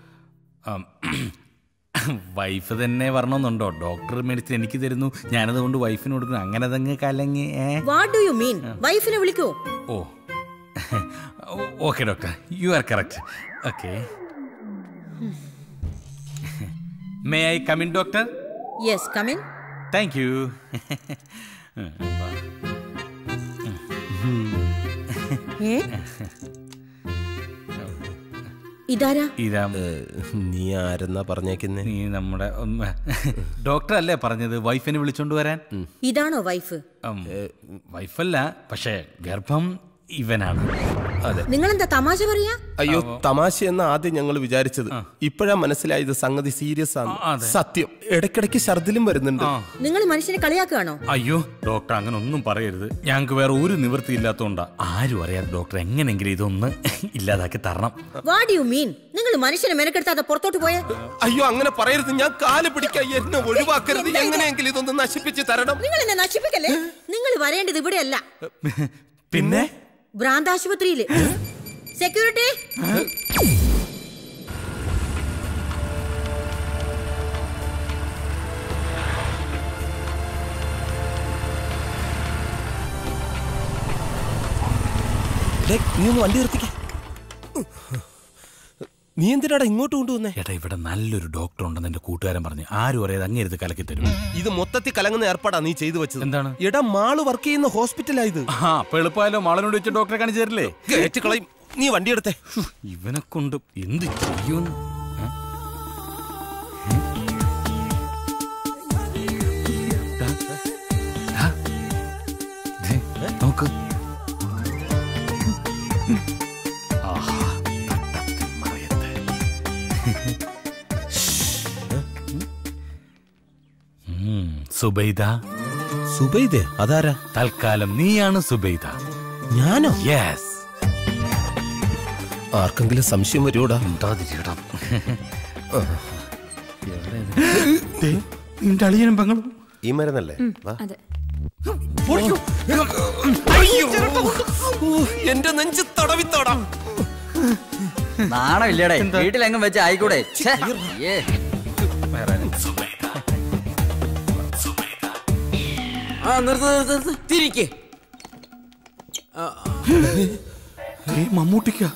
വൈഫ് തന്നെ വരണമെന്നുണ്ടോ? ഡോക്ടർ മെഡിസിൻ എനിക്ക് തരുന്നു, ഞാനത് കൊണ്ട് വൈഫിന് കൊടുക്കുന്നു. അങ്ങനെ തന്നെ കലങ്ങി. What do you mean? വൈഫിനെ വിളിക്കൂ. ഓ, okay doctor, you are correct. Okay, may I come in doctor? Yes, come in. Thank you. ഇതാരാ? ഇതാ. നീ ആരെന്നാ പറഞ്ഞേക്കുന്നേ? നീ നമ്മുടെ ഡോക്ടർ അല്ലേ പറഞ്ഞത് വൈഫിനെ വിളിച്ചോണ്ട് വരാൻ? ഇതാണോ വൈഫ്? വൈഫല്ല, പക്ഷേ ഗർഭം ഇവനാണ്. അതെ. നിങ്ങളെന്താ തമാശ പറയാ? അയ്യോ, തമാശ എന്ന ആദ്യം ഞങ്ങൾ വിചാരിച്ചത്. ഇപ്പോഴാ മനസ്സിലായത് സംഗതി സീരിയസ് ആണ്. സത്യം, ഇടയ്ക്കിടയ്ക്ക് ഛർദിലും വരുന്നുണ്ട്. നിങ്ങൾ മനുഷ്യനെ കളിയാക്കുകയാണോ? അയ്യോ ഡോക്ടർ, അങ്ങനെ ഒന്നും പറയരുത്. ഞങ്ങൾക്ക് വേറെ ഒരു നിവൃത്തി ഇല്ലാത്തോണ്ടാ. ആരും അറിയാതെ ഡോക്ടർ എങ്ങനെങ്കിലും ഇതൊന്ന് ഇല്ലാതാക്കി തരണം. What you mean? നിങ്ങൾ മനുഷ്യനെ മെനക്കെടുത്താതെ പുറത്തോട്ട് പോയേ? അയ്യോ, അങ്ങനെ പറയരുത്. ഞാൻ കാല് പിടിക്കാൻ, എന്നെ ഒഴിവാക്കരുത്. എങ്ങനെയെങ്കിലും ഇതൊന്ന് നശിപ്പിച്ച് തരണം. നിങ്ങൾ എന്നെ നശിപ്പിക്കല്ലേ. നിങ്ങൾ വരേണ്ടത് ഇവിടെയല്ല, പിന്നെ ഭ്രാന്താശുപത്രിയില്. സെക്യൂരിറ്റി. നീ ഒന്ന് വണ്ടി നിർത്തിക്ക. നീ എന്തിനാടാ ഇങ്ങോട്ട് കൊണ്ടുവന്നേ? ഏട്ടാ, ഇവിടെ നല്ലൊരു ഡോക്ടർ ഉണ്ടെന്ന് എന്റെ കൂട്ടുകാരൻ പറഞ്ഞു. ആരും അറിയാതെ അങ്ങേരുത് കലക്കി തരും. ഇത് മൊത്തത്തിൽ കലങ്ങുന്ന ഏർപ്പാടാ നീ ചെയ്തു വെച്ചത്. എന്താണ്? എടാ, മാള് വർക്ക് ചെയ്യുന്ന ഹോസ്പിറ്റലാ ഇത്. ആ, അപ്പൊ എളുപ്പമായാലോ, മാളിനോട് വെച്ച് ഡോക്ടറെ കാണിച്ചു തരില്ലേ? കേറ്റ് കളയും. നീ വണ്ടി എടുത്തേ. ഇവനെ കൊണ്ട് എന്ത് ചെയ്യുമെന്ന്. നോക്ക്. സുബൈദ. സുബൈദ? അതാരാ? തൽക്കാലം നീയാണ് സുബൈദ. ഞാനോ? യെസ്. ആർക്കെങ്കിലും സംശയം വരുമോടാ? ഉണ്ടാതിരിക്കടാ. നിന്റെ അളിയനും പെങ്ങളും ഈ മരുന്നല്ലേ? അതെ. എന്റെ നെഞ്ച് തടവിത്തോടാ. നാണമില്ലടേ, വീട്ടിലെങ്ങും വെച്ച് ആയിക്കൂടെ? ആ, നിർത്ത് നിർത്ത് നിർത്ത്, തിരിക്കേ. മമ്മൂട്ടിക്ക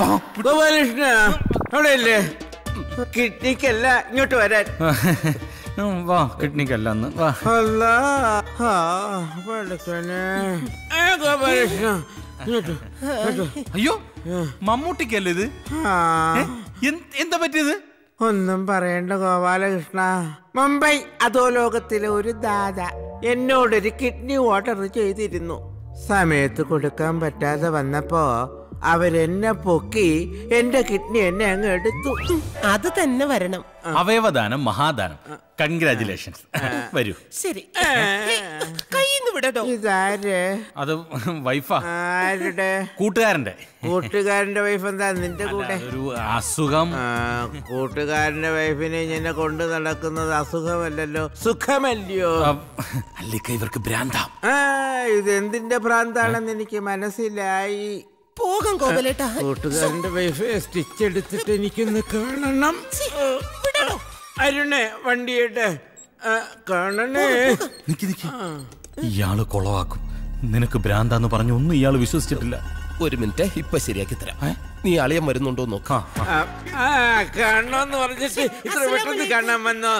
ഗോപാലകൃഷ്ണ അവിടെയല്ലേ? കിഡ്നിക്കല്ല, ഇങ്ങോട്ട് വരാൻ. വാ കിഡ്നിക്കല്ല അന്ന് വാ. അല്ലാ, ആ, പഠിച്ചോനെ. ഏ, ഗോപാലകൃഷ്ണ, ഇങ്ങോട്ട്, ഇങ്ങോട്ട്. അയ്യോ മമ്മൂട്ടിക്കല്ലേ ഇത്? ആ. ഏ, എന്ത്- എന്താ പറ്റിയത്? ഒന്നും പറയണ്ട ഗോപാലകൃഷ്ണ. മുംബൈ അധോലോകത്തിലെ ഒരു ദാദ എന്നോടൊരു കിഡ്നി ഓർഡർ ചെയ്തിരുന്നു. സമയത്ത് കൊടുക്കാൻ പറ്റാതെ വന്നപ്പോ അവരെന്നെ പൊക്കി എന്റെ കിഡ്നി എന്നെ അങ്ങ് എടുത്തു. അത് തന്നെ വരണം. അവയവദാനം മഹാദാനം. കൺഗ്രാചുലേഷൻസ്. വരൂ. ശരി, കയ്യിന്ന് വിടട്ടോ. ഇതാര്? അത് വൈഫാ. ആരുടെ? കൂട്ടുകാരന്റെ. കൂട്ടുകാരന്റെ വൈഫ് എന്താ നിന്റെ കൂടെ? ഒരു അസുഖം. കൂട്ടുകാരന്റെ വൈഫിനെ ഇങ്ങനെ കൊണ്ടു നടക്കുന്നത് അസുഖമല്ലല്ലോ, സുഖമല്ലയോ? അല്ലിക്ക ഇവർക്ക് ഭ്രാന്താം. ആ, ഇതെന്തിന്റെ ഭ്രാന്താണെന്ന് എനിക്ക് മനസ്സിലായി. പോകാം ഗോപാലേട്ടാ. കൂട്ടുകാരന്റെ വൈഫ് സ്റ്റിച്ച് എടുത്തിട്ട് എനിക്കൊന്ന് കാണണം. അരുണേ, വണ്ടിയിട്ട് കാണണേ. നിക്ക് നിക്ക്, ഇയാള് കൊളവാക്കും. നിനക്ക് ഭ്രാന്താന്ന് പറഞ്ഞു ഒന്നും ഇയാള് വിശ്വസിച്ചിട്ടില്ല. ഒരു മിനിറ്റ്, ഇപ്പൊ ശരിയാക്കി തരാം. നീ അളിയൻ വരുന്നുണ്ടോ നോക്കാം. കാണണമെന്ന് പറഞ്ഞിട്ട് ഇത്ര പെട്ടെന്ന് കാണാൻ വന്നോ?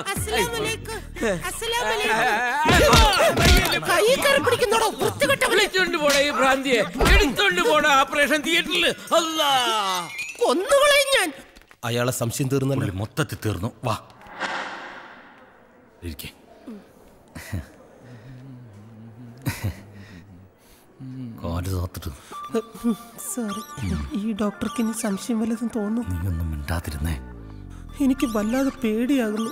വിളിച്ചോണ്ട് പോടാ ഈ ഭ്രാന്തിയെ, എടുത്തോണ്ട് പോടാ ഓപ്പറേഷൻ തിയേറ്ററിൽ. അല്ലാ, കൊന്നുകളയും ഞാൻ. അയാളെ സംശയം തീർന്നല്ലോ. മൊത്തത്തിൽ തീർന്നു. വാ ഇരിക്കേ. കാല് തോത്തിട്ട്. സോറി, ഈ ഡോക്ടർക്ക് ഇനി സംശയം വല്ലതും തോന്നുന്നു. നീ ഒന്നും മിണ്ടാതിരുന്നേ. എനിക്ക് വല്ലാതെ പേടിയാകുന്നു.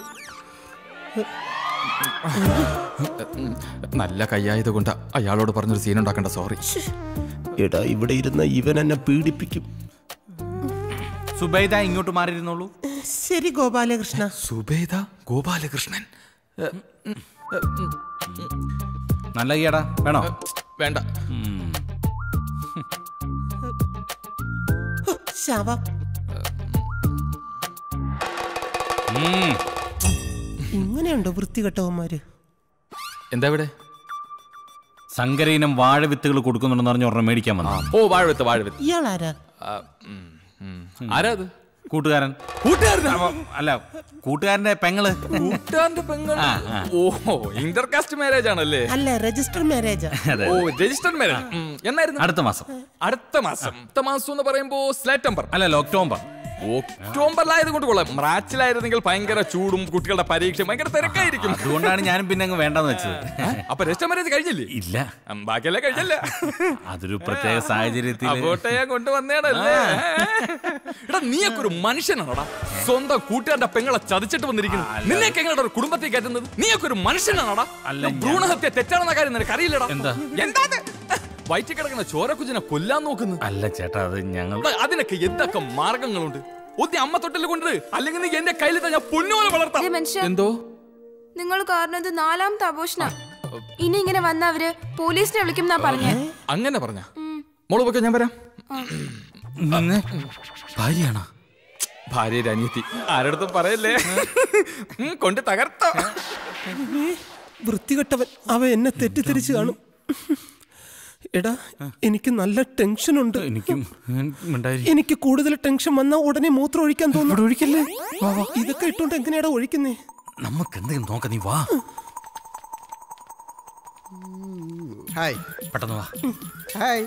നല്ല കയ്യായത് കൊണ്ട് അയാളോട് പറഞ്ഞൊരു സീൻ ഉണ്ടാക്കണ്ട. സോറി. എടാ, ഇവിടെ ഇരുന്ന ഇവൻ എന്നെ പീഡിപ്പിക്കും. സുബൈദ ഇങ്ങോട്ട് മാറിയിരുന്നോളൂ. ശരി ഗോപാലകൃഷ്ണ. സുബൈദ ഗോപാലകൃഷ്ണൻ. നല്ല കൈയാടാ. വേണോ? വേണ്ട. ശവം. ഇങ്ങനെയുണ്ടോ വൃത്തികെട്ടവന്മാര്? എന്താ ഇവിടെ? സങ്കരയിനം വാഴവിത്തുകൾ കൊടുക്കുന്നുണ്ടെന്ന് പറഞ്ഞ ഒരെണ്ണം മേടിക്കാൻ വന്നു. ഓ, വാഴവിത്ത് വാഴവിത്ത്. ഇയാളാരാ? ആരാ അത്? കൂട്ടുകാരൻ. കൂട്ടുകാരൻ അല്ല, കൂട്ടുകാരന്റെ പെങ്ങള്. കൂട്ടുകാരന്റെ പെങ്ങള്. ഓ, ഇന്റർകാസ്റ്റ് മാരേജ് ആണല്ലേ? അല്ല, രജിസ്റ്റർ മാരേജ്. ഓ, രജിസ്റ്റർ മാരേജ്. എന്നായിരുന്നു? അടുത്ത മാസം. അടുത്ത മാസം. അടുത്ത മാസം എന്ന് പറയുമ്പോ സെപ്റ്റംബർ അല്ലല്ലോ, ഒക്ടോബർ. ഒക്ടോബറിലായത് കൊണ്ട് കൊള്ളാം. മാർച്ചിലായിരുന്നെങ്കിൽ ഭയങ്കര ചൂടും കുട്ടികളുടെ പരീക്ഷ ഭയങ്കര തിരക്കായിരിക്കും. അതുകൊണ്ടാണ് ഞാനും പിന്നെ അങ്ങ് വേണ്ടെന്ന് വെച്ചത്. അപ്പൊ രജിസ്റ്റർ മാരേജ് കഴിഞ്ഞില്ലേ? ഇല്ല, ബാക്കിയല്ലേ കഴിഞ്ഞല്ല. അതൊരു പ്രത്യേക സാഹചര്യത്തിൽ അങ്ങോട്ടേ ഞാൻ കൊണ്ടുവന്നേടല്ലേ. എടാ, നീയൊക്കെ ഒരു മനുഷ്യനാണോടാ? സ്വന്തം കൂട്ടുകാരുടെ പെങ്ങളെ ചതിച്ചിട്ട് വന്നിരിക്കുന്നു. നിന്നെയൊക്കെ എങ്ങനെ ഒരു കുടുംബത്തിൽ കയറ്റുന്നത്? നീയൊക്കെ ഒരു മനുഷ്യനാണോടാ? ഭ്രൂണഹത്യ തെറ്റാണെന്ന കാര്യം നിനക്ക് അറിയില്ലടാ. എന്താ എന്താ വയറ്റിൽ കിടക്കുന്ന ചോരക്കുഞ്ഞിനെ കൊല്ലാൻ നോക്കുന്നു? അല്ല ചേട്ടാ, അത് ഞങ്ങൾ അതിനൊക്കെ എന്തൊക്കെ മാർഗങ്ങളുണ്ട്. ഒത്തി അമ്മ തൊട്ടിൽ കൊണ്ട്, അല്ലെങ്കിൽ നീ എന്റെ കയ്യിൽ ഞാൻ പൊന്നുപോലെ വളർത്താം. എന്തോ നിങ്ങൾ കാരണം ഇത് നാലാമത്തെ ആഘോഷണ. ഇനി ഇങ്ങനെ വന്ന അവര് പോലീസിനെ വിളിക്കും എന്നാ പറഞ്ഞേ. അങ്ങനെ പറഞ്ഞ മോള് പൊക്കെ, ഞാൻ വരാം. ഭാര്യയാണോ? ഭാര്യയുടെ അനിയത്തി. ആരടുത്തും പറയല്ലേ. കൊണ്ട് തകർത്ത വൃത്തികെട്ടവൻ. അവ എന്നെ തെറ്റിദ്ധരിച്ചു കാണും. എടാ, എനിക്ക് നല്ല ടെൻഷൻ ഉണ്ട്. എനിക്ക് കൂടുതൽ ടെൻഷൻ വന്നാ ഉടനെ മൂത്രം ഒഴിക്കാൻ തോന്നുന്നു. ഒഴിക്കല്ലേ? ഇതൊക്കെ ഇട്ടോണ്ട് എങ്ങനെയാടാ ഒഴിക്കുന്നേ? നമുക്ക് എന്തെങ്കിലും നോക്കാം. നീ വാ. ഹായ്, പെട്ടെന്ന് വാ. ഹായ്.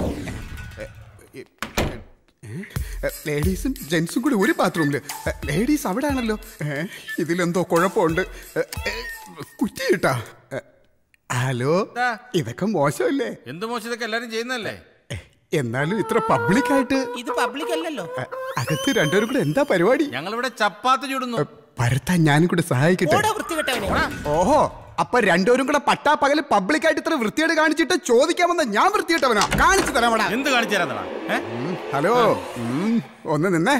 ലേഡീസും ജെന്റ്സും കൂടി ഒരു ബാത്റൂമില്. ലേഡീസ് അവിടെ ആണല്ലോ. ഇതിലെന്തോ കുഴപ്പമുണ്ട്. കുറ്റിയിട്ടാ. ഹലോ, ഇതൊക്കെ മോശമല്ലേ? എന്ത് മോശം? ഇതൊക്കെ എല്ലാരും ചെയ്യുന്നല്ലേ? എന്നാലും ഇത്ര പബ്ലിക്കായിട്ട്. ഇത് പബ്ലിക് അല്ലല്ലോ. അകത്ത് രണ്ടുപേരും കൂടെ എന്താ പരിപാടി? ഞങ്ങളിവിടെ ചപ്പാത്തി ചൂടുന്നു. പരത്താൻ ഞാനും കൂടെ സഹായിക്കട്ടെ. ഓഹോ, അപ്പൊ രണ്ടുപേരും കൂടെ പട്ടാ പകല് പബ്ലിക്കായിട്ട് ഇത്ര വൃത്തിയായിട്ട് കാണിച്ചിട്ട് ചോദിക്കാൻ വന്ന ഞാൻ വൃത്തിയിട്ടവനാ? കാണിച്ചു തരാമടാ. എന്ത് കാണിച്ചു തരാ? ഹലോ, ഒന്ന് നിന്നേ.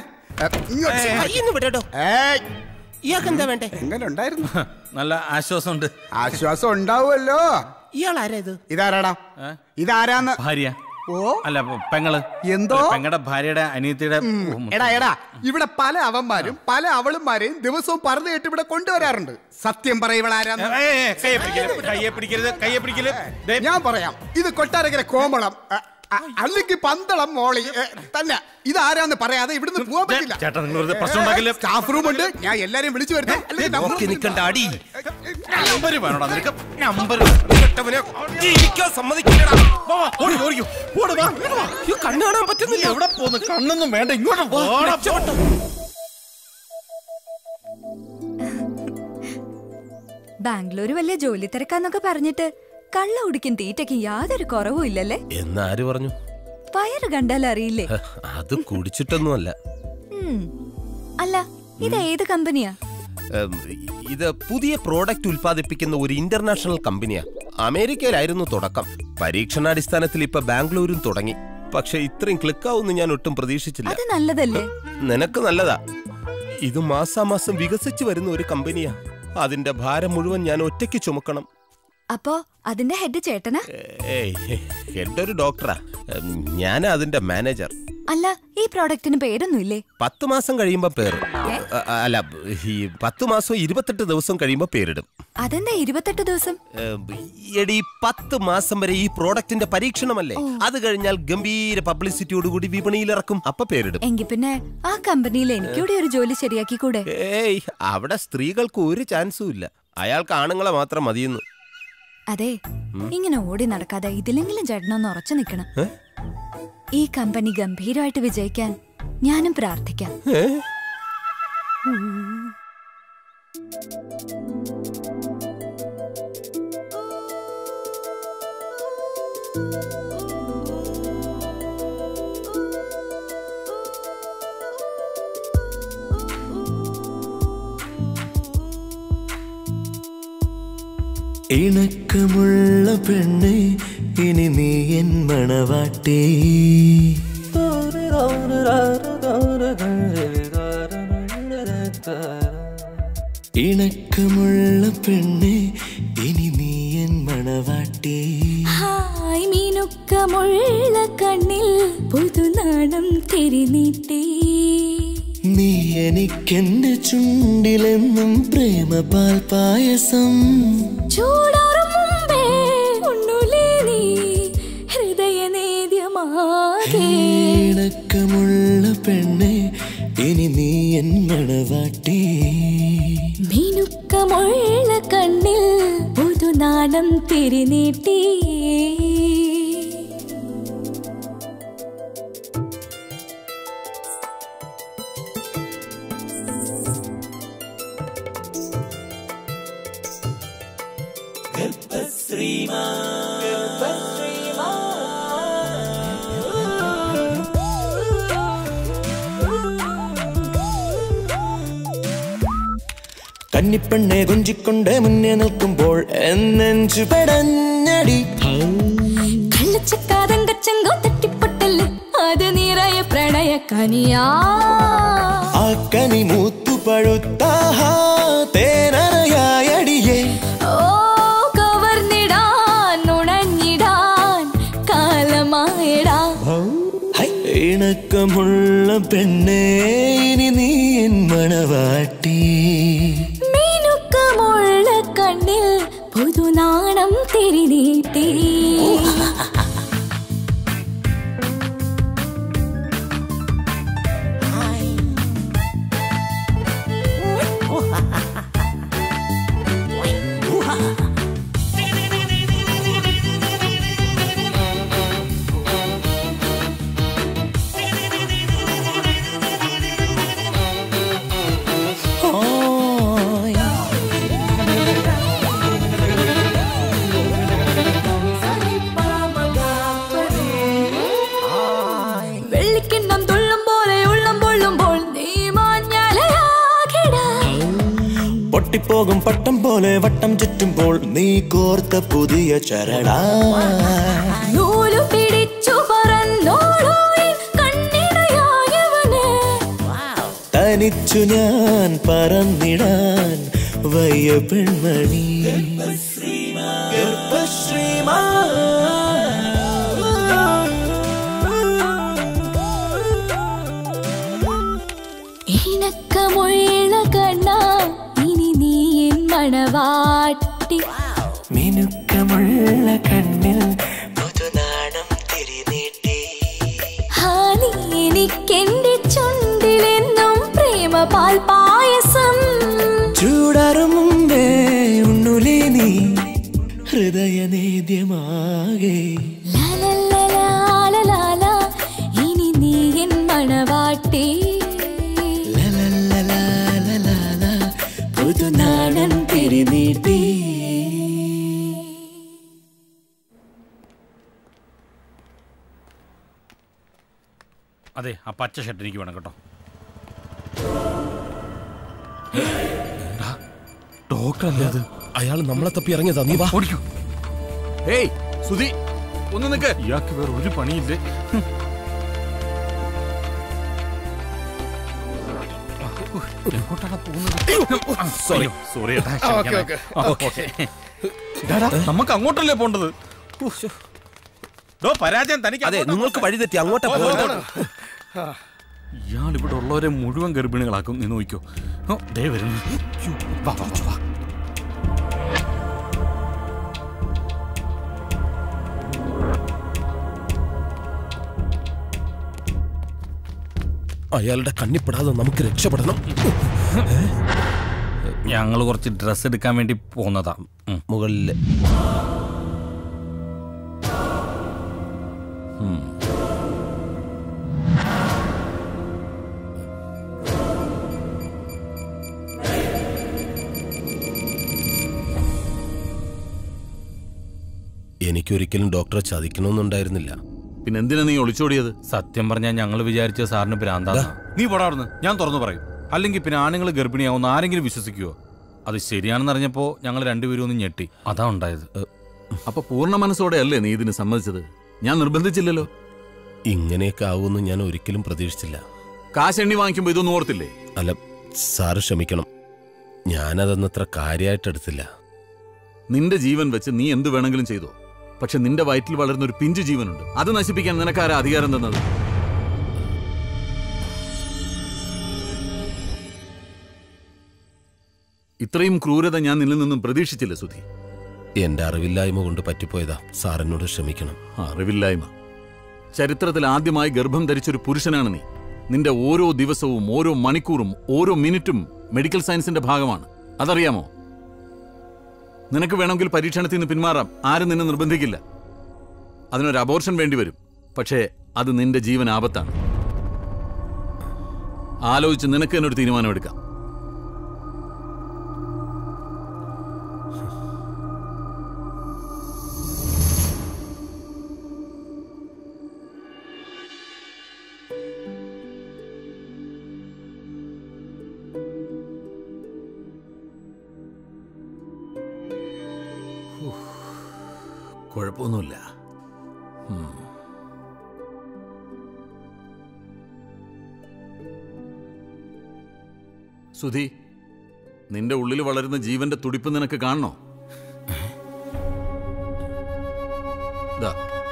ഇയാൾക്ക് എന്താ വേണ്ടേ? എങ്ങനെ ഉണ്ടായിരുന്നു? നല്ല ആശ്വാസമുണ്ട്. ആശ്വാസം ഉണ്ടാവുമല്ലോ. ഇയാൾ ആരാ ഇത്? ഇതാരാടാ? ഇതാരാന്ന്? ഭാര്യ. ഓ, അല്ല, പെങ്ങള്. എന്തോ പെങ്ങളുടെ ഭാര്യയുടെ അനിയത്തിയുടെ. എടാ എടാ, ഇവിടെ പല അവന്മാരും പല അവളുമാരെയും ദിവസവും പറഞ്ഞു കേട്ട് ഇവിടെ കൊണ്ടുവരാറുണ്ട്. സത്യം പറയവളാരാന്ന്? കയ്യെ പിടിക്കരുത്, കയ്യെ പിടിക്കരുത്. ഞാൻ പറയാം. ഇത് കൊട്ടാരക്കര കോമളം. അല്ലെങ്കിൽ പന്തളം മോളി തന്നെ. ഇതാരാന്ന് പറയാതെ ഇവിടുന്ന് പോകാൻ പറ്റില്ല. ചേട്ടാ നിങ്ങൾ വെറുതെ പ്രശ്നം ഉണ്ടാക്കില്ല. സ്റ്റാഫ് റൂം ഉണ്ട്, ഞാൻ എല്ലാരെയും വിളിച്ചു വരുത്തേ. നിൽക്കണ്ട അടി. നമ്പർ വേണോടാ നിനക്ക്? നമ്പർ ജീവിക്കാൻ സമ്മതിക്കില്ലടാ. കണ്ണു കാണാൻ പറ്റുന്നില്ല. എവിടെ പോന്ന്? കണ്ണൊന്നും വേണ്ട, ഇങ്ങോട്ട് പോടാ. ബാംഗ്ലൂര് വലിയ ജോലി തിരക്കാന്നൊക്കെ പറഞ്ഞിട്ട് കള്ള കുടിക്കും തീറ്റയ്ക്കും യാതൊരു കുറവും ഇല്ലല്ലേ? എന്നാര് പറഞ്ഞു? വയറ് കണ്ടാൽ അറിയില്ലേ? അത് കുടിച്ചിട്ടൊന്നുമല്ല. അല്ല, ഇത് ഏത് കമ്പനിയാ? ഇത് പുതിയ പ്രോഡക്റ്റ് ഉൽപ്പാദിപ്പിക്കുന്ന ഒരു ഇന്റർനാഷണൽ കമ്പനിയാ. അമേരിക്കയിലായിരുന്നു തുടക്കം. പരീക്ഷണാടിസ്ഥാനത്തിൽ ഇപ്പൊ ബാംഗ്ലൂരും തുടങ്ങി. പക്ഷെ ഇത്രയും ക്ലിക്കാവുന്ന് ഞാൻ ഒട്ടും പ്രതീക്ഷിച്ചില്ല. അത് നല്ലതല്ലേ? നിനക്ക് നല്ലതാ. ഇത് മാസാമാസം വികസിച്ചു വരുന്ന ഒരു കമ്പനിയാ. അതിന്റെ ഭാരം മുഴുവൻ ഞാൻ ഒറ്റയ്ക്ക് ചുമക്കണം. അപ്പോ അതിന്റെ ഹെഡ് ചേട്ടനാ? ഏയ്, ഹെഡ് ഒരു ഡോക്ടറാ. ഞാനാ അതിന്റെ മാനേജർ. അല്ല, ഈ പ്രോഡക്റ്റിന് പേരൊന്നും ഇല്ലേ? പത്ത് മാസം കഴിയുമ്പോ പേര് അല്ല ഈ പത്ത് മാസം ഇരുപത്തെട്ട് ദിവസം കഴിയുമ്പോ പേരിടും. അതെന്താ ഇരുപത്തെട്ട് ദിവസം? എടി, പത്ത് മാസം വരെ ഈ പ്രോഡക്റ്റിന്റെ പരീക്ഷണമല്ലേ. അത് കഴിഞ്ഞാൽ ഗംഭീര പബ്ലിസിറ്റിയോടുകൂടി വിപണിയിൽ ഇറക്കും. അപ്പൊ പേരിടും. എങ്കിൽ പിന്നെ ആ കമ്പനിയിൽ എനിക്കൂടെ ഒരു ജോലി ശരിയാക്കി കൂടെ? ഏയ്, അവിടെ സ്ത്രീകൾക്ക് ഒരു ചാൻസും ഇല്ല. അയാൾക്ക് ആണുങ്ങളെ മാത്രം മതിയെന്ന്. അതെ, ഇങ്ങനെ ഓടി നടക്കാതെ ഇതിലെങ്കിലും ചേട്ടനൊന്ന് ഉറച്ചു നിൽക്കണം. ഈ കമ്പനി ഗംഭീരമായിട്ട് വിജയിക്കാൻ ഞാനും പ്രാർത്ഥിക്കാം. ഇണക്കമുള്ള പെണ്ണ് ഇനി നീ എൻ മണവാട്ടേ. ഇണക്കമുള്ള പെണ്ണ് ഇനി നീ എൻ മണവാട്ടേ. ഹായ് മീനുക്കമുള്ള കണ്ണിൽ പുതുനാണം തിരിനീട്ടി. നീ എനിക്കെന്റെ ചുണ്ടിലെന്നും പ്രേമ പാൽ പായസം. ചൂടാറും മുമ്പേ ഉണ്ണുലേ നീ ഹൃദയനേദ്യമാകെ. ഇണക്കമുള്ള പെണ്ണ് ഇനി നീ എൻ മണവാട്ടി. മീനുക്കമുള്ള കണ്ണിൽ പുതുനാണം തിരിനീട്ടി. കന്നിപ്പെണ്ണെ കൊഞ്ചിക്കൊണ്ട് മുന്നേ നിൽക്കുമ്പോൾ എന്നെഞ്ചു പെടഞ്ഞടി. കള്ളച്ചക്കാതങ്കച്ചങ്കോ തട്ടിപ്പൊട്ടല് അത് നിറയെ പ്രണയ കനിയാ. ആ കനി മൂത്തു പഴുത്താ തേനറയായടിയേ. ഓ കവർന്നിടാൻ നുണഞ്ഞിടാൻ കാലമായടാ. ഇണക്കമുള്ള പെണ്ണേ ഇനി നീ എൻ മണവാട്ടി. മീനുക്കമുള്ള കണ്ണിൽ പുതുനാണം തിരിനീട്ടി. വെള്ളിക്കിണ്ണം തുള്ളും പോലെ ഉള്ളം പൊള്ളുമ്പോൾ നീ മാഞ്ഞാലയാകിടാ. പൊട്ടിപ്പോകും പട്ടം പോലെ വട്ടം ചുറ്റുമ്പോൾ നീ കോർത്ത പുതിയ ചരടാ. നൂലു പിടിച്ചു പറന്നോളൂ കണ്ണിടയായവനെ. തനിച്ചു ഞാൻ പറന്നിടാൻ വയ്യ പെൺമണി. ഇണക്കമുള്ള കണ്ണാ ഇനി നീ എൻ മണവാട്ടി. മിനുക്കമുള്ള കണ്ണിൽ പുതുനാണം തിരിനീട്ടി. പാൽ പായസം ചൂടാറും മുമ്പേ ഉണ്ണുലേ നീ ഹൃദയനേദ്യമാകെ ലാലാലാലാലാലാ, ഇനി നീ എൻ മണവാട്ടി ലലലലാലലാലാ, പുതുനാടൻ തിരിനീട്ടി. അതെ, ആ പച്ച ഷർട്ട് എനിക്ക് വേണം കേട്ടോ. ഡോക്ടർ അല്ലേ അത്? അയാൾ നമ്മളെ തപ്പി ഇറങ്ങിയതാ. നീ വാ. ഓടിക്കോ. ഏയ് സുധി, ഒന്ന് നിക്ക്. ഇയാൾക്ക് വേറെ ഒരു പണിയില്ലേ. സോറി സോറി ഡാടാ, നമുക്ക് അങ്ങോട്ടല്ലേ പോണ്ടത്? പരാജയം തനിക്ക്. അതെ, നിങ്ങൾക്ക് വഴി തെറ്റി അങ്ങോട്ടാ പോകുന്നത്. ഇയാൾ ഇവിടെ ഉള്ളവരെ മുഴുവൻ ഗർഭിണികളാക്കും. നീ നോക്കിക്കോ. ദേ വരുന്നു. വാ, വാ, വാ. അയാളുടെ കണ്ണിപ്പെടാതെ നമുക്ക് രക്ഷപ്പെടണം. ഞങ്ങൾ കുറച്ച് ഡ്രസ് എടുക്കാൻ വേണ്ടി പോന്നതാ. മുകളില് എനിക്കൊരിക്കലും ഡോക്ടറെ ചതിക്കണമെന്നുണ്ടായിരുന്നില്ല. പിന്നെ എന്തിനാ നീ ഒളിച്ചോടിയത്? സത്യം പറഞ്ഞാൽ ഞങ്ങൾ വിചാരിച്ച സാറിന് ഭ്രാന്താ. നീ പോടാർന്ന്, ഞാൻ തുറന്നു പറയും. അല്ലെങ്കിൽ പിന്നെ ആണുങ്ങൾ ഗർഭിണിയാവുന്ന ആരെങ്കിലും വിശ്വസിക്കുവോ? അത് ശരിയാണെന്ന് അറിഞ്ഞപ്പോ ഞങ്ങൾ രണ്ടുപേരും ഒന്ന് ഞെട്ടി. അതാ ഉണ്ടായത്. അപ്പൊ പൂർണ്ണ മനസ്സോടെ അല്ലേ നീ ഇതിന് സമ്മതിച്ചത്? ഞാൻ നിർബന്ധിച്ചില്ലല്ലോ. ഇങ്ങനെയൊക്കെ ആവുമെന്ന് ഞാൻ ഒരിക്കലും പ്രതീക്ഷിച്ചില്ല. കാശ് എണ്ണി വാങ്ങിക്കുമ്പോ ഇതൊന്നും ഓർത്തില്ലേ? അല്ല സാറ് ക്ഷമിക്കണം, ഞാനതൊന്നത്ര കാര്യമായിട്ടെടുത്തില്ല. നിന്റെ ജീവൻ വെച്ച് നീ എന്ത് വേണമെങ്കിലും ചെയ്തോ. പക്ഷെ നിന്റെ വയറ്റിൽ വളരുന്ന ഒരു പിഞ്ചു ജീവനുണ്ട്. അത് നശിപ്പിക്കാൻ നിനക്കാരാ അധികാരം തന്നത്? ഇത്രയും ക്രൂരത ഞാൻ നിന്നിൽ നിന്നും പ്രതീക്ഷിച്ചില്ല സുധി. എന്റെ അറിവില്ലായ്മ കൊണ്ട് പറ്റിപ്പോയതാ. സാറിനോട് ക്ഷമിക്കണം. അറിവില്ലായ്മ? ചരിത്രത്തിൽ ആദ്യമായി ഗർഭം ധരിച്ചൊരു പുരുഷനാണ് നീ. നിന്റെ ഓരോ ദിവസവും ഓരോ മണിക്കൂറും ഓരോ മിനിറ്റും മെഡിക്കൽ സയൻസിന്റെ ഭാഗമാണ്. അതറിയാമോ? നിനക്ക് വേണമെങ്കിൽ പരീക്ഷണത്തിൽ നിന്ന് പിന്മാറാം. ആരും നിന്നെ നിർബന്ധിക്കില്ല. അതിനൊരു അബോർഷൻ വേണ്ടി വരും. പക്ഷേ അത് നിന്റെ ജീവൻ ആപത്താണ്. ആലോചിച്ച് നിനക്ക് തന്നെ ഒരു തീരുമാനമെടുക്കാം. കുഴപ്പമൊന്നുമില്ല. സുധി, നിന്റെ ഉള്ളിൽ വളരുന്ന ജീവന്റെ തുടിപ്പ് നിനക്ക് കാണണോ? ദാ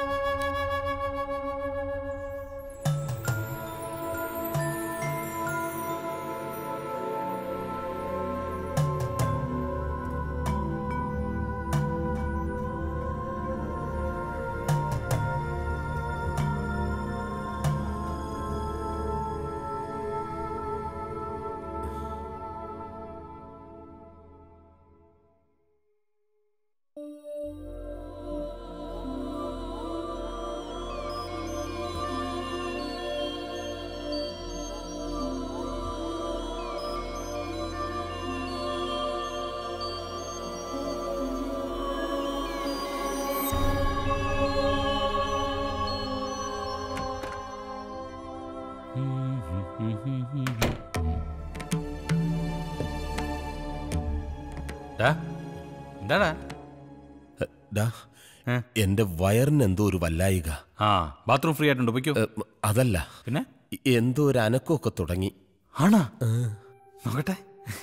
എന്റെ വയറിന് എന്തോ ഒരു വല്ലായിക. ആ, ബാത്റൂം ഫ്രീ ആയിട്ടുണ്ട്, പൊയ്ക്കോ. അതല്ല, പിന്നെ എന്തോ ഒരു അനക്കമൊക്കെ തുടങ്ങി. ആണോ? നോക്കട്ടെ.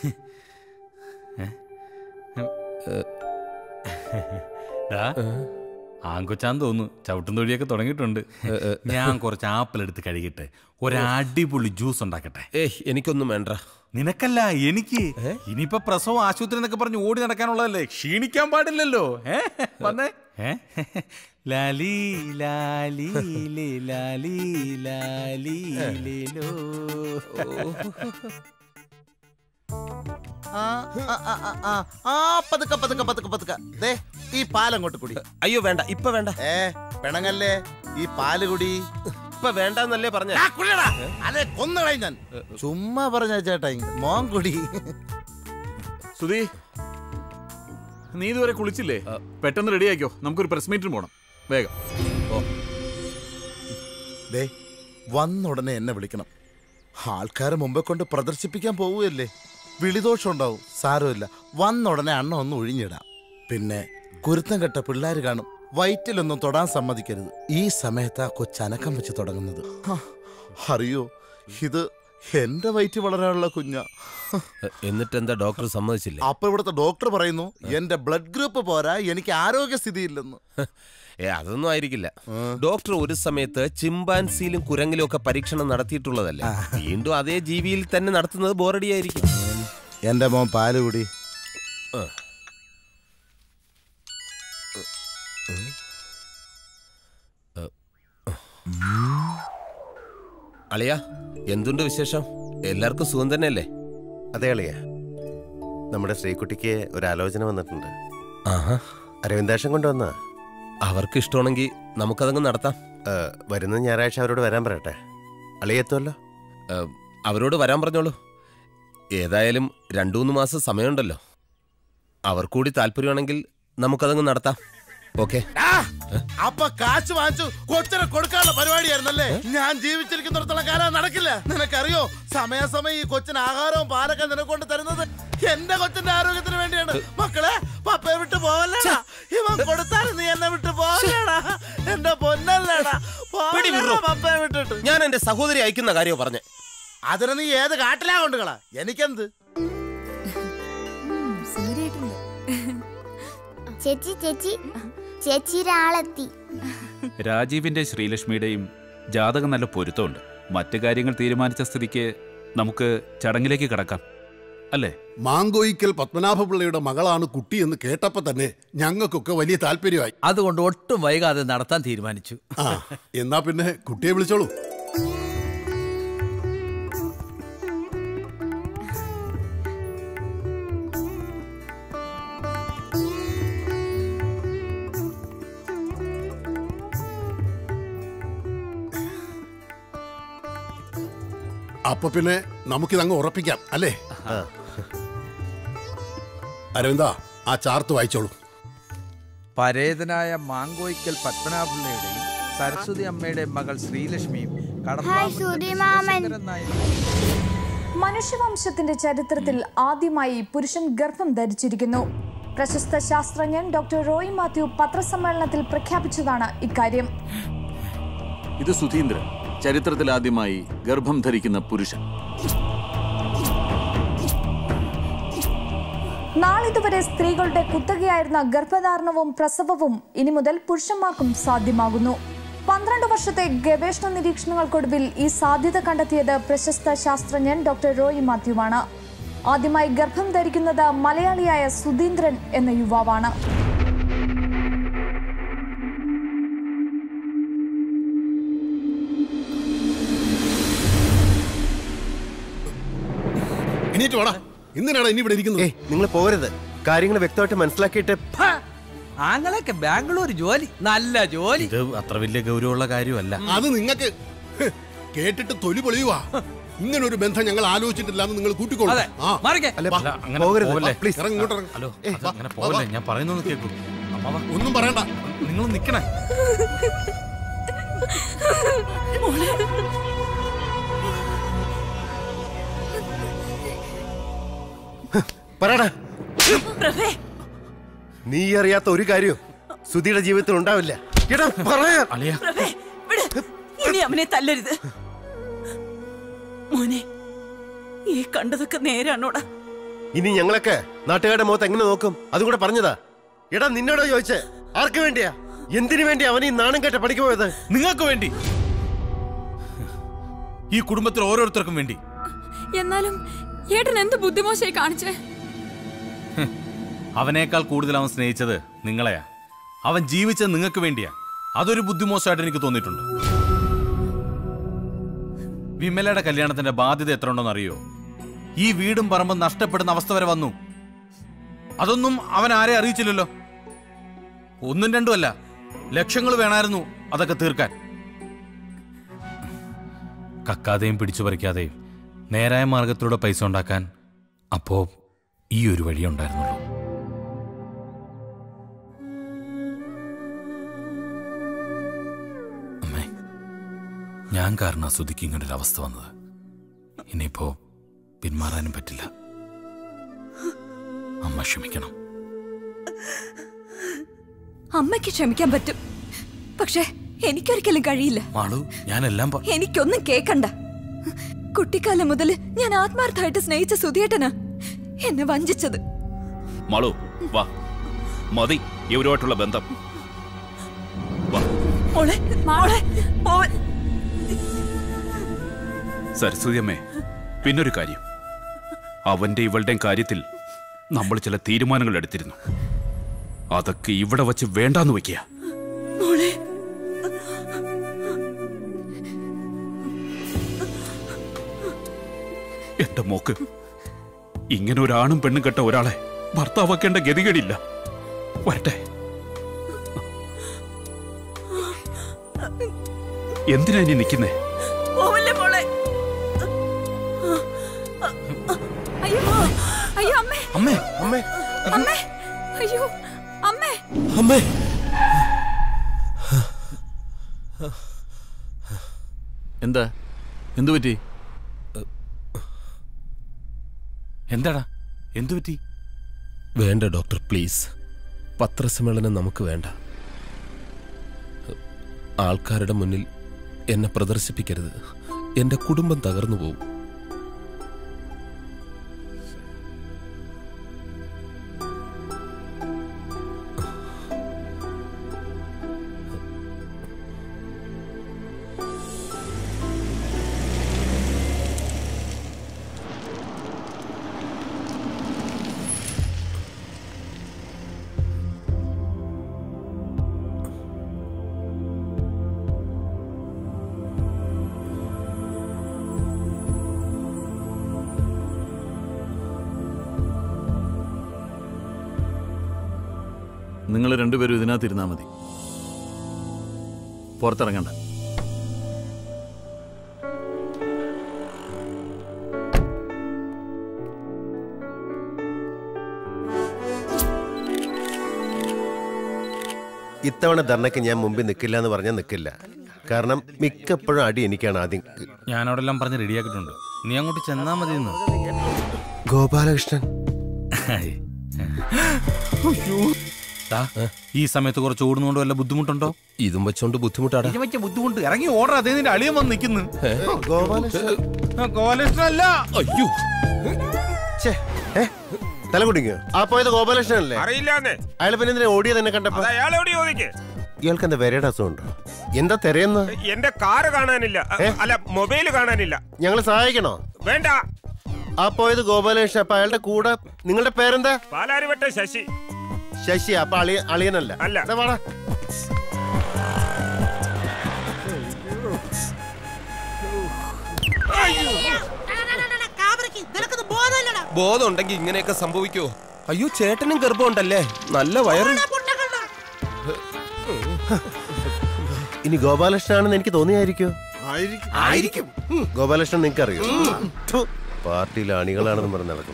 ആങ്കൊച്ചാന്ന് തോന്നുന്നു. ചവിട്ടും തൊഴിയൊക്കെ തുടങ്ങിയിട്ടുണ്ട്. ഞാൻ കുറച്ച് ആപ്പിൾ എടുത്ത് കഴുകിട്ട് ഒരടിപൊളി ജ്യൂസ് ഉണ്ടാക്കട്ടെ. ഏയ്, എനിക്കൊന്നും വേണ്ട. നിനക്കല്ല, എനിക്ക്. ഇനിയിപ്പോ പ്രസവം ആശുപത്രി എന്നൊക്കെ പറഞ്ഞ് ഓടി നടക്കാനുള്ളതല്ലേ, ക്ഷീണിക്കാൻ പാടില്ലല്ലോ. ഏ വന്നേ. ഏ ലാലി ലാലി ലാലി ലാലി ലോ. ആ ആ, ആ, ആ, ആ, ആ, പതുക്കെ പതുക്കെ പതുക്കെ പതുക്കെ ദേ ഈ പാലങ്ങോട്ട് കുടി. അയ്യോ വേണ്ട, ഇപ്പൊ വേണ്ട. ഏ പിണങ്ങല്ലേ, ഈ പാല് കുടി. ഇപ്പൊ വേണ്ടെന്നല്ലേ പറഞ്ഞ? അതെ കൊന്നുകളയും ഞാൻ. ചുമ്മാ പറഞ്ഞ ചേട്ടാ, മോൻ കുടി. സുധി, നീ ഇതുവരെ കുളിച്ചില്ലേ? പെട്ടെന്ന് റെഡി ആക്കിയോ, നമുക്കൊരു പ്രസ് മീറ്റിന് പോണം. വേഗം ദേ വന്നുടനെ എന്നെ വിളിക്കണം. ആൾക്കാരെ മുമ്പേ കൊണ്ട് പ്രദർശിപ്പിക്കാൻ പോവുകയല്ലേ, വിളിദോഷം ഉണ്ടാവും. സാരമില്ല, വന്നുടനെ അണ്ണ ഒന്ന് ഒഴിഞ്ഞിടാം. പിന്നെ കുരുത്തം കെട്ട പിള്ളേർ കാണും, വയറ്റിലൊന്നും തൊടാൻ സമ്മതിക്കരുത്. ഈ സമയത്ത് ആ കൊച്ചനക്കം വെച്ച് തുടങ്ങുന്നത്. അറിയോ, ഇത് എന്റെ വയറ്റ് വളരാനുള്ള കുഞ്ഞാ. എന്നിട്ട് എന്താ ഡോക്ടർ സമ്മതിച്ചില്ല? അപ്പൊ ഇവിടുത്തെ ഡോക്ടർ പറയുന്നു എന്റെ ബ്ലഡ് ഗ്രൂപ്പ് പോരാ, എനിക്ക് ആരോഗ്യസ്ഥിതി ഇല്ലെന്ന്. ഏ അതൊന്നും ആയിരിക്കില്ല. ഡോക്ടർ ഒരു സമയത്ത് ചിമ്പാൻസിയിലും കുരങ്ങിലും ഒക്കെ പരീക്ഷണം നടത്തിയിട്ടുള്ളതല്ലേ. വീണ്ടും അതേ ജീവിയിൽ തന്നെ നടത്തുന്നത് ബോറടിയായിരിക്കും. എന്റെ മോൻ പാല് കൂടി. അളിയ, എന്തുണ്ട് വിശേഷം? എല്ലാവർക്കും സുഖം തന്നെയല്ലേ? അതെ അളിയ, നമ്മുടെ ശ്രീകുട്ടിക്ക് ഒരു ആലോചന വന്നിട്ടുണ്ട്. ആഹാ, അരവിന്ദാക്ഷം കൊണ്ടുവന്ന അവർക്ക് ഇഷ്ടമാണെങ്കിൽ നമുക്കതങ്ങ് നടത്താം. വരുന്ന ഞായറാഴ്ച അവരോട് വരാൻ പറയട്ടെ. അളിയെത്തുമല്ലോ? അവരോട് വരാൻ പറഞ്ഞോളൂ. ഏതായാലും രണ്ടു മൂന്ന് മാസം സമയമുണ്ടല്ലോ. അവർ കൂടി താല്പര്യമാണെങ്കിൽ നമുക്കതങ്ങ് നടത്താം. ഓക്കെ. അപ്പൊ കാശ് വാങ്ങിച്ചു കൊച്ചിനെ കൊടുക്കാനുള്ള പരിപാടിയായിരുന്നല്ലേ? ഞാൻ ജീവിച്ചിരിക്കുന്നിടത്തോളം കാലം നടക്കില്ല. നിനക്കറിയോ, സമയാസമയം ഈ കൊച്ചിന് ആഹാരവും പാലൊക്കെ നിനക്കൊണ്ട് തരുന്നത് എന്റെ കൊച്ചിന്റെ ആരോഗ്യത്തിന് വേണ്ടിയാണ്. മക്കളെ, പപ്പയെ വിട്ടു പോവല്ലേടാ. ഇവൻ കൊടുത്താലും നീ എന്നെ വിട്ടു പോവല്ലേടാ. എന്റെ പൊന്നല്ലേടാ, പപ്പയെ വിട്ടിട്ട്. ഞാൻ എന്റെ സഹോദരി അയക്കുന്ന കാര്യം പറഞ്ഞേ. അതിന് നീ ഏത് കാട്ടിലാ കൊണ്ടുകളാ, എനിക്കെന്ത്? ചേച്ചി ചേച്ചി ചേച്ചിയുടെ ആളെത്തി. രാജീവിന്റെ ശ്രീലക്ഷ്മിയുടെയും ജാതകം നല്ല പൊരുത്തമുണ്ട്. മറ്റു കാര്യങ്ങൾ തീരുമാനിച്ച സ്ഥിതിക്ക് നമുക്ക് ചടങ്ങിലേക്ക് കടക്കാം, അല്ലേ? മാങ്കോയിക്കൽ പത്മനാഭപിള്ളയുടെ മകളാണ് കുട്ടി എന്ന് കേട്ടപ്പോ തന്നെ ഞങ്ങൾക്കൊക്കെ വലിയ താല്പര്യമായി. അതുകൊണ്ട് ഒട്ടും വൈകാതെ നടത്താൻ തീരുമാനിച്ചു. ആ എന്നാ പിന്നെ കുട്ടിയെ വിളിച്ചോളൂ. അപ്പൊ പിന്നെ നമുക്കിതങ്ങ് ഉറപ്പിക്കാം, അല്ലേ? അരവിന്ദ, ആ ചാർത്ത് വായിച്ചോളൂ. പരേതനായ മാങ്കോയിക്കൽ പത്മനാഭപിള്ളയുടെയും സരസ്വതി അമ്മയുടെയും മകൾ ശ്രീലക്ഷ്മിയും മനുഷ്യവംശത്തിന്റെ ചരിത്രത്തിൽ ആദ്യമായി പുരുഷൻ ഗർഭം ധരിച്ചിരിക്കുന്നു. പ്രശസ്ത ശാസ്ത്രജ്ഞൻ ഡോക്ടർ റോയ് മാത്യു പത്രസമ്മേളനത്തിൽ പ്രഖ്യാപിച്ചതാണ് ഇക്കാര്യം. ഇത് സുധീന്ദ്രൻ, ചരിത്രത്തിൽ ആദ്യമായി ഗർഭം ധരിക്കുന്ന പുരുഷൻ. നാളിതുവരെ സ്ത്രീകളുടെ കുത്തകയായിരുന്ന ഗർഭധാരണവും പ്രസവവും ഇനി മുതൽ പുരുഷന്മാർക്കും സാധ്യമാകുന്നു. പന്ത്രണ്ട് വർഷത്തെ ഗവേഷണ നിരീക്ഷണങ്ങൾക്കൊടുവിൽ ഈ സാധ്യത കണ്ടെത്തിയത് പ്രശസ്ത ശാസ്ത്രജ്ഞൻ ഡോക്ടർ റോയ് മാത്യുവാണ്. ആദ്യമായി ഗർഭം ധരിക്കുന്നത് മലയാളിയായ സുധീന്ദ്രൻ എന്ന യുവാവാണ്. എന്തിനാണ് ഇനി ഇവിടെ ഇരിക്കുന്നത്? നിങ്ങൾ പോകരുത്, കാര്യങ്ങൾ വ്യക്തമായിട്ട് മനസ്സിലാക്കിയിട്ട്. ആങ്ങളൊക്കെ ബാംഗ്ലൂർ ജോലി, നല്ല ജോലി. ഇത് അത്ര വലിയ ഗൗരവമുള്ള കാര്യമല്ല. അത് നിങ്ങൾക്ക് കേട്ടിട്ട് തൊലി പൊളിയുവാ. ഇങ്ങനെ ഒരു ബന്ധം ഞങ്ങൾ ആലോചിച്ചിട്ടില്ല എന്ന് നിങ്ങൾ കൂട്ടിക്കോളൂ. ഞാൻ പറയുന്നത് കേൾക്കൂ. ഒന്നും പറയണ്ട, നിങ്ങൾ നിക്കണേ. പറയടാ, നീ അറിയാത്ത ഒരു കാര്യവും സുധിയുടെ ജീവിതത്തിൽ ഉണ്ടാവില്ല. ഇനി അവനെ തല്ലരുത് മോനെ. ഈ കണ്ടതൊക്കെ നേരാണോടാ? ഇനി ഞങ്ങളൊക്കെ നാട്ടുകാരുടെ മുഖത്ത് എങ്ങനെ നോക്കും? അതും കൂടെ പറഞ്ഞതാ. എടാ, നിന്നോടോ ചോദിച്ചേ? ആർക്ക് വേണ്ടിയാ, എന്തിനു വേണ്ടി അവൻ ഈ നാണം കേട്ട പഠിക്ക് പോയത്? നിങ്ങൾക്ക് വേണ്ടി, ഈ കുടുംബത്തിൽ ഓരോരുത്തർക്കും വേണ്ടി. എന്നാലും ഏട്ടൻ എന്ത് ബുദ്ധിമോശമായി കാണിച്ചേ? അവനേക്കാൾ കൂടുതൽ അവൻ സ്നേഹിച്ചത് നിങ്ങളെയാ. അവൻ ജീവിച്ചത് നിങ്ങൾക്ക് വേണ്ടിയാ. അതൊരു ബുദ്ധിമോശമായിട്ട് എനിക്ക് തോന്നിയിട്ടുണ്ട്. വിമലയുടെ കല്യാണത്തിന്റെ ബാധ്യത എത്ര ഉണ്ടെന്ന് അറിയോ? ഈ വീടും പറമ്പും നഷ്ടപ്പെടുന്ന അവസ്ഥ വരെ വന്നു. അതൊന്നും അവൻ ആരെ അറിയിച്ചില്ലല്ലോ. ഒന്നും രണ്ടും അല്ല, ലക്ഷങ്ങൾ വേണമായിരുന്നു അതൊക്കെ തീർക്കാൻ. കക്കാതെയും പിടിച്ചു പറിക്കാതെയും നേരായ മാർഗത്തിലൂടെ പൈസ ഉണ്ടാക്കാൻ അപ്പോ ഈ ഒരു വഴി ഉണ്ടായിരുന്നുള്ളൂ. അമ്മേ, ഞാൻ കാരണം സുധിക്ക് ഇങ്ങനൊരു അവസ്ഥ വന്നത്. ഇനിയിപ്പോ പിന്മാറാനും പറ്റില്ല. അമ്മ ക്ഷമിക്കണം. അമ്മയ്ക്ക് ക്ഷമിക്കാൻ പറ്റും, പക്ഷെ എനിക്കൊരിക്കലും കഴിയില്ല. മാളു, ഞാനെല്ലാം എനിക്കൊന്നും കേക്കണ്ട. കുട്ടിക്കാലം മുതൽ ഞാൻ ആത്മാർത്ഥമായിട്ട് സ്നേഹിച്ച സുധിയേട്ടനാ എന്നെ വഞ്ചിച്ചത്. മാളു വാ, മതി ഇവരുമായിട്ടുള്ള ബന്ധം. സരസ്വതി അമ്മേ, പിന്നൊരു കാര്യം, അവന്റെ ഇവളുടെയും കാര്യത്തിൽ നമ്മൾ ചില തീരുമാനങ്ങൾ എടുത്തിരുന്നു. അതൊക്കെ ഇവിടെ വച്ച് വേണ്ടാന്ന് വെക്കുക. എന്റെ മോക്ക് ഇങ്ങനെ ഒരാണും പെണ്ണും കെട്ട ഒരാളെ ഭർത്താവാക്കേണ്ട ഗതികേടില്ല. വരട്ടെ. എന്തിനാ ഇനി നിൽക്കുന്നേ? അമ്മേ, അമ്മേ, അമ്മേ, അയ്യോ, അമ്മേ, അമ്മേ. എന്താ, എന്തു പറ്റി? എന്താടാ, എന്തു പറ്റി? വേണ്ട ഡോക്ടർ, പ്ലീസ്. പത്രസമ്മേളനം നമുക്ക് വേണ്ട. ആൾക്കാരുടെ മുന്നിൽ എന്നെ പ്രദർശിപ്പിക്കരുത്. എന്റെ കുടുംബം തകർന്നു പോകും. നിങ്ങൾ രണ്ടുപേരും ഇതിനകത്തിരുന്നാൽ മതി, പുറത്തിറങ്ങണ്ട. ഇത്തവണ ധർണയ്ക്ക് ഞാൻ മുമ്പിൽ നിൽക്കില്ല എന്ന് പറഞ്ഞാൽ നിൽക്കില്ല. കാരണം മിക്കപ്പോഴും അടി എനിക്കാണ് ആദ്യം. ഞാൻ അവിടെ എല്ലാം പറഞ്ഞ് റെഡിയാക്കിയിട്ടുണ്ട്. നീ അങ്ങോട്ട് ചെന്നാ മതി. ഗോപാലകൃഷ്ണൻ, ഈ സമയത്ത് കുറച്ച് ഓടുന്നോണ്ട് വല്ല ബുദ്ധിമുട്ടുണ്ടോ? ഇതും വെച്ചോണ്ട് ബുദ്ധിമുട്ടാടാ. ബുദ്ധിമുട്ട് ഇറങ്ങി ഓർഡർ. അതേ നിന്റെ അളിയൻ വന്ന് നിൽക്കുന്നു. ഗോപാലകൃഷ്ണൻ അയ്യോ, തല കുടിങ്ങോ? ആ പോയത് ഗോപാലകൃഷ്ണൻ അല്ലേ? അറിയില്ലാന്നേ. അയാൾ പിന്നെ എന്തിനാ ഓടിയത് എന്നെ കണ്ടപ്പോ? ഇയാൾക്ക് എന്താ വരയുടെ അസുഖമുണ്ടോ? എന്താ തിരയുന്ന? എന്റെ കാറ് കാണാനില്ല, അല്ല മൊബൈല് കാണാനില്ല. ഞങ്ങള് സഹായിക്കണോ? വേണ്ട. ആ പോയത് ഗോപാലകൃഷ്ണൻ. അപ്പൊ അയാളുടെ കൂടെ നിങ്ങളുടെ പേരെന്താ? പാലാരിവട്ട ശശി. ശശി. അപ്പൊ അളിയ അളിയനല്ല? അല്ല. വാടാ. ബോധം ഉണ്ടെങ്കിൽ ഇങ്ങനെയൊക്കെ സംഭവിക്കോ? അയ്യോ, ചേട്ടനും ഗർഭമുണ്ടല്ലേ? നല്ല വയറ്. ഇനി ഗോപാലകൃഷ്ണനാണെന്ന് എനിക്ക് തോന്നിയായിരിക്കോ? ആയിരിക്കും. ഗോപാലകൃഷ്ണൻ നിങ്ങൾക്ക് അറിയോ? പാർട്ടിയിലെ അണികളാണെന്ന് പറഞ്ഞ് നടക്കും.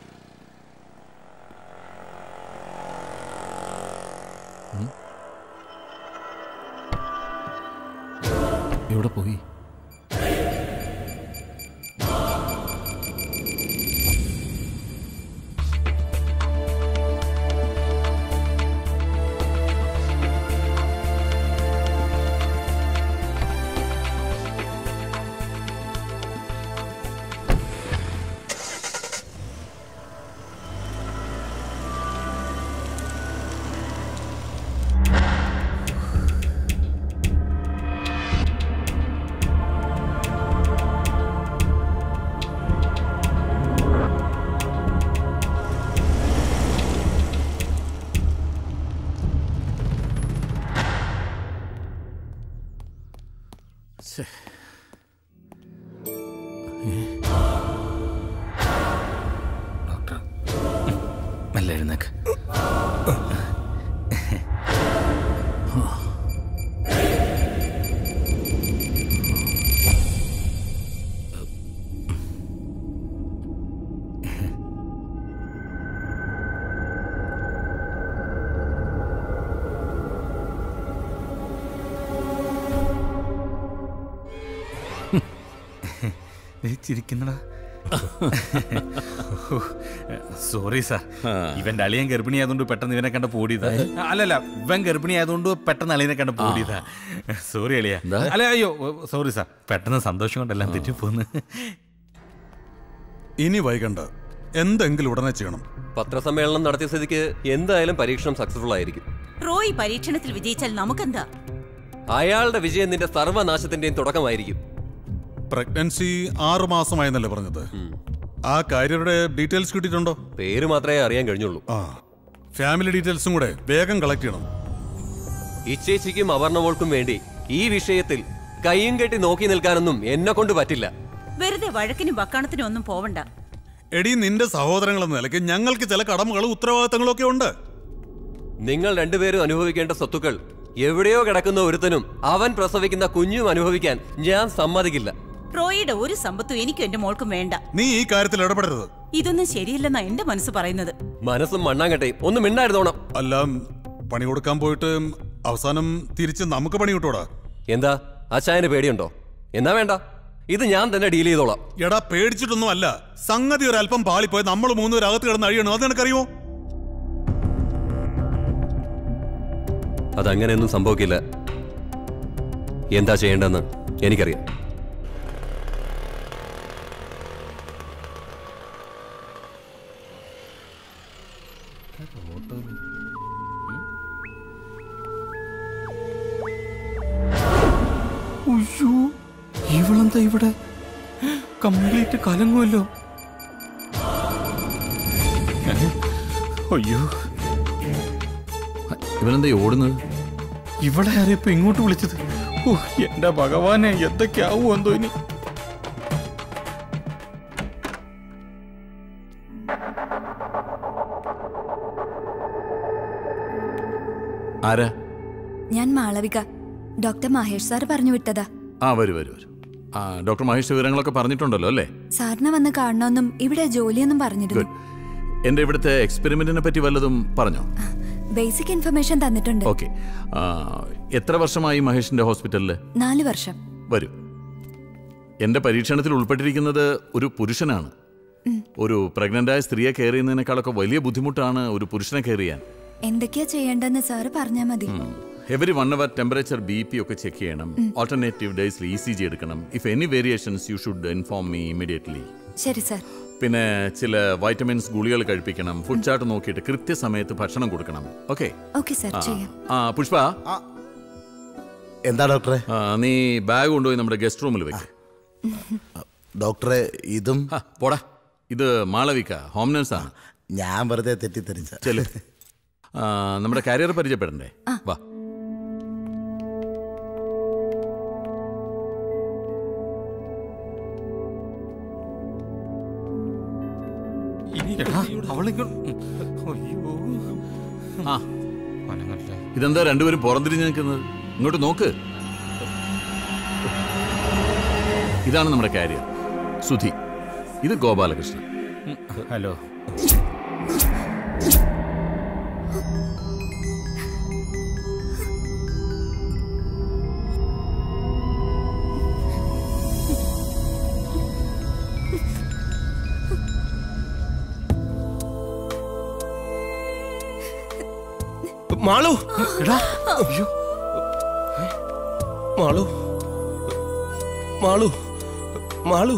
എവിടെ പോയി? മെല്ലെ എഴുന്നേക്ക്. ചിരിക്കുന്നടാ. സോറി സാർ, ഇവന്റെ അളിയൻ ഗർഭിണിയായതുകൊണ്ട് പെട്ടെന്ന് ഇവനെ കണ്ട പോടിയതാ. അല്ലല്ല, ഇവൻ ഗർഭിണിയായതുകൊണ്ട് പെട്ടെന്ന് അളിയനെ കണ്ട പോടിയതാ. സോറി അളിയ. അല്ല അയ്യോ സോറി സാർ, പെട്ടെന്ന് സന്തോഷം കൊണ്ടെല്ലാം തെറ്റിപ്പോന്ന്. ഇനി വൈകണ്ട, എന്തെങ്കിലും ഉടനെ ചെയ്യണം. പത്രസമ്മേളനം നടത്തിയ സ്ഥിതിക്ക് എന്തായാലും പരീക്ഷണം സക്സസ്ഫുൾ ആയിരിക്കും. റോയ് പരീക്ഷണത്തിൽ വിജയിച്ചാൽ നമുക്കെന്താ? അയാളുടെ വിജയം നിന്റെ സർവ്വനാശത്തിന്റെയും തുടക്കമായിരിക്കും. പ്രഗ്നൻസി ആറു മാസമായെന്നല്ലേ പറഞ്ഞത്? ആ കാര്യയുടെ ഡീറ്റെയിൽസ് കിട്ടിയിട്ടുണ്ടോ? പേര് മാത്രമേ അറിയാൻ കഴിഞ്ഞുള്ളൂ. ആ, ഫാമിലി ഡീറ്റെയിൽസും കൂടെ വേഗം കളക്ട് ചെയ്യണം. ഇച്ചേച്ചിക്കും അവർണവോൾക്കും വേണ്ടി ഈ വിഷയത്തിൽ കയ്യും കെട്ടി നോക്കി നിൽക്കാനൊന്നും എന്നെ കൊണ്ട് പറ്റില്ല. വെറുതെ വഴക്കിനും വക്കാണത്തിനും ഒന്നും പോവണ്ട. എടി, നിന്റെ സഹോദരങ്ങൾ എന്ന നിലയ്ക്ക് ഞങ്ങൾക്ക് ചില കടമകളും ഉത്തരവാദിത്തങ്ങളും ഒക്കെ ഉണ്ട്. നിങ്ങൾ രണ്ടുപേരും അനുഭവിക്കേണ്ട സ്വത്തുക്കൾ എവിടെയോ കിടക്കുന്ന ഒരുത്തനും അവൻ പ്രസവിക്കുന്ന കുഞ്ഞും അനുഭവിക്കാൻ ഞാൻ സമ്മതിക്കില്ല. റോയിയുടെ ഒരു സമ്പത്തും എനിക്കും എന്റെ മോൾക്കും വേണ്ട. നീ ഈ കാര്യത്തിൽ ഇടപെടരുത്. ഇതൊന്നും ശരിയല്ലെന്നാ എന്റെ മനസ്സ് പറയുന്നത്. മനസ്സും മണ്ണാങ്കട്ടെയും ഒന്നും മിണ്ടായിരുന്നോണം. അല്ല, പണി കൊടുക്കാൻ പോയിട്ട് അവസാനം തിരിച്ച് നമുക്ക് പണി കിട്ടൂടാ. എന്താ അച്ചായന് പേടിയുണ്ടോ? എന്നാ വേണ്ട, ഇത് ഞാൻ തന്നെ ഡീൽ ചെയ്തോളാം. എടാ, പേടിച്ചിട്ടൊന്നും അല്ല. സംഗതി ഒരല്പം പാളിപ്പോയി നമ്മൾ മൂന്നുപേർ അകത്ത് കിടന്ന് അഴിയണോ? അത് നിനക്കറിയോ? അതങ്ങനെയൊന്നും സംഭവിക്കില്ല. എന്താ ചെയ്യേണ്ടെന്ന് എനിക്കറിയാം. അയ്യോ, ഇവളെന്താ ഇവിടെ? കംപ്ലീറ്റ് കലങ്ങുമല്ലോ. അയ്യോ, ഇവനെന്താ ഓടുന്നത്? ഇവിടെ ആരെയപ്പോ ഇങ്ങോട്ട് വിളിച്ചത്? ഓ എന്റെ ഭഗവാനെ, എന്തൊക്കെയാവോ എന്തോ ഇനി. ആരാ? ഞാൻ മാളവിക. ഡോക്ടർ മഹേഷ് സാർ പറഞ്ഞു വിട്ടതാ. ആ വരൂ വരൂ വരൂ. ആ, ഡോക്ടർ മഹേഷ് വിവരങ്ങളൊക്കെ പറഞ്ഞിട്ടുണ്ടല്ലോ അല്ലേ? സാറിനെ വന്ന് കാണണമെന്നും ഇവിടെ ജോലിയൊന്നും പറഞ്ഞിരുന്നു. എന്റെ ഇവിടുത്തെ എക്സ്പെരിമെന്റിനെ പറ്റി വല്ലതും പറഞ്ഞോ? ബേസിക് ഇൻഫർമേഷൻ തന്നിട്ടുണ്ട്. ഓക്കെ. എത്ര വർഷമായി മഹേഷിന്റെ ഹോസ്പിറ്റലിൽ? നാല് വർഷം. വരൂ. എന്റെ പരീക്ഷണത്തിൽ ഉൾപ്പെട്ടിരിക്കുന്നത് ഒരു പുരുഷനാണ്. ഒരു പ്രഗ്നന്റായ സ്ത്രീയെ കെയർ ചെയ്യുന്നതിനേക്കാളൊക്കെ വലിയ ബുദ്ധിമുട്ടാണ് ഒരു പുരുഷനെ കെയർ ചെയ്യാൻ. എന്തൊക്കെയാ ചെയ്യേണ്ടെന്ന് സാറ് പറഞ്ഞാൽ മതി. Every one hour temperature, B P ഒക്കെ ചെക്ക് ചെയ്യണം. ഓൾട്ടർനേറ്റീവ് ഡേയ്സിൽ ഇ സി ജി എടുക്കണം. If any variations you should inform me immediately. ശരി സാർ. പിന്നെ ചില വൈറ്റമിൻസ് ഗുളികൾ കഴിപ്പിക്കണം. ഫുഡ് ചാർട്ട് നോക്കിയിട്ട് കൃത്യസമയത്ത് ഭക്ഷണം കൊടുക്കണം. ഓക്കെ? ഓക്കെ സാർ, ചെയ്യാം. ആ പുഷ്പ, എന്താ ഡോക്ടറെ? നീ ബാഗ് കൊണ്ടുപോയി നമ്മുടെ ഗസ്റ്റ് റൂമിൽ വെക്ക്. ഡോക്ടറെ, ഇതും പോടാ. ഇത് മാളവിക, ഹോം നഴ്സ് ആണ്. ഞാൻ വെറുതെ തെറ്റിദ്ധരിച്ച. ചെല്. നമ്മുടെ കാരിയർ പരിചയപ്പെടണ്ടേ? വാ. ഇതെന്താ രണ്ടുപേരും പുറംതിരിഞ്ഞ് നിൽക്കുന്നത്? ഇങ്ങോട്ട് നോക്ക്. ഇതാണ് നമ്മുടെ കാരിയർ സുധി. ഇത് ഗോപാലകൃഷ്ണൻ. ഹലോ. മാളു, മാളു, മാളു, മാളു.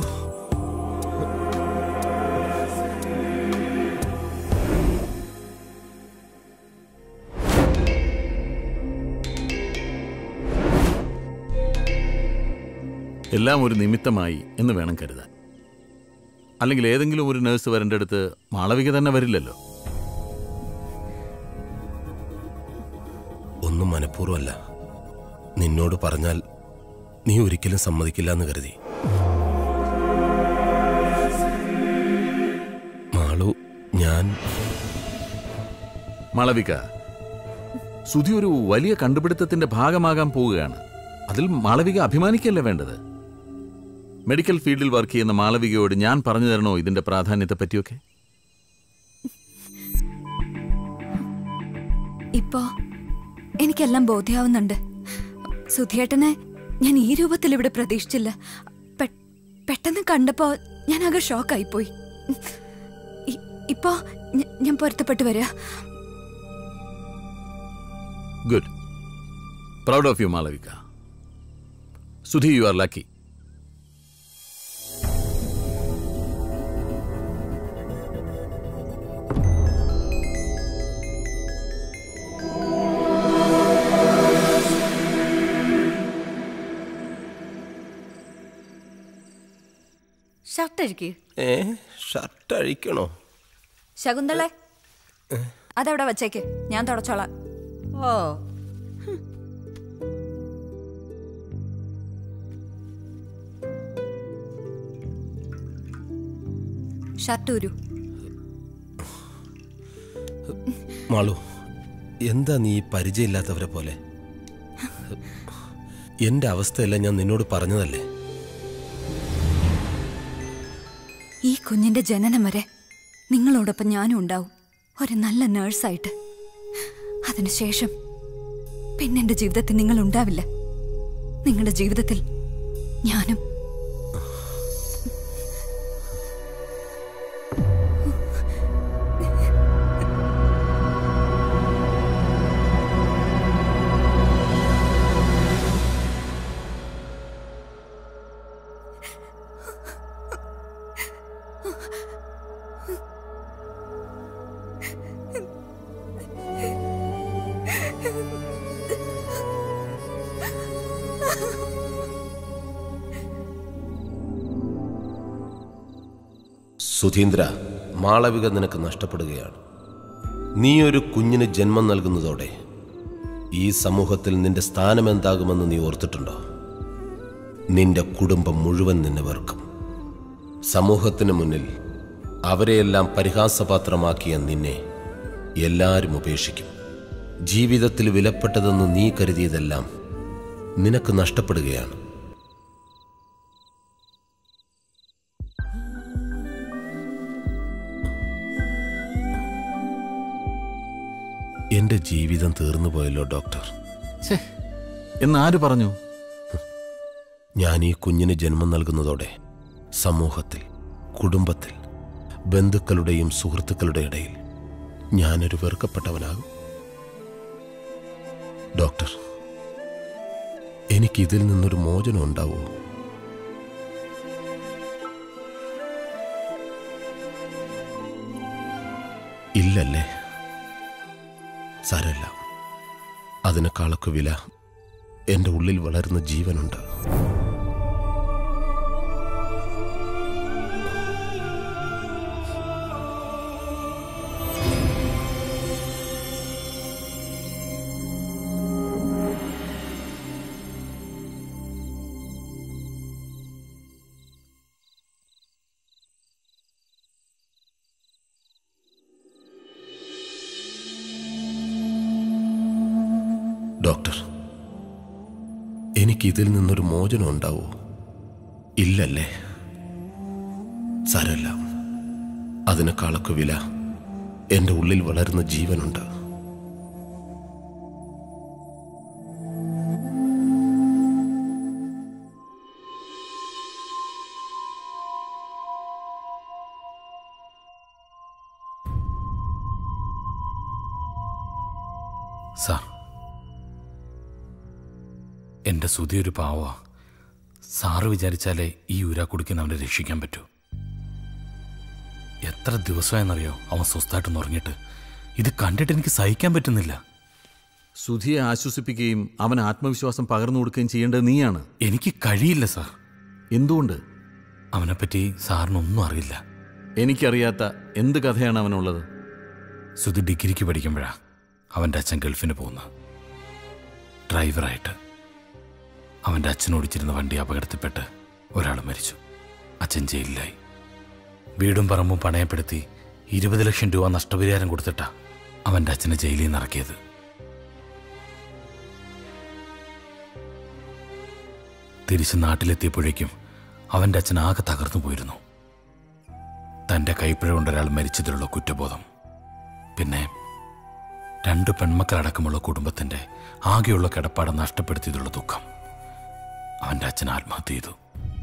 എല്ലാം ഒരു നിമിത്തമായി എന്ന് വേണം കരുതാൻ. അല്ലെങ്കിൽ ഏതെങ്കിലും ഒരു നഴ്സ് വരേണ്ട അടുത്ത് മാളവിക തന്നെ വരില്ലല്ലോ. ഒന്നും മനഃപൂർവ്വമല്ല. നിന്നോട് പറഞ്ഞാൽ നീ ഒരിക്കലും സമ്മതിക്കില്ല എന്ന് കരുതി. മാളു, ഞാൻ മാളവിക, സുധി ഒരു വലിയ കണ്ടുപിടുത്തത്തിന്റെ ഭാഗമാകാൻ പോവുകയാണ്. അതിൽ മാളവിക അഭിമാനിക്കല്ലേ വേണ്ടത്? മെഡിക്കൽ ഫീൽഡിൽ വർക്ക് ചെയ്യുന്ന മാളവികയോട് ഞാൻ പറഞ്ഞു തരണോ ഇതിന്റെ പ്രാധാന്യത്തെ പറ്റിയൊക്കെ? ഇപ്പോ എനിക്കെല്ലാം ബോധ്യാവുന്നുണ്ട്. സുധിയേട്ടനെ ഞാൻ ഈ രൂപത്തിൽ ഇവിടെ പ്രതീക്ഷിച്ചില്ല. പെട്ടെന്ന് കണ്ടപ്പോ ഞാൻ ആകെ ഷോക്കായിപ്പോയി. ഇപ്പോ ഞാൻ പൊരുത്തപ്പെട്ടു വരിക. Good. Proud of you Malavika. Sudhi, you are lucky. Shirt അഴിക്ക്. ഏ ഷർട്ട് അഴിക്കണോ? ശകുന്തളെ, അതവിടെ വച്ചേക്ക്, ഞാൻ തുടച്ചോളാം. ഓ, ഷർട്ട് ഊരു. മാളു, എന്താ നീ പരിചയമില്ലാത്തവരെ പോലെ? എന്റെ അവസ്ഥയെല്ലാം ഞാൻ നിന്നോട് പറഞ്ഞതല്ലേ. ഈ കുഞ്ഞിന്റെ ജനനം വരെ നിങ്ങളോടൊപ്പം ഞാനും ഉണ്ടാവും, ഒരു നല്ല നേഴ്സായിട്ട്. അതിനുശേഷം പിന്നെ എന്റെ ജീവിതത്തിൽ നിങ്ങൾ ഉണ്ടാവില്ല. നിങ്ങളുടെ ജീവിതത്തിൽ ഞാനും. സുധീന്ദ്ര, മാളവിക നിനക്ക് നഷ്ടപ്പെടുകയാണ്. നീ ഒരു കുഞ്ഞിന് ജന്മം നൽകുന്നതോടെ ഈ സമൂഹത്തിൽ നിന്റെ സ്ഥാനം എന്താകുമെന്ന് നീ ഓർത്തിട്ടുണ്ടോ? നിന്റെ കുടുംബം മുഴുവൻ നിന്നെ വെറുക്കും. സമൂഹത്തിന് മുന്നിൽ അവരെയെല്ലാം പരിഹാസപാത്രമാക്കിയ നിന്നെ എല്ലാവരും ഉപേക്ഷിക്കും. ജീവിതത്തിൽ വിലപ്പെട്ടതെന്ന് നീ കരുതിയതെല്ലാം നിനക്ക് നഷ്ടപ്പെടുകയാണ്. എന്റെ ജീവിതം തീർന്നു പോയല്ലോ ഡോക്ടർ. എന്നാര് പറഞ്ഞു? ഞാൻ ഈ കുഞ്ഞിന് ജന്മം നൽകുന്നതോടെ സമൂഹത്തിൽ, കുടുംബത്തിൽ, ബന്ധുക്കളുടെയും സുഹൃത്തുക്കളുടെ ഇടയിൽ ഞാനൊരു വെറുക്കപ്പെട്ടവനാകും. ഡോക്ടർ, എനിക്കിതിൽ നിന്നൊരു മോചനം ഉണ്ടാവുമോ? ഇല്ലല്ലേ? സാരമില്ല. അതിനേക്കാളൊക്കെ വില എൻ്റെ ഉള്ളിൽ വളരുന്ന ജീവനുണ്ട്. ഡോക്ടർ, എനിക്കിതിൽ നിന്നൊരു മോചനം ഉണ്ടാവോ? ഇല്ലല്ലേ? സാരമില്ല. അതിനേക്കാളൊക്കെ വില എൻ്റെ ഉള്ളിൽ വളരുന്ന ജീവനുണ്ട്. സാർ, എൻ്റെ സുധി ഒരു പാവാ. സാറ് വിചാരിച്ചാലേ ഈ ഊരാക്കുടിക്കുന്ന അവനെ രക്ഷിക്കാൻ പറ്റൂ. എത്ര ദിവസമായെന്നറിയോ അവൻ സ്വസ്ഥമായിട്ടൊന്ന് ഉറങ്ങിയിട്ട്. ഇത് കണ്ടിട്ട് എനിക്ക് സഹിക്കാൻ പറ്റുന്നില്ല. സുധിയെ ആശ്വസിപ്പിക്കുകയും അവന് ആത്മവിശ്വാസം പകർന്നു കൊടുക്കുകയും ചെയ്യേണ്ടത് നീയാണ്. എനിക്ക് കഴിയില്ല സാർ. എന്തുകൊണ്ട്? അവനെപ്പറ്റി സാറിനൊന്നും അറിയില്ല. എനിക്കറിയാത്ത എന്ത് കഥയാണ് അവനുള്ളത്? സുധി ഡിഗ്രിക്ക് പഠിക്കുമ്പോഴാണ് അവൻ്റെ അച്ഛൻ ഗൾഫിന് പോകുന്നത്. ഡ്രൈവറായിട്ട്. അവൻ്റെ അച്ഛൻ ഓടിച്ചിരുന്ന വണ്ടി അപകടത്തിൽപ്പെട്ട് ഒരാൾ മരിച്ചു. അച്ഛൻ ജയിലിലായി. വീടും പറമ്പും പണയപ്പെടുത്തി ഇരുപത് ലക്ഷം രൂപ നഷ്ടപരിഹാരം കൊടുത്തിട്ടാ അവൻ്റെ അച്ഛനെ ജയിലിൽ നിന്ന് ഇറക്കിയത്. തിരിച്ച് നാട്ടിലെത്തിയപ്പോഴേക്കും അവൻ്റെ അച്ഛൻ ആകെ തകർന്നു പോയിരുന്നു. തൻ്റെ കൈപ്പിഴ കൊണ്ടൊരാൾ മരിച്ചതിലുള്ള കുറ്റബോധം, പിന്നെ രണ്ട് പെൺമക്കളടക്കമുള്ള കുടുംബത്തിൻ്റെ ആകെയുള്ള കിടപ്പാട് നഷ്ടപ്പെടുത്തിയതിലുള്ള ദുഃഖം. അവൻ്റെ അച്ഛൻ ആത്മഹത്യ ചെയ്തു.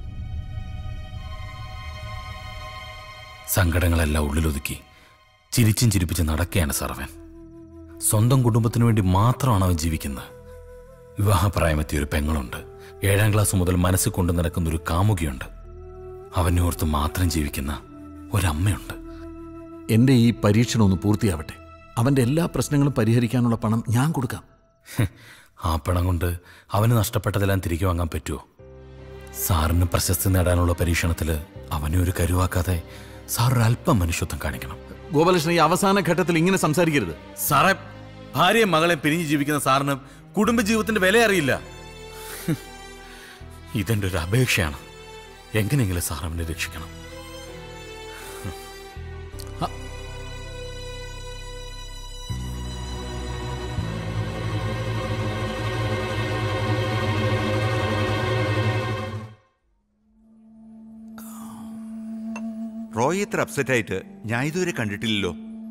സങ്കടങ്ങളെല്ലാം ഉള്ളിലൊതുക്കി ചിരിച്ചും ചിരിപ്പിച്ച് നടക്കുകയാണ് സർവൻ. സ്വന്തം കുടുംബത്തിനു വേണ്ടി മാത്രമാണ് അവൻ ജീവിക്കുന്നത്. വിവാഹപ്രായമെത്തിയ ഒരു പെങ്ങളുണ്ട്. ഏഴാം ക്ലാസ് മുതൽ മനസ്സിൽ കൊണ്ടു നടക്കുന്ന ഒരു കാമുകിയുണ്ട്. അവനെ ഓർത്ത് മാത്രം ജീവിക്കുന്ന ഒരമ്മയുണ്ട്. എൻ്റെ ഈ പരീക്ഷണം ഒന്ന് പൂർത്തിയാവട്ടെ. അവൻ്റെ എല്ലാ പ്രശ്നങ്ങളും പരിഹരിക്കാനുള്ള പണം ഞാൻ കൊടുക്കാം. ആ പണം കൊണ്ട് അവന് നഷ്ടപ്പെട്ടതെല്ലാം തിരികെ വാങ്ങാൻ പറ്റുമോ? സാറിന് പ്രശസ്തി നേടാനുള്ള പരീക്ഷണത്തിൽ അവനെ ഒരു കരുവാക്കാതെ സാർ ഒരല്പം മനുഷ്യത്വം കാണിക്കണം. ഗോപാലകൃഷ്ണൻ, ഈ അവസാന ഘട്ടത്തിൽ ഇങ്ങനെ സംസാരിക്കരുത്. സാറേ, ഭാര്യയും മകളെ പിരിഞ്ഞു ജീവിക്കുന്ന സാറിന് കുടുംബജീവിതത്തിന്റെ വില അറിയില്ല. ഇതെന്റെ ഒരു അപേക്ഷയാണ്. എങ്ങനെയെങ്കിലും സാർ അവനെ രക്ഷിക്കണം. റോയ് ഇത്ര അപ്സെറ്റ് ആയിട്ട് ഞാൻ ഇതുവരെ കണ്ടിട്ടില്ലല്ലോ.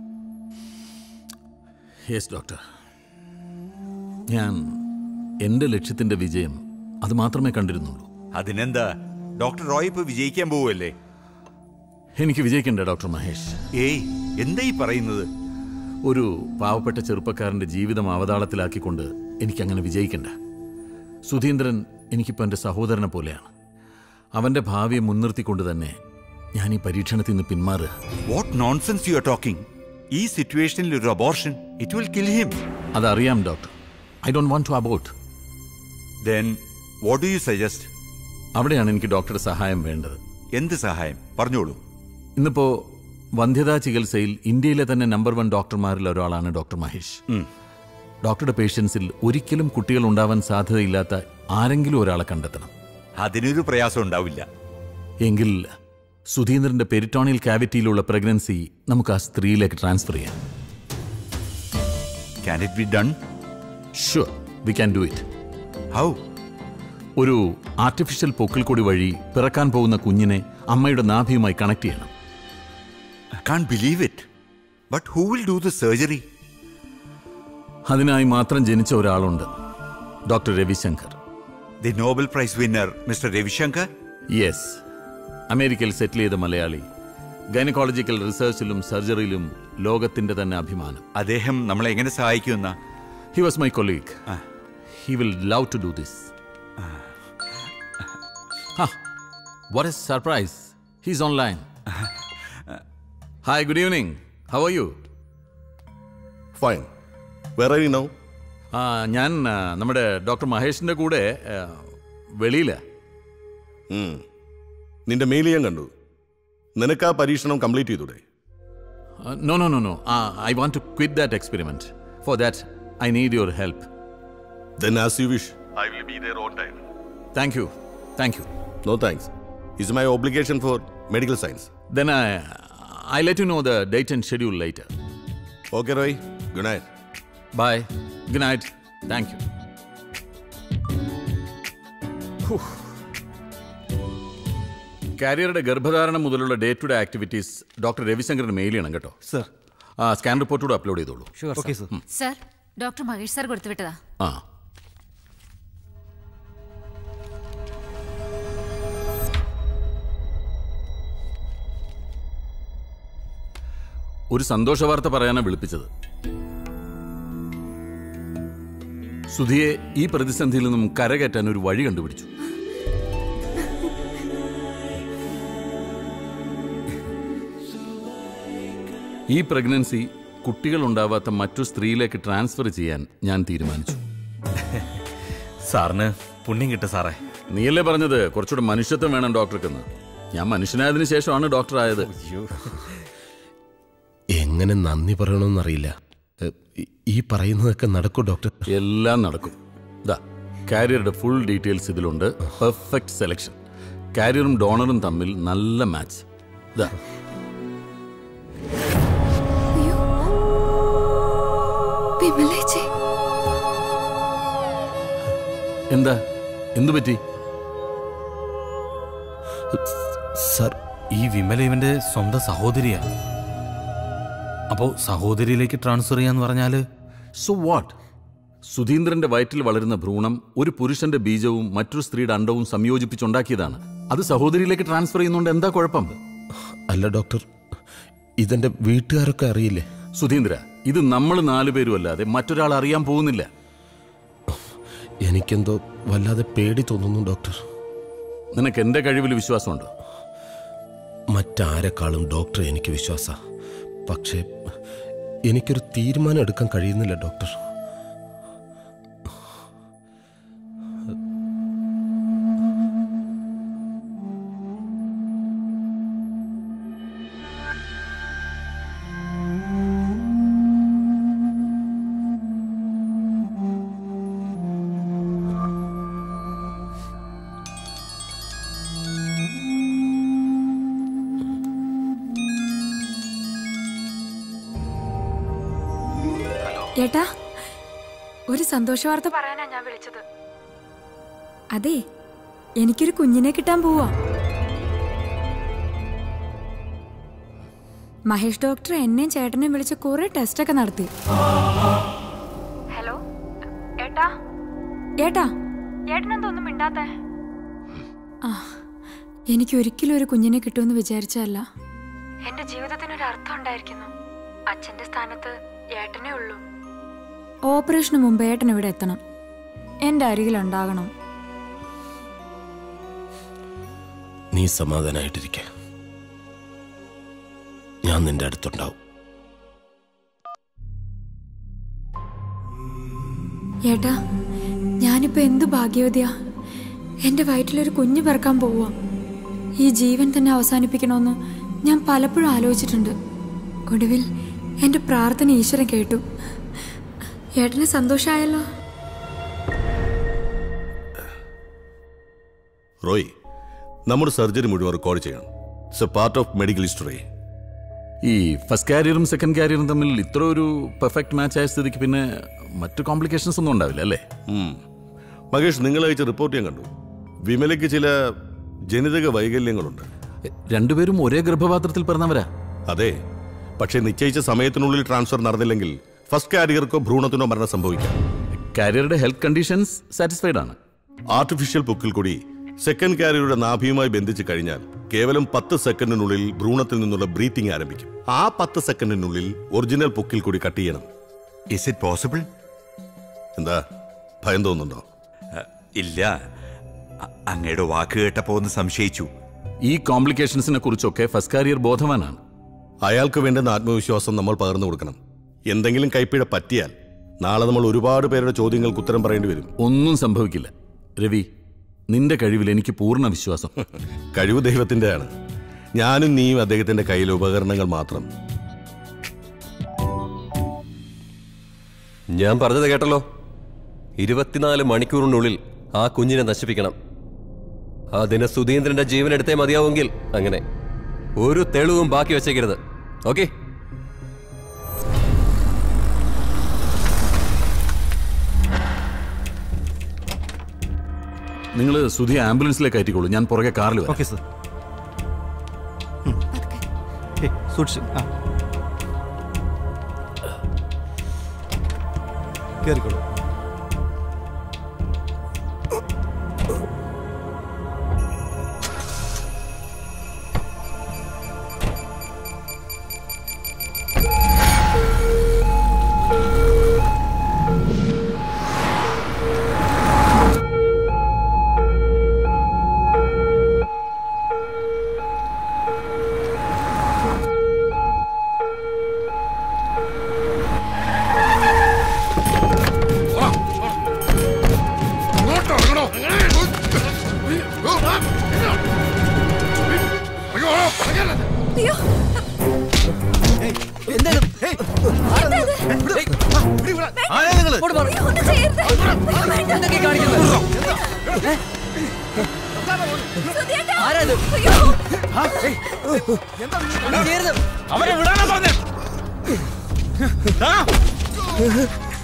യെസ് ഡോക്ടർ, ഞാൻ എൻ്റെ ലക്ഷ്യത്തിൻ്റെ വിജയം അത് മാത്രമേ കണ്ടിരുന്നുള്ളൂ. അതിനെന്താ, ഡോക്ടർ റോയ് ഇപ്പൊ വിജയിക്കാൻ പോവല്ലേ? എനിക്ക് വിജയിക്കണ്ടേ ഡോക്ടർ മഹേഷ്? ഏയ്, എന്താ ഈ പറയുന്നത്? ഒരു പാവപ്പെട്ട ചെറുപ്പക്കാരൻ്റെ ജീവിതം അവതാളത്തിലാക്കിക്കൊണ്ട് എനിക്കങ്ങനെ വിജയിക്കണ്ട. സുധീന്ദ്രൻ എനിക്കിപ്പോൾ എൻ്റെ സഹോദരനെ പോലെയാണ്. അവൻ്റെ ഭാവിയെ മുൻനിർത്തിക്കൊണ്ട് തന്നെ ഞാൻ ഈ പരീക്ഷണത്തിൽ നിന്ന് പിന്മാറുക. What nonsense you are talking? ഈ സിറ്റുവേഷനിൽ ഒരു abortion, it will kill him. അതറിയാം doctor. I don't want to abort. Then what do you suggest? അവിടെയാണ് എനിക്ക് ഡോക്ടറുടെ സഹായം വേണ്ടത്. എന്ത് സഹായം? പറഞ്ഞോളൂ. ഇന്നിപ്പോ വന്ധ്യതാ ചികിത്സയിൽ ഇന്ത്യയിലെ തന്നെ നമ്പർ വൺ ഡോക്ടർമാരിൽ ഒരാളാണ് ഡോക്ടർ മഹേഷ്. ഡോക്ടറുടെ പേഷ്യൻസിൽ ഒരിക്കലും കുട്ടികൾ ഉണ്ടാവാൻ സാധ്യതയില്ലാത്ത ആരെങ്കിലും ഒരാളെ കണ്ടെത്തണം. അതിനൊരു പ്രയാസം ഉണ്ടാവില്ല. എങ്കിൽ സുധീന്ദ്രന്റെ പെരിറ്റോണിയൽ കാവിറ്റിയിലുള്ള പ്രഗ്നൻസി നമുക്ക് ആ സ്ത്രീയിലേക്ക് ട്രാൻസ്ഫർ ചെയ്യാം. Can it be done? Sure, we can do it. How? ഒരു ആർട്ടിഫിഷ്യൽ പൊക്കിൾ കൊടി വഴി പിറക്കാൻ പോകുന്ന കുഞ്ഞിനെ അമ്മയുടെ നാഭിയുമായി കണക്ട് ചെയ്യണം. I can't believe it. But who will do the surgery? അതിനായി മാത്രം ജനിച്ച ഒരാളുണ്ട്, doctor Ravishankar. The Nobel Prize winner, mister Ravishankar? Yes, അമേരിക്കയിൽ സെറ്റിൽ ചെയ്ത മലയാളി. ഗൈനക്കോളജിക്കൽ റിസർച്ചിലും സർജറിയിലും ലോകത്തിന്റെ തന്നെ അഭിമാനം. അദ്ദേഹം നമ്മളെ എങ്ങനെ സഹായിക്കുമെന്ന? He was my colleague. He will love to do this. What is surprise? He is online. Hi, good evening. How are you? Fine. Where are you now? ഞാൻ നമ്മുടെ ഡോക്ടർ മഹേഷിന്റെ കൂടെ വെളിയില. നിന്റെ മെയിൽ ഞാൻ കണ്ടു. നിനക്ക് ആ പരീക്ഷണം കംപ്ലീറ്റ് ചെയ്തൂടെ? No no no no I want to quit that experiment. For that I need your help. Then as you wish. I will be there on time. Thank you. Thank you. No thanks. It's my obligation for medical science. Then I I'll let you know the date and schedule later. Okay, Roy. Good night. Bye. Good night. Thank you. കാരിയറുടെ ഗർഭധാരണം മുതലുള്ള day to day activities doctor രവിശങ്കറിന് mail ചെയ്യണം കേട്ടോ. Sir. ആ scan report കൂടെ upload ചെയ്തോളൂ. Okay sir. Sir, doctor Mahesh sir കൊടുത്തു വിട്ടതാ. ആ ഒരു സന്തോഷ വാർത്ത പറയാനാണ് വിളിപ്പിച്ചത്. സുധിയെ ഈ പ്രതിസന്ധിയിൽ നിന്നും കരകയറ്റാൻ ഒരു വഴി കണ്ടുപിടിച്ചു. ഈ പ്രഗ്നൻസി കുട്ടികൾ ഉണ്ടാവാത്ത മറ്റു സ്ത്രീയിലേക്ക് ട്രാൻസ്ഫർ ചെയ്യാൻ ഞാൻ തീരുമാനിച്ചു. സാറിന് പുണ്യം കിട്ടും സാറേ. നീയല്ലേ പറഞ്ഞത് കുറച്ചുകൂടെ മനുഷ്യത്വം വേണം ഡോക്ടർക്കെന്ന്. ഞാൻ മനുഷ്യനായതിനു ശേഷമാണ് ഡോക്ടർ ആയത്. എങ്ങനെ നന്ദി പറയണമെന്നറിയില്ല. ഈ പറയുന്നതൊക്കെ നടക്കും ഡോക്ടർ? എല്ലാം നടക്കും. ദാ കാരിയറുടെ ഫുൾ ഡീറ്റെയിൽസ് ഇതിലുണ്ട്. Perfect selection. കാരിയറും ഡോണറും തമ്മിൽ നല്ല മാച്ച്. ദാ വിമലേച്ചി എന്താ എന്തു പറ്റി? സർ, ഈ വിമല ഇവന്റെ സ്വന്തം സഹോദരിയാ. അപ്പോ സഹോദരിയിലേക്ക് ട്രാൻസ്ഫർ ചെയ്യാന്ന് പറഞ്ഞാല് സോ വാട്ട്? സുധീന്ദ്രന്റെ വയറ്റിൽ വളരുന്ന ഭ്രൂണം ഒരു പുരുഷന്റെ ബീജവും മറ്റൊരു സ്ത്രീയുടെ അണ്ടവും സംയോജിപ്പിച്ചുണ്ടാക്കിയതാണ്. അത് സഹോദരിയിലേക്ക് ട്രാൻസ്ഫർ ചെയ്യുന്നതുകൊണ്ട് എന്താ കുഴപ്പം? അല്ല ഡോക്ടർ, ഇതെന്റെ വീട്ടുകാരൊക്കെ അറിയില്ലേ? സുധീന്ദ്ര, ഇത് നമ്മൾ നാലുപേരും അല്ലാതെ മറ്റൊരാൾ അറിയാൻ പോകുന്നില്ല. എനിക്കെന്തോ വല്ലാതെ പേടി തോന്നുന്നു ഡോക്ടർ. നിനക്ക് എന്റെ കഴിവിൽ വിശ്വാസമുണ്ടോ? മറ്റാരെക്കാളും ഡോക്ടർ എനിക്ക് വിശ്വാസ. പക്ഷേ എനിക്കൊരു തീരുമാനം എടുക്കാൻ കഴിയുന്നില്ല ഡോക്ടർ. ഏട്ടാ, ഒരു സന്തോഷ വാർത്ത പറയാനാ ഞാൻ വിളിച്ചത്. അതെ, എനിക്കൊരു കുഞ്ഞിനെ കിട്ടാൻ പോവാ. മഹേഷ് ഡോക്ടർ എന്നെയും ചേട്ടനെയും വിളിച്ച് കുറെ ടെസ്റ്റ് ഒക്കെ നടത്തി. ഹലോ ഏട്ടാ, ഏട്ടാ ഏട്ടനെന്തൊന്നും മിണ്ടാത്തെ? ആ, എനിക്ക് ഒരിക്കലും ഒരു കുഞ്ഞിനെ കിട്ടുമെന്ന് വിചാരിച്ചല്ല. എന്റെ ജീവിതത്തിനൊരു അർത്ഥം ഉണ്ടായിരിക്കുന്നു. അച്ഛന്റെ സ്ഥാനത്ത് ഏട്ടനേ ഉള്ളൂ. ഓപ്പറേഷന് മുമ്പ് ഏട്ടൻ ഇവിടെ എത്തണം, എന്റെ അരികിലുണ്ടാകണം. നീ സമാധാനായിട്ടിരിക്ക, ഞാൻ നിന്റെ അടുത്തുണ്ടാവും. ഏട്ടാ, ഞാനിപ്പോ എന്തു ഭാഗ്യവതിയാ. എന്റെ വയറ്റിലൊരു കുഞ്ഞു പിറക്കാൻ പോവുക. ഈ ജീവൻ തന്നെ അവസാനിപ്പിക്കണമെന്ന് ഞാൻ പലപ്പോഴും ആലോചിച്ചിട്ടുണ്ട്. ഒടുവിൽ എന്റെ പ്രാർത്ഥന ഈശ്വരൻ കേട്ടു. ഏട്ടന് സന്തോഷമായല്ലോ. റോയ്, നമ്മുടെ സർജറി മുഴുവൻ റെക്കോർഡ് ചെയ്യണം. It's a part of medical history. ഈ ഫസ്റ്റ് കാരിയറും സെക്കൻഡ് കാരിയറും തമ്മിൽ ഇത്ര ഒരു പെർഫെക്റ്റ് മാച്ച് ആയ സ്ഥിതിക്ക് പിന്നെ മറ്റു കോംപ്ലിക്കേഷൻസ് ഒന്നും ഉണ്ടാവില്ല അല്ലേ? മഹേഷ്, നിങ്ങൾ അയച്ച റിപ്പോർട്ട് ഞാൻ കണ്ടു. വിമലയ്ക്ക് ചില ജനിതക വൈകല്യങ്ങളുണ്ട്. രണ്ടുപേരും ഒരേ ഗർഭപാത്രത്തിൽ പിറന്നവരാ. അതെ, പക്ഷേ നിശ്ചയിച്ച സമയത്തിനുള്ളിൽ ട്രാൻസ്ഫർ നടന്നില്ലെങ്കിൽ ഫസ്റ്റ് കാരിയർക്കോ ഭ്രൂണത്തിനോ മരണം സംഭവിക്കാം. കാരിയറുടെ ഹെൽത്ത് കണ്ടീഷൻസ് സാറ്റിസ്ഫൈഡ് ആണ്. ആർട്ടിഫിഷ്യൽ പൊക്കിൽ കൂടി സെക്കൻഡ് കാരിയറുടെ നാഭിയുമായി ബന്ധിച്ചു കഴിഞ്ഞാൽ കേവലം പത്ത് സെക്കൻഡിനുള്ളിൽ ഭ്രൂണത്തിൽ നിന്നുള്ള ബ്രീത്തിങ് ആരംഭിക്കും. ആ പത്ത് സെക്കൻഡിനുള്ളിൽ ഒറിജിനൽ പൊക്കിൽ കൂടി കട്ട് ചെയ്യണം. Is it possible? എന്താ ഭയം തോന്നുന്നുണ്ടോ? ഇല്ല, അങ്ങയുടെ വാക്ക് കേട്ടപ്പോ ഒന്ന് സംശയിച്ചു. ഈ കോംപ്ലിക്കേഷൻസിനെ കുറിച്ചൊക്കെ ഫസ്റ്റ് കാരിയർ ബോധവാനാണ്. അയാൾക്ക് വേണ്ടുന്ന ആത്മവിശ്വാസം നമ്മൾ പകർന്നു കൊടുക്കണം. എന്തെങ്കിലും കൈപ്പിഴ പറ്റിയാൽ നാളെ നമ്മൾ ഒരുപാട് പേരുടെ ചോദ്യങ്ങൾക്ക് ഉത്തരം പറയേണ്ടി വരും. ഒന്നും സംഭവിക്കില്ല രവി, നിന്റെ കഴിവിൽ എനിക്ക് പൂർണ്ണ വിശ്വാസം. കഴിവ് ദൈവത്തിൻ്റെയാണ്. ഞാനും നീയും അദ്ദേഹത്തിന്റെ കയ്യിലെ ഉപകരണങ്ങൾ മാത്രം. ഞാൻ പറഞ്ഞത് കേട്ടല്ലോ. ഇരുപത്തിനാല് മണിക്കൂറിനുള്ളിൽ ആ കുഞ്ഞിനെ നശിപ്പിക്കണം. അതിന് സുധീന്ദ്രന്റെ ജീവൻ എടുത്തേ മതിയാവുമെങ്കിൽ അങ്ങനെ ഒരു തെളിവും ബാക്കി വെച്ചേക്കരുത്. ഓക്കെ? നിങ്ങൾ സുധി ആംബുലൻസിലേക്ക് കയറ്റിക്കോളൂ, ഞാൻ പുറകെ കാറിൽ വരാം. Okay sir. സൂക്ഷിച്ചു കയറിക്കോളൂ. അവരെ വിടാനാ പറഞ്ഞേ.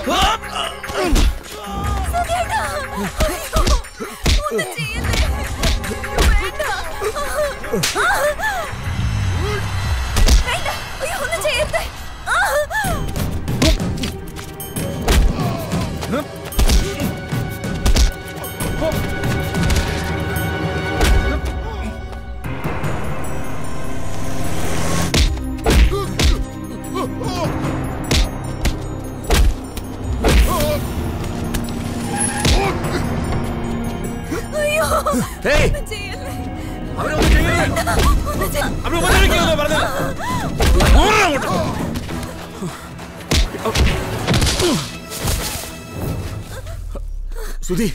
സുധി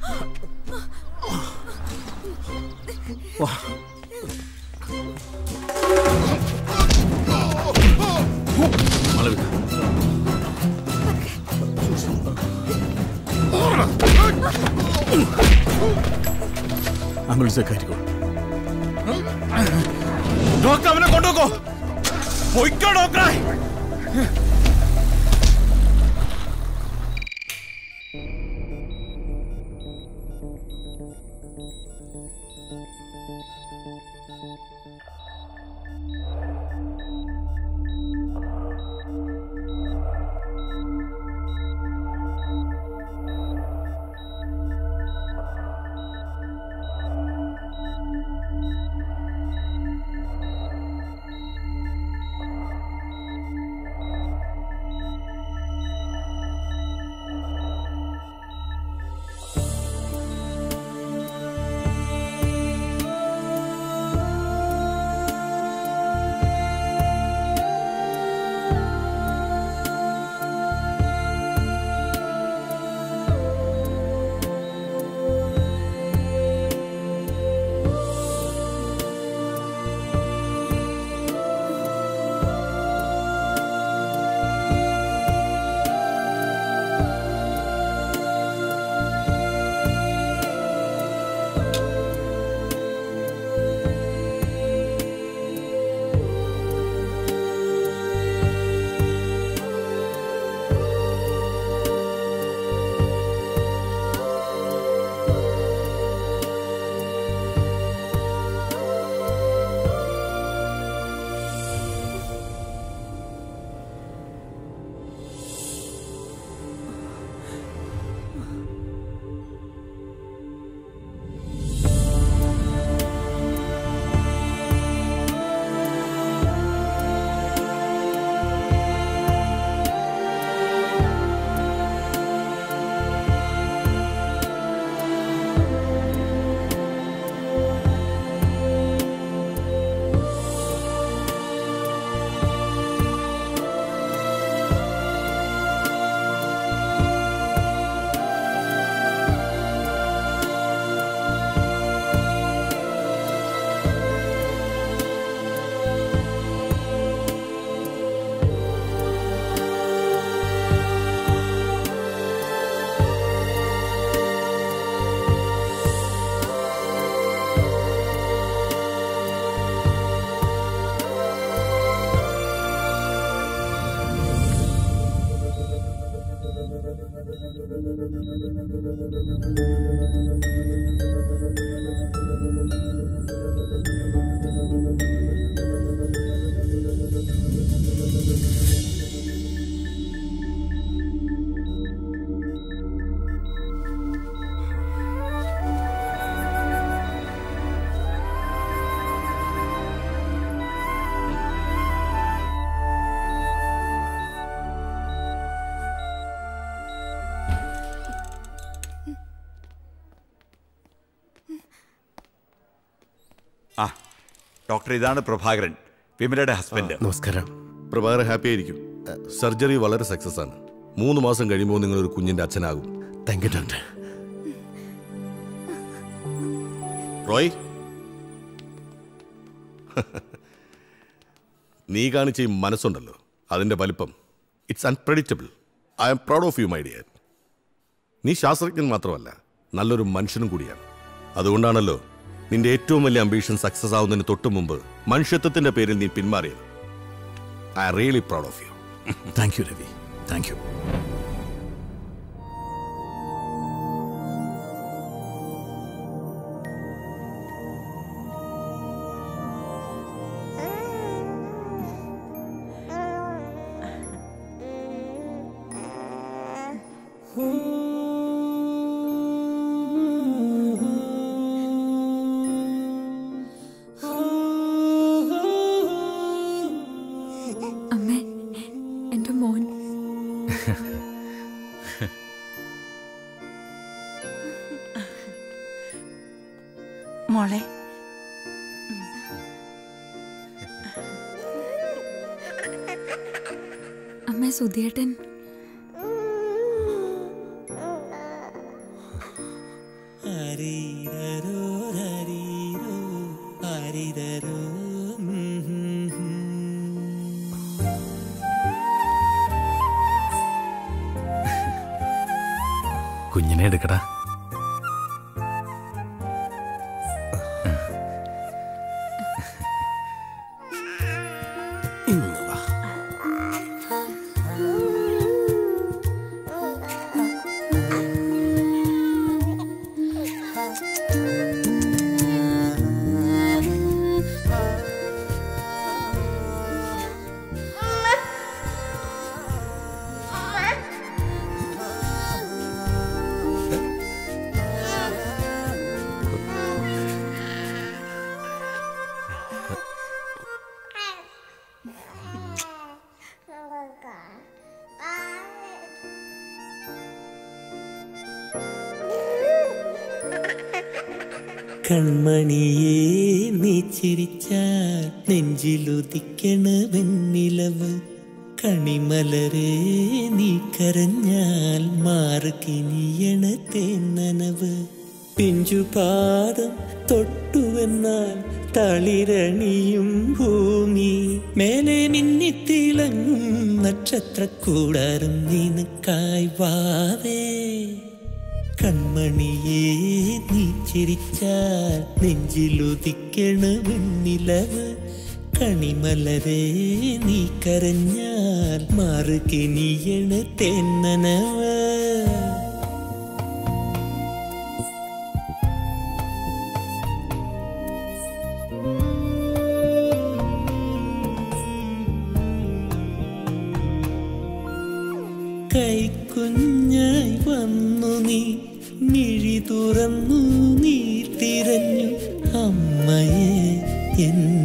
മാളവിക ആംബുലൻസ് കയറ്റിക്കോ. ഡോക്ടർ അവനെ കൊണ്ടുപോക്കോ. പൊയ്ക്കോ ഡോക്ടറെ. ആ ഡോക്ടർ, ഇതാണ് പ്രഭാകരൻ, വിമലയുടെ ഹസ്ബൻഡ്. നമസ്കാരം. പ്രഭാകരൻ ഹാപ്പി ആയിരിക്കും. സർജറി വളരെ സക്സസ് ആണ്. മൂന്ന് മാസം കഴിയുമ്പോൾ നിങ്ങൾ ഒരു കുഞ്ഞിന്റെ അച്ഛനാകും. Thank you doctor. റോയ്, നീ കാണിച്ച ഈ മനസ്സുണ്ടല്ലോ, അതിന്റെ വലിപ്പം, it's unpredictable. I am proud of you my dear. നീ ശാസ്ത്രജ്ഞൻ മാത്രമല്ല, നല്ലൊരു മനുഷ്യനും കൂടിയാണ്. അതുകൊണ്ടാണല്ലോ നിന്റെ ഏറ്റവും വലിയ അംബീഷൻ സക്സസ് ആവുന്നതിന് തൊട്ടു മുമ്പ് മനുഷ്യത്വത്തിന്റെ പേരിൽ നീ പിന്മാറിയത്. I am really proud of you. Thank you Ravi, thank you. അമ്മേ, എന്റെ മോൻ. മോളെ, അമ്മേ, സുധിയേട്ടൻ. കുഞ്ഞിനെ എടുക്കടാ. കൺമണിയേ നീ ചിരിച്ചാൽ നെഞ്ചിലുദിക്കണ വെണ്ണിലവ്, കണിമലരേ നീ കരഞ്ഞാൽ മാറുകിനിയണ തേന്നനവ്. പിഞ്ചുപാദം തൊട്ടുവെന്നാൽ തളിരണിയും ഭൂമി, മേലെ മിന്നിത്തിളങ്ങും നക്ഷത്രക്കൂടാരം നിനക്കായി വാവേ. കൺമണിയേ നീ ചിരിച്ചാൽ നെഞ്ചിലുദിക്കണ വെണ്ണിലവ്, കണിമലരേ നീ കരഞ്ഞാൽ മാറുകിനിയണ തേന്നനവ്. കൈക്കുഞ്ഞായി വന്നു നീ, മിഴി തുറന്നു നീ തിരഞ്ഞു അമ്മയെ.